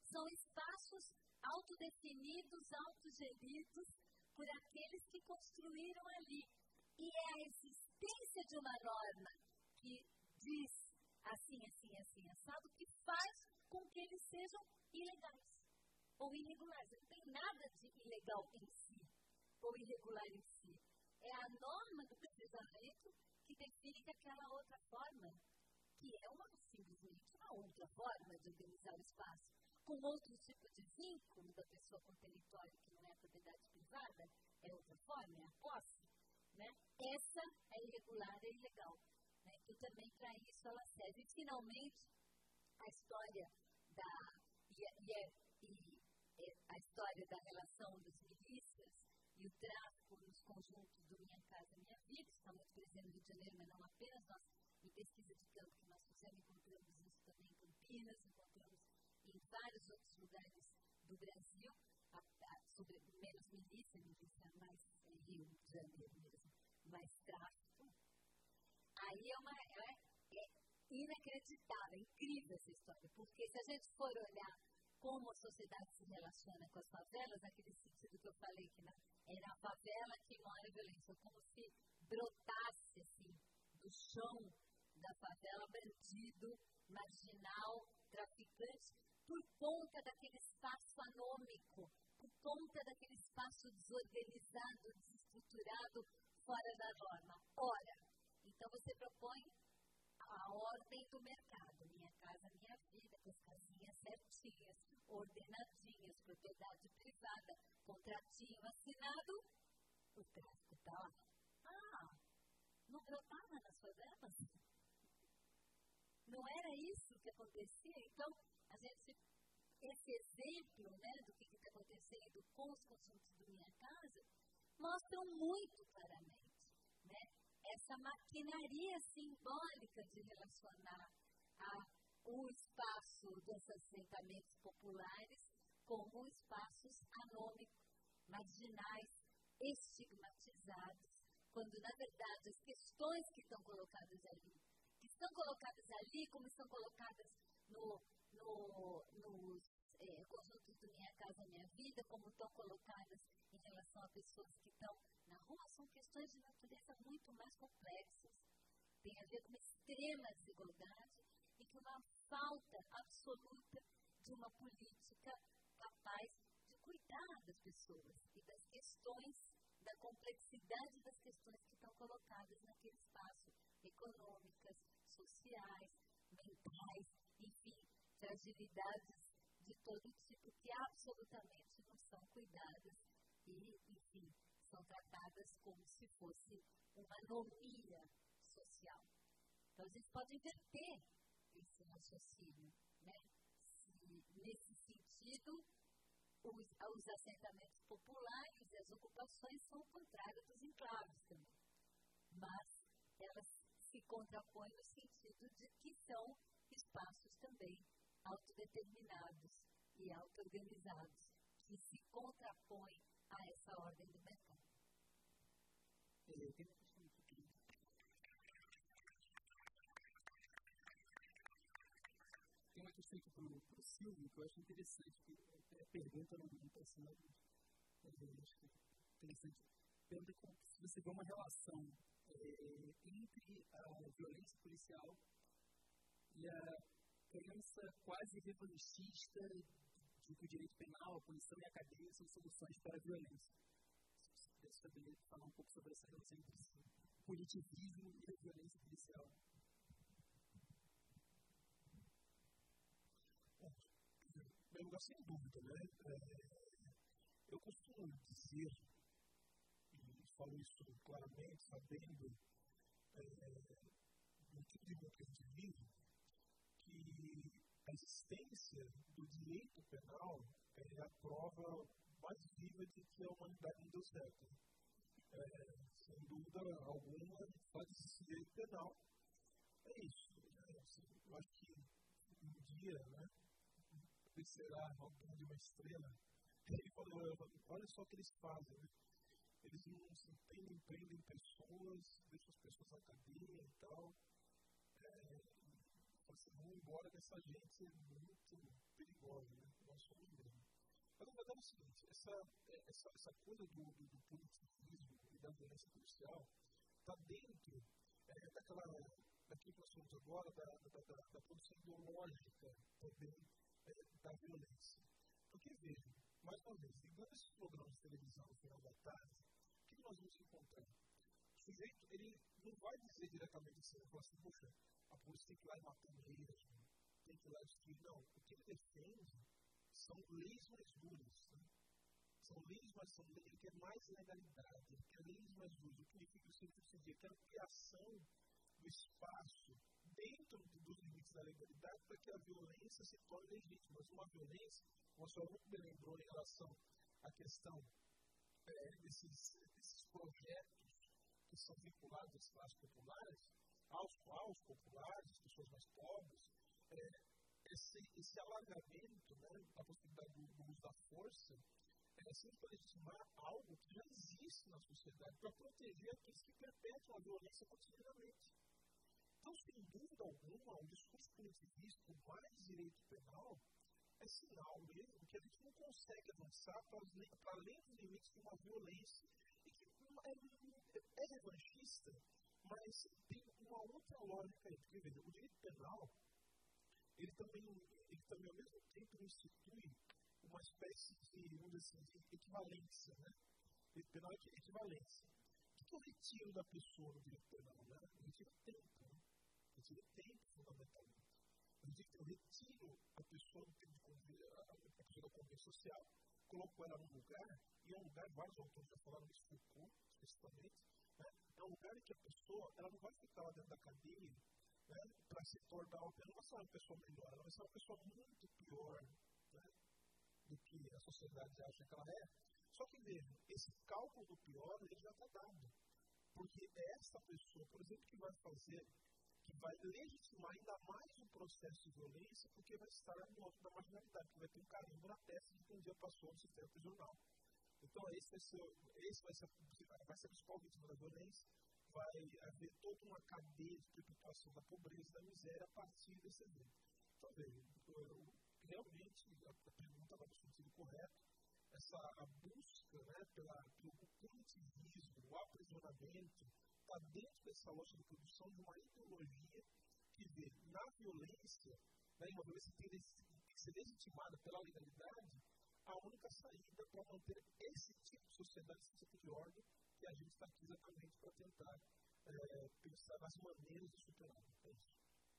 são espaços autodefinidos, autogeridos por aqueles que construíram ali. E é a existência de uma norma que diz assim, assim, assim, assado, que faz com que eles sejam ilegais ou irregulares. Não tem nada de ilegal em si ou irregular em si. É a norma do pesadelo que define aquela outra forma, que é uma, simplesmente uma outra forma de organizar o espaço, com outro tipo de vínculo da pessoa com o território, que não é a propriedade privada, é outra forma, é a posse. Né? Essa é irregular e ilegal. Né? E também para isso ela serve. E, finalmente, a história da, e, e, e, e, a história da relação das milícias e o tráfico nos conjuntos do Minha Casa Minha Vida, está muito presente no Rio de Janeiro, mas não apenas. Nós, em pesquisa de campo que nós fizemos, encontramos isso também em Campinas, encontramos em vários outros lugares do Brasil, a, a, sobre menos milícia, milícia mais é, Rio de Janeiro mesmo, mais tráfico. Aí é, uma, é, é inacreditável, é incrível essa história, porque se a gente for olhar como a sociedade se relaciona com as favelas, naquele sentido que eu falei, que na, é na favela que mora a violência, como se brotasse assim, do chão da favela bandido, marginal, traficante, por conta daquele espaço anômico, por conta daquele espaço desorganizado, desestruturado, fora da norma. Ora, então você propõe a ordem do mercado, Minha Casa Minha Vida, com as casinhas certinhas, ordenadinhas, propriedade privada, contratinho assinado, o tráfico está lá. Ah, não brotava nas favelas? Não era isso que acontecia? Então, a gente, esse exemplo, né, do que está acontecendo com os conjuntos do Minha Casa, mostram muito claramente, né, essa maquinaria simbólica de relacionar a, o espaço dos assentamentos populares como espaços anômicos, marginais, estigmatizados, quando, na verdade, as questões que estão colocadas ali, que estão colocadas ali, como estão colocadas no, no, nos é, conjuntos do Minha Casa Minha Vida, como estão colocadas em relação a pessoas que estão na rua, são questões de natureza muito mais complexas. Tem a ver com uma extrema desigualdade e com uma falta absoluta de uma política capaz de cuidar das pessoas e das questões, da complexidade das questões que estão colocadas naquele espaço, econômicas, sociais, mentais, enfim, fragilidades de todo tipo que absolutamente não são cuidadas e, enfim, são tratadas como se fosse uma anomia social. Então, a gente pode inverter esse raciocínio, né? Se, nesse sentido, os, os assentamentos populares e as ocupações são o contrário dos enclaves também. Mas elas se contrapõem no sentido de que são espaços também autodeterminados e auto-organizados, que se contrapõem a essa ordem do mercado. Eu tenho uma questão aqui. Tem uma questão aqui para o Silvio que eu acho interessante, que a pergunta não está sendo interessante. Pergunta como se você vê uma relação é, entre a violência policial e a crença quase revanchista de que o direito penal, a punição e a cadeia são soluções para a violência. Se você poderia falar um pouco sobre essa relação entre o punitivismo e a violência policial. Em primeiro lugar, sem dúvida, né? É, eu costumo dizer, e falo isso claramente, sabendo é, do tipo de mundo que a gente vive, que a existência do direito penal é a prova mais viva de que a humanidade não deu certo. É, sem dúvida alguma, pode existir direito penal. É isso. Né? Assim, eu acho que um dia, né, descerá alguém de uma estrela, ele falou, olha só o que eles fazem. Né? Eles não se entendem, prendem pessoas, deixam as pessoas na cadeia e tal. É, Assim, vão embora dessa gente muito perigosa, né? informações mesmo. Mas, na verdade, é o seguinte, essa, essa, essa coisa do, do, do punitivismo e da violência policial está dentro é, daquela, daquilo que nós falamos agora, da, da, da, da produção ideológica também é, da violência. Porque, veja, mais uma vez, ligando esses programas de televisão no final da tarde, o que nós vamos encontrar? O sujeito, ele não vai dizer diretamente assim, ele fala assim, poxa, a polícia tem que ir lá e matar mesmo, tem que ir lá e destruir. Não, o que ele defende são leis mais duras, né? São leis, mas são leis, ele quer mais legalidade, ele quer leis mais duras. O que significa isso? Ele quer ampliação do espaço dentro dos limites da legalidade para que a violência se torne legítima. Mas uma violência, como a senhora muito bem lembrou em relação à questão é, desses, desses projetos que são vinculados às classes populares, aos, aos populares, às pessoas mais pobres, é, esse, esse alargamento, né, da possibilidade do, do uso da força, é sempre para legitimar algo que já existe na sociedade, para proteger aqueles que perpetram a violência cotidianamente. Então, sem dúvida alguma, um discurso punitivista, mais direito penal, é sinal mesmo que a gente não consegue avançar para além dos limites de uma violência e que é, é revanchista, mas tem uma outra lógica aí. Porque, veja, o direito penal, ele também, ele também ao mesmo tempo institui uma espécie de, vamos dizer assim, de equivalência, né? Direito penal é equivalência. O que é o retiro da pessoa no direito penal? Né? O retiro é tempo, né? O retiro é tempo, fundamentalmente. O retiro, retiro a pessoa do tempo de convívio, a pessoa da convívio social, colocou ela num lugar, e é um lugar, vários autores já falaram isso, Foucault, especificamente, né? É um lugar em que a pessoa, ela não vai ficar lá dentro da cadeia, né, para se tornar uma, não vai ser uma pessoa melhor, ela vai ser uma pessoa muito pior, né, do que a sociedade acha que ela é. Só que, veja, esse cálculo do pior, ele já está dado. Porque é essa pessoa, por exemplo, que vai fazer, que vai legitimar ainda mais o processo de violência, porque vai estar no alto da marginalidade, que vai ter um carimbo na testa de que um dia passou no sistema prisional. Então, esse vai ser, esse vai ser, vai ser a principal vítima da violência. Vai haver toda uma cadeia de perpetuação da pobreza e da miséria a partir desse evento. Então, veja, realmente, a pergunta vai no sentido correto. Essa a busca, né, pela, pelo punitivismo, o aprisionamento, está dentro dessa lógica de produção de uma ideologia que vê na violência, né, uma violência que tem que ser legitimada pela legalidade, a única saída para manter esse tipo de sociedade, esse tipo de ordem, que a gente está aqui exatamente para tentar é, pensar nas maneiras de superar. É isso.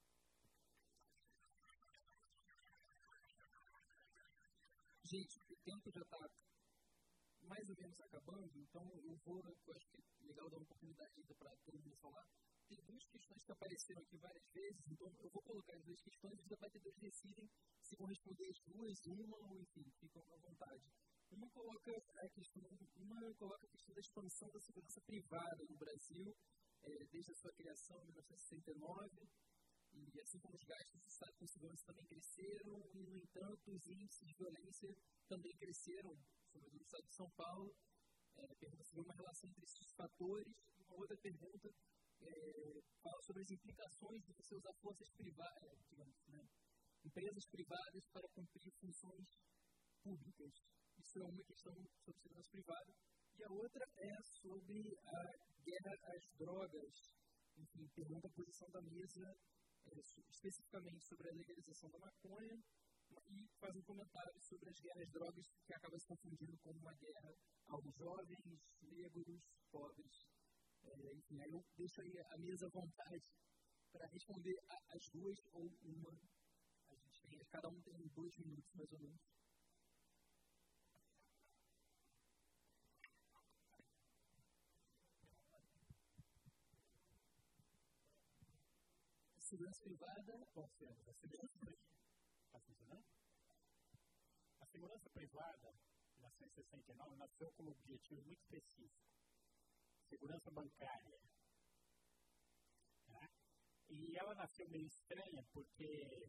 Gente, o tempo já está mais ou menos acabando, então eu vou, eu acho que é legal dar uma oportunidade para todo mundo falar. Tem duas questões que apareceram aqui várias vezes, então eu vou colocar as duas questões e os debatedores decidem se vão responder as duas, uma ou enfim, ficam à vontade. Uma coloca a questão, uma coloca a questão da expansão da segurança privada no Brasil, é, desde a sua criação em mil novecentos e sessenta e nove, e assim como os gastos do Estado com segurança também cresceram, e, no entanto, os índices de violência também cresceram, sobretudo no Estado de São Paulo. É, pergunta se há uma relação entre esses fatores. E uma outra pergunta é, fala sobre as implicações de você usar forças privadas, digamos, né, empresas privadas para cumprir funções públicas. Isso é uma questão sobre segurança privada. E a outra é sobre a guerra às drogas. Enfim, pergunta a posição da mesa é, especificamente sobre a legalização da maconha e faz um comentário sobre as guerras às drogas que acaba se confundindo com uma guerra aos jovens, negros, pobres. É, enfim, aí eu deixo aí a mesa à vontade para responder a, as duas ou uma. A gente tem, cada um tem dois minutos mais ou menos. Segurança privada, bom, a segurança está funcionando? A segurança privada, em mil novecentos e sessenta e nove, nasceu com um objetivo muito específico: segurança bancária. Tá? E ela nasceu meio estranha porque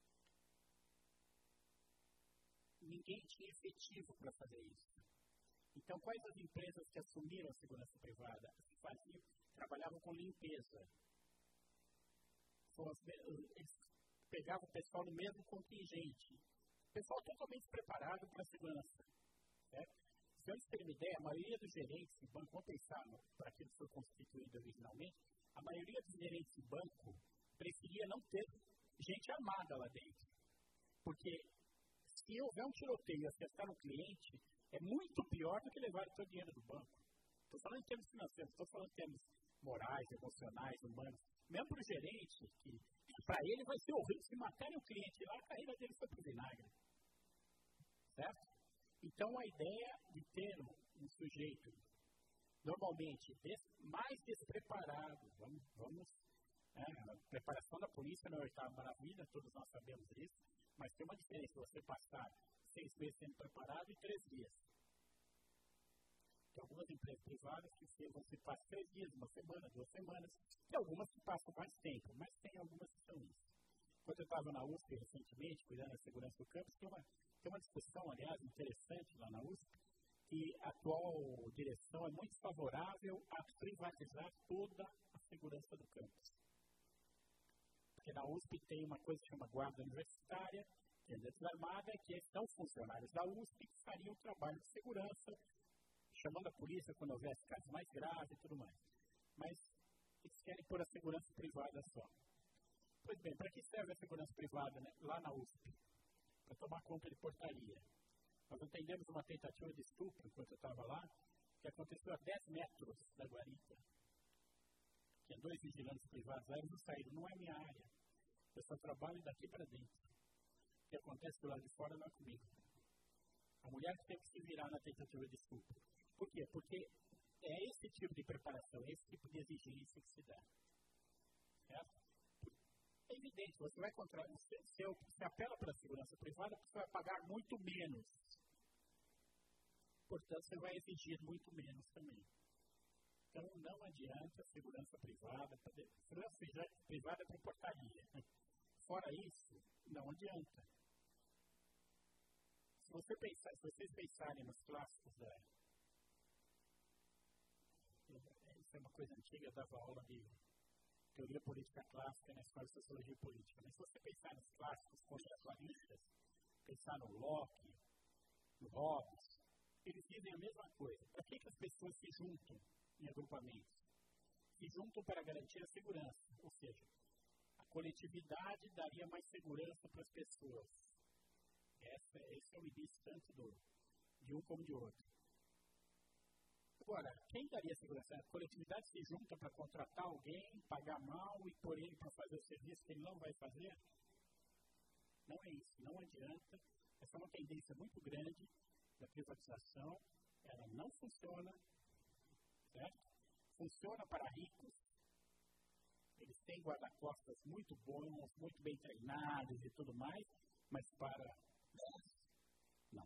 ninguém tinha efetivo para fazer isso. Então, quais as empresas que assumiram a segurança privada? As que faziam, trabalhavam com limpeza. Eles pegavam o pessoal no mesmo contingente, pessoal totalmente preparado para a segurança. Certo? Se eu ter uma ideia, a maioria dos gerentes de banco, vamos pensar para aquilo que foi constituído originalmente, a maioria dos gerentes de banco preferia não ter gente armada lá dentro. Porque se houver um tiroteio e acertar um cliente, é muito pior do que levar o seu dinheiro do banco. Estou falando em termos financeiros, estou falando em termos morais, emocionais, humanos. Mesmo para o gerente, que para ele vai ser horrível. Se matarem o cliente lá, a carreira dele foi para o vinagre. Certo? Então, a ideia de ter um, um sujeito, normalmente, des, mais despreparado, vamos, vamos é, a preparação da polícia não é a oitava maravilha, todos nós sabemos disso, mas tem uma diferença, você passar seis meses sendo preparado e três dias. Tem algumas empresas privadas que você passa três dias, uma semana, duas semanas, e algumas que passam mais tempo, mas tem algumas que são isso. Quando eu estava na U S P recentemente, cuidando da segurança do campus, tem uma, tem uma discussão, aliás, interessante lá na U S P, que a atual direção é muito favorável a privatizar toda a segurança do campus. Porque na U S P tem uma coisa que chama guarda universitária, que é desarmada, que são funcionários da U S P que fariam o trabalho de segurança, chamando a polícia quando houvesse casos mais graves e tudo mais. Mas eles querem pôr a segurança privada só. Pois bem, para que serve a segurança privada, né, lá na U S P? Para tomar conta de portaria. Nós entendemos uma tentativa de estupro, enquanto eu estava lá, que aconteceu a dez metros da guarita. Tinha dois vigilantes privados lá, eles não saíram, não é minha área. Eu só trabalho daqui para dentro. O que acontece do lado de fora não é comigo. A mulher que tem que se virar na tentativa de estupro. Por quê? Porque é esse tipo de preparação, esse tipo de exigência que se dá. Certo? É evidente, você vai encontrar, se você apela para a segurança privada, você vai pagar muito menos. Portanto, você vai exigir muito menos também. Então, não adianta segurança privada, segurança privada para portaria. Fora isso, não adianta. Se, você pensar, se vocês pensarem nos clássicos da... Isso é uma coisa antiga, eu dava aula de teoria política clássica na escola de sociologia política. Mas se você pensar nos clássicos contratualistas, pensar no Locke, no Hobbes, eles dizem a mesma coisa. Para que, que as pessoas se juntam em agrupamentos? Se juntam para garantir a segurança. Ou seja, a coletividade daria mais segurança para as pessoas. Essa, esse é o início tanto do, de um como de outro. Agora, quem daria segurança? A coletividade se junta para contratar alguém, pagar mal e pôr ele para fazer o serviço que ele não vai fazer? Não é isso, não adianta. Essa é uma tendência muito grande da privatização. Ela não funciona, certo? Funciona para ricos. Eles têm guarda-costas muito bons, muito bem treinados e tudo mais, mas para nós, não.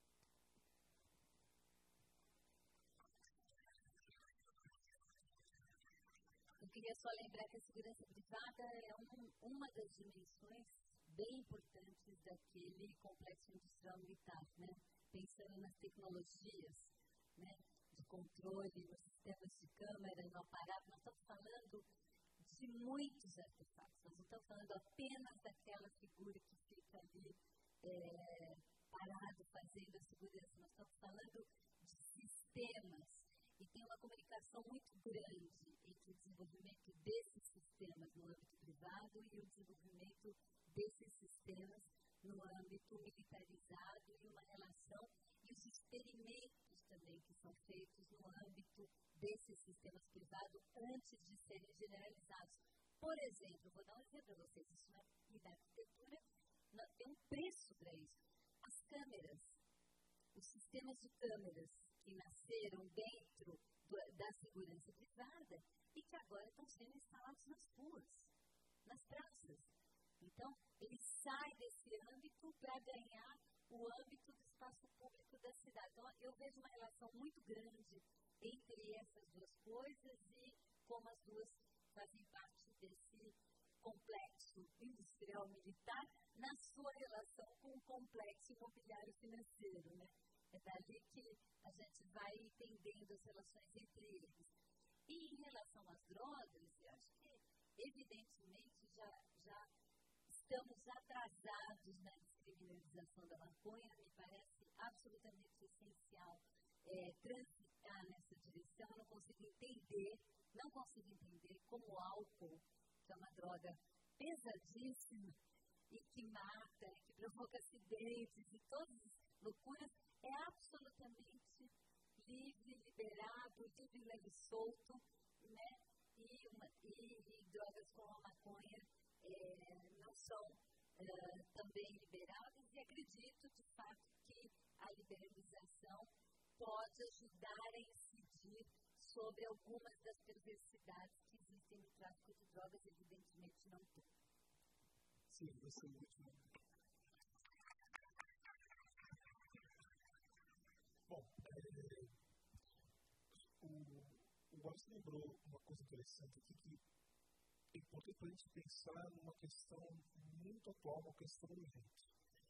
Eu queria só lembrar que a segurança privada é um, uma das dimensões bem importantes daquele complexo industrial militar, né? Pensando nas tecnologias, né? De controle, nos sistemas de câmera, no aparato. Nós estamos falando de muitos artefatos. Nós não estamos falando apenas daquela figura que fica ali é, parado fazendo a segurança. Nós estamos falando de sistemas. E tem uma comunicação muito grande entre o desenvolvimento desses sistemas no âmbito privado e o desenvolvimento desses sistemas no âmbito militarizado e uma relação e os experimentos também que são feitos no âmbito desses sistemas privados antes de serem generalizados. Por exemplo, vou dar um exemplo para vocês, isso na, na arquitetura tem um preço para isso. As câmeras, os sistemas de câmeras que nasceram dentro do, da segurança privada e que agora estão sendo instalados nas ruas, nas praças. Então, ele sai desse âmbito para ganhar o âmbito do espaço público da cidade. Então, eu vejo uma relação muito grande entre essas duas coisas e como as duas fazem parte desse complexo industrial militar na sua relação com o complexo imobiliário financeiro, né? É dali que a gente vai entendendo as relações entre eles. E em relação às drogas, eu acho que, evidentemente, já, já estamos atrasados na descriminalização da maconha. Me parece absolutamente essencial é, transitar nessa direção. Eu não consigo entender, não consigo entender como o álcool, que é uma droga pesadíssima e que mata, e que provoca acidentes e todas as loucuras, é absolutamente livre, liberado, tudo em leve solto, né? E, uma, e, e drogas como a maconha é, não são é, também liberadas, e acredito, de fato, que a liberalização pode ajudar a incidir sobre algumas das perversidades que existem no tráfico de drogas, evidentemente não tudo. Sim, esse é o último. Bom, é, o, o Wallace lembrou uma coisa interessante aqui, que é importante para a gente pensar numa questão muito atual, uma questão urgente.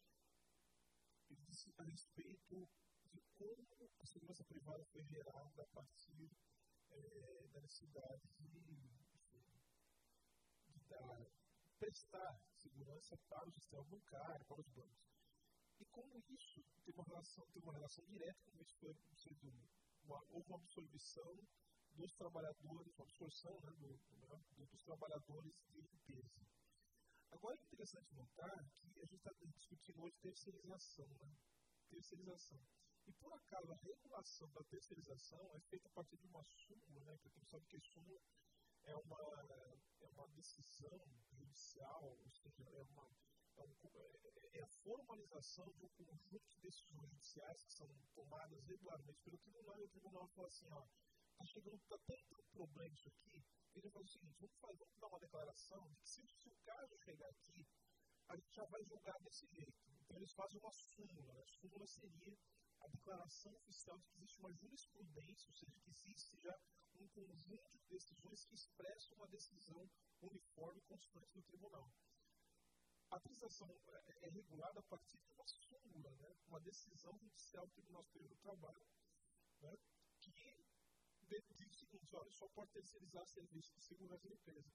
Ele disse a respeito de como a segurança privada foi gerada a partir é, da necessidade de, de, de dar, prestar segurança para o sistema bancário, para os bancos. E como isso tem uma relação, tem uma relação direta com isso foi sendo uma, houve uma absorção dos trabalhadores, uma absorção né, do, do, dos trabalhadores de limpeza. Agora é interessante notar que a gente está discutindo hoje terceirização, né? Terceirização. E por acaso a regulação da terceirização é feita a partir de uma súmula, né? Porque a gente sabe que a súmula é uma, é uma decisão judicial, ou seja, é, uma, é, um, é a formalização de um conjunto de decisões judiciais que são tomadas regularmente pelo tribunal, e o tribunal fala assim, ó, está chegando, está tendo um problema isso aqui, ele fala o seguinte, vamos, fazer, vamos dar uma declaração de que se, se o caso chegar aqui, a gente já vai julgar desse jeito. Então eles fazem uma súmula, a súmula seria a declaração oficial de que existe uma jurisprudência, ou seja, que existe já um conjunto de decisões que expressam uma decisão uniforme e constante do tribunal. A transação é regulada a partir de uma súmula, né? Uma decisão judicial do Tribunal Superior do Trabalho, né? Que diz o seguinte, olha, só pode terceirizar serviço de segurança e limpeza.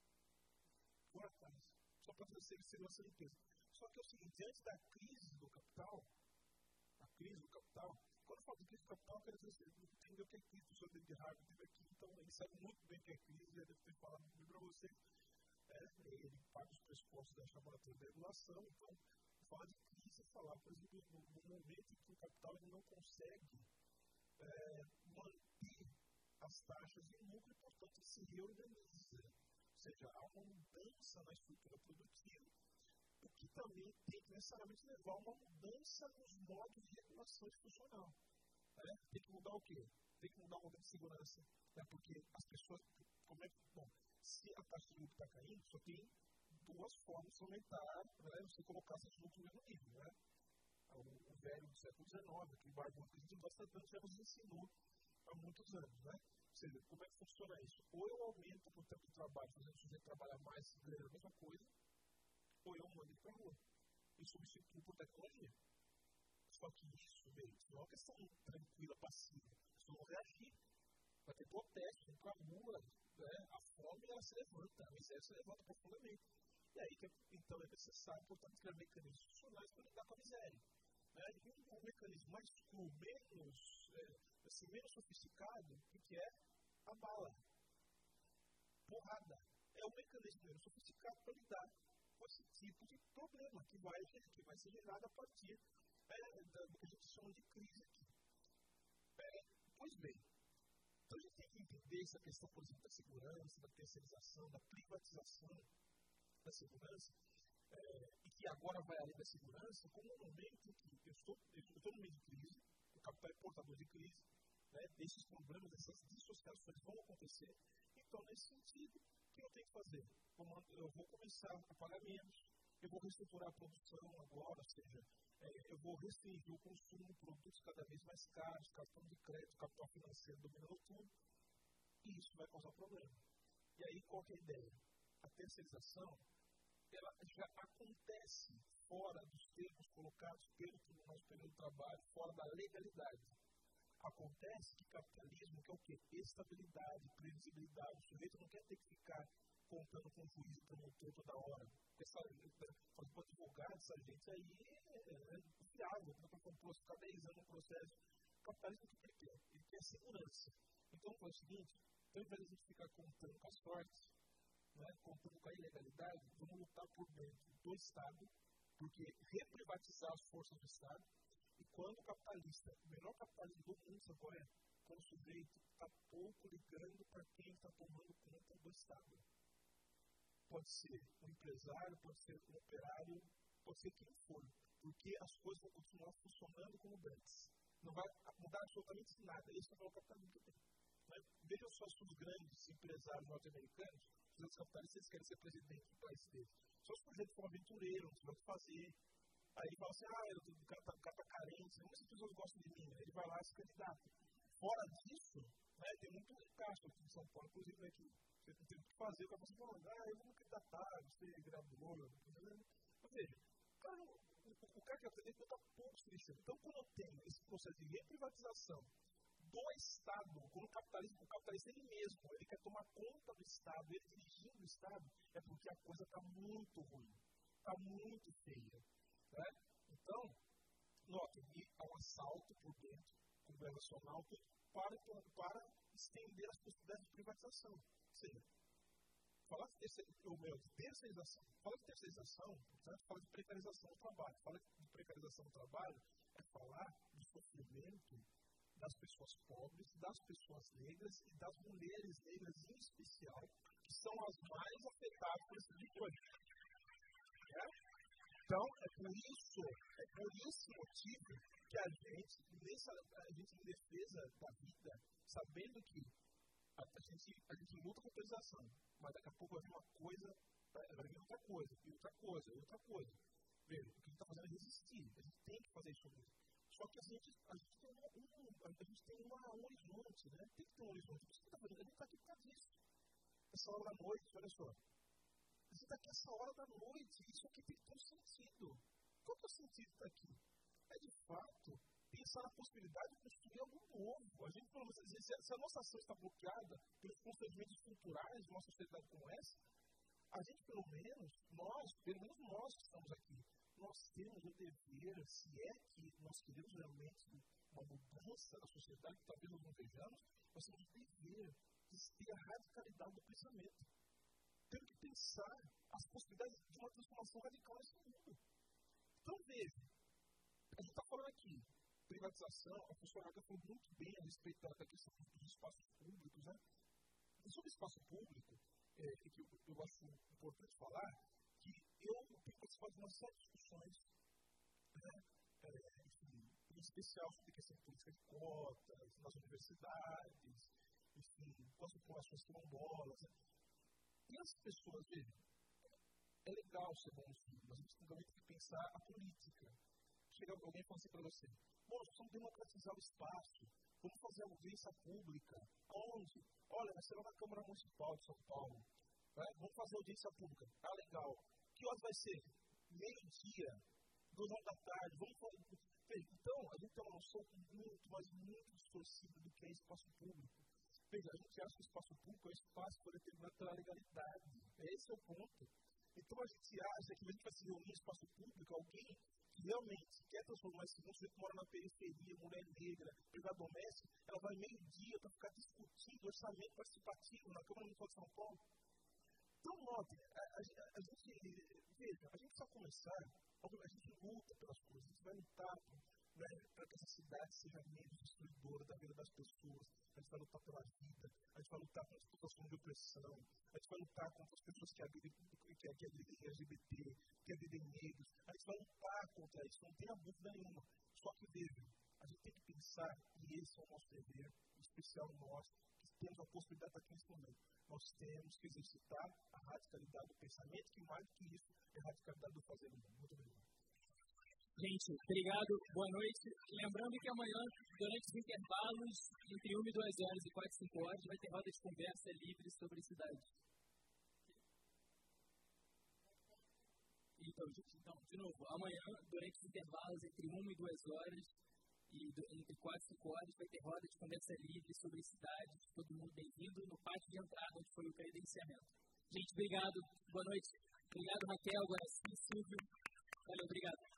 Por acaso. Só pode terceirizar segurança e limpeza. Só que é o seguinte, diante da crise do capital, a crise do capital, quando eu falo de crise do capital, eu quero dizer assim, não entendeu o que é crise, o professor David Harvey teve aqui, então ele sabe muito bem o que é crise, ele deve ter falado muito para você. É, ele paga os pressupostos da chamada de regulação, então, falar de crise é falar, por exemplo, no, no momento em que o capital ele não consegue é, manter as taxas de lucro e, portanto, se reorganiza. Ou seja, há uma mudança na estrutura produtiva, o que também tem que necessariamente levar a uma mudança nos modos de regulação institucional. Né? Tem que mudar o quê? Tem que mudar o modelo de segurança. Né? Porque as pessoas, como é que, bom, se a taxa de lucro está caindo, só tem duas formas de aumentar, né? Você colocar essa de lucro no mesmo nível. Né? O, o velho do século dezenove, que o barbudo que a gente não gosta tanto, já nos ensinou há muitos anos. Né? Ou seja, como é que funciona isso? Ou eu aumento o tempo de trabalho, fazendo o sujeito trabalhar mais, ganhando a mesma coisa, ou eu mando ele para a rua. E substituo por tecnologia. Só que isso, bem, isso não é uma questão tranquila, passiva. Isso não reagir. Vai ter protesto, vem para a rua, né? A fome ela se levanta, a miséria se levanta profundamente. E aí, que, então, é necessário, portanto, criar mecanismos institucionais para lidar com a miséria. Né? E um, um mecanismo mais cru, menos, é, assim, menos sofisticado, o que é a bala. Porrada. É um mecanismo menos sofisticado para lidar com esse tipo de problema que vai, que vai ser gerado a partir é, da, do que a gente chama de crise aqui. É, pois bem, então a gente tem que entender essa questão, por exemplo, da segurança, da terceirização, da privatização da segurança, é, e que agora vai além da segurança, como um momento em que eu estou, eu estou no meio de crise, o capital é portador de crise, né, desses problemas, dessas dissociações vão acontecer. Então, nesse sentido, o que eu tenho que fazer? Eu vou começar a pagar menos, eu vou reestruturar a produção agora, ou seja, é, eu vou restringir o consumo, produtos cada vez mais caros, cartão de crédito, capital financeiro dominando tudo, e isso vai causar problema. E aí, qual que é a ideia? A terceirização, ela já acontece fora dos termos colocados pelo Tribunal Superior do Trabalho, fora da legalidade. Acontece que capitalismo, que é o quê? Estabilidade, previsibilidade. O sujeito não quer ter que ficar contando com o juiz e promotor toda hora. Essa, realmente aí é viável, para compor ficar dez anos no processo. O capitalismo que ele quer? Ele quer segurança. Então, é o seguinte, ao invés de a gente ficar contando com a sorte, né, contando com a ilegalidade, vamos lutar por dentro do Estado, porque reprivatizar as forças do Estado, e quando o capitalista, o melhor capitalismo do mundo, sabe qual é? Quando o sujeito está pouco ligando para quem está tomando conta do Estado. Pode ser um empresário, pode ser um operário, pode ser quem for, porque as coisas vão continuar funcionando como antes. Não vai mudar absolutamente nada. Esse é o capitalismo que tem. Né? Vejam só se os grandes empresários norte-americanos, os grandes capitalistas, eles querem ser presidente do país deles. Só se o sujeito for um aventureiro, não tiver o que fazer. Aí ele fala assim, ah, eu, o cara está carente, muitas pessoas gostam de mim, né? Ele vai lá e se candidata. Fora disso, né, tem muito encaixe aqui em São Paulo, inclusive, né, que você não tem o que fazer, o cara fala assim, ah, eu vou me candidatar, vou ser vereador. Ou seja, o cara, o, o cara que aprende está pouco se lixando. Então, quando eu tenho esse processo de reprivatização do Estado, quando o capitalismo, o capitalista ele mesmo, ele quer tomar conta do Estado, ele dirigindo o Estado, é porque a coisa está muito ruim, está muito feia. Né? Então, notem que há um assalto por dentro do governo nacional para, para estender as possibilidades de privatização. Ou seja, falar de, terceir, de terceirização, falar de terceirização, né? Falar de precarização do trabalho. Falar de precarização do trabalho é falar do sofrimento das pessoas pobres, das pessoas negras e das mulheres negras em especial, que são as mais afetadas por esse tipo de coisa. É? Então, é por isso, é por esse motivo que a gente, nessa, a gente em defesa da vida, sabendo que a, a, gente, a gente luta com a precarização, mas daqui a pouco vai vir uma coisa, vai vir outra coisa, e outra coisa, e outra coisa. Veja, o que a gente está fazendo é resistir, a gente tem que fazer isso mesmo. Só que a gente, a gente tem um, um, a gente tem uma, um horizonte, né? Tem que ter um horizonte. O que você está fazendo? A gente está aqui por causa disso. Essa hora da noite, olha só. A gente está aqui essa hora da noite, isso aqui tem que ter um sentido. Qual que é o sentido estar aqui? É, de fato, pensar na possibilidade de construir algo novo. A gente, pelo menos, se a nossa ação está bloqueada pelos constrangimentos culturais de uma sociedade como essa, a gente, pelo menos, nós, pelo menos nós que estamos aqui, nós temos o dever, se é que nós queremos realmente uma mudança da sociedade, que talvez nós não vejamos, nós temos o dever de ter a radicalidade do pensamento. Temos que pensar as possibilidades de uma transformação radical nesse mundo. Então, veja, a gente está falando aqui, privatização, a professora Aga falou muito bem a respeito da questão dos espaços públicos, né? E sobre espaço público, é, que eu, eu acho importante falar, que eu tenho participado de uma série de discussões, né, é, enfim, em especial sobre a questão política de cotas, nas universidades, enfim, com as populações quilombolas. Né? E as pessoas, vejam, é legal ser bom filho, mas a gente também tem que pensar a política. Chega alguém e fala assim para você, bom, nós precisamos democratizar o espaço, vamos fazer audiência pública. Aonde? Olha, vai ser lá na Câmara Municipal de São Paulo. Né? Vamos fazer audiência pública. Ah, legal. Que horas vai ser? Meio-dia, duas horas da tarde. Vamos fazer. Então, a gente tem uma noção muito, mas muito distorcida do que é espaço público. Veja, a gente acha que o espaço público é um espaço que foi determinado pela legalidade. Esse é o ponto. Então, a gente acha que a gente vai se reunir em espaço público, alguém que realmente quer transformar esse mundo, você que mora na periferia, mulher negra, empregada doméstica, ela vai meio-dia para ficar discutindo orçamento participativo na Câmara Municipal de São Paulo. Então, notem, a, a, a gente, veja, a gente precisa começar, a gente luta pelas coisas, a gente vai lutar né, para que essa cidade seja menos destruidora da vida das pessoas, a gente vai lutar pela vida, a gente vai lutar contra as situações de opressão, a gente vai lutar contra as pessoas que agridem, que, que agridem L G B T, que agridem negros, a gente vai lutar contra isso, não tenha dúvida nenhuma. Só que, veja, a gente tem que pensar, e esse é o nosso dever, em especial nós, que temos a possibilidade de estar aqui nesse momento. Nós temos que exercitar a radicalidade do pensamento, que mais do que isso é a radicalidade do fazer no mundo. Muito obrigado. Gente, obrigado, boa noite. Lembrando que amanhã, durante os intervalos, entre uma e duas horas e quatro, cinco horas, vai ter roda de conversa livre sobre cidade. Então, então, de novo, amanhã, durante os intervalos, entre uma e duas horas, e entre quatro e cinco horas, vai ter roda de conversa livre sobre cidades. Todo mundo bem-vindo no pátio de entrada, onde foi o credenciamento. Gente, obrigado, boa noite. Obrigado, Raquel, Guaraci, Silvio. Valeu, obrigado.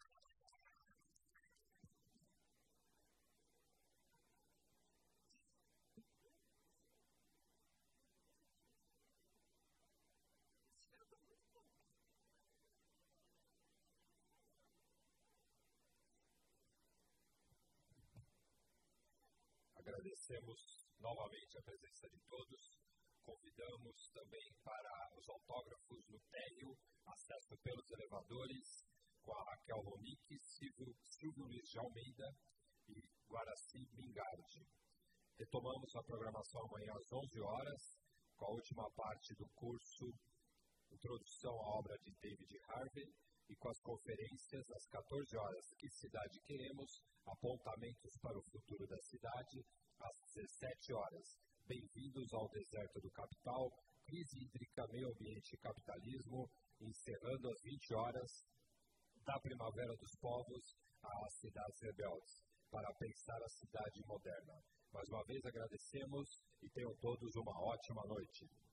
Agradecemos novamente a presença de todos. Convidamos também para os autógrafos no térreo, acesso pelos elevadores, com a Raquel Ronick, Silvio, Silvio Luiz de Almeida e Guaraci Mingardi. Retomamos a programação amanhã às onze horas, com a última parte do curso Introdução à Obra de David Harvey, e com as conferências às quatorze horas, Que Cidade Queremos? Apontamentos para o Futuro da Cidade, às dezessete horas. Bem-vindos ao Deserto do Capital, Crise Hídrica, Meio Ambiente e Capitalismo, encerrando às vinte horas, Da Primavera dos Povos às Cidades Rebeldes, para pensar a cidade moderna. Mais uma vez agradecemos e tenham todos uma ótima noite.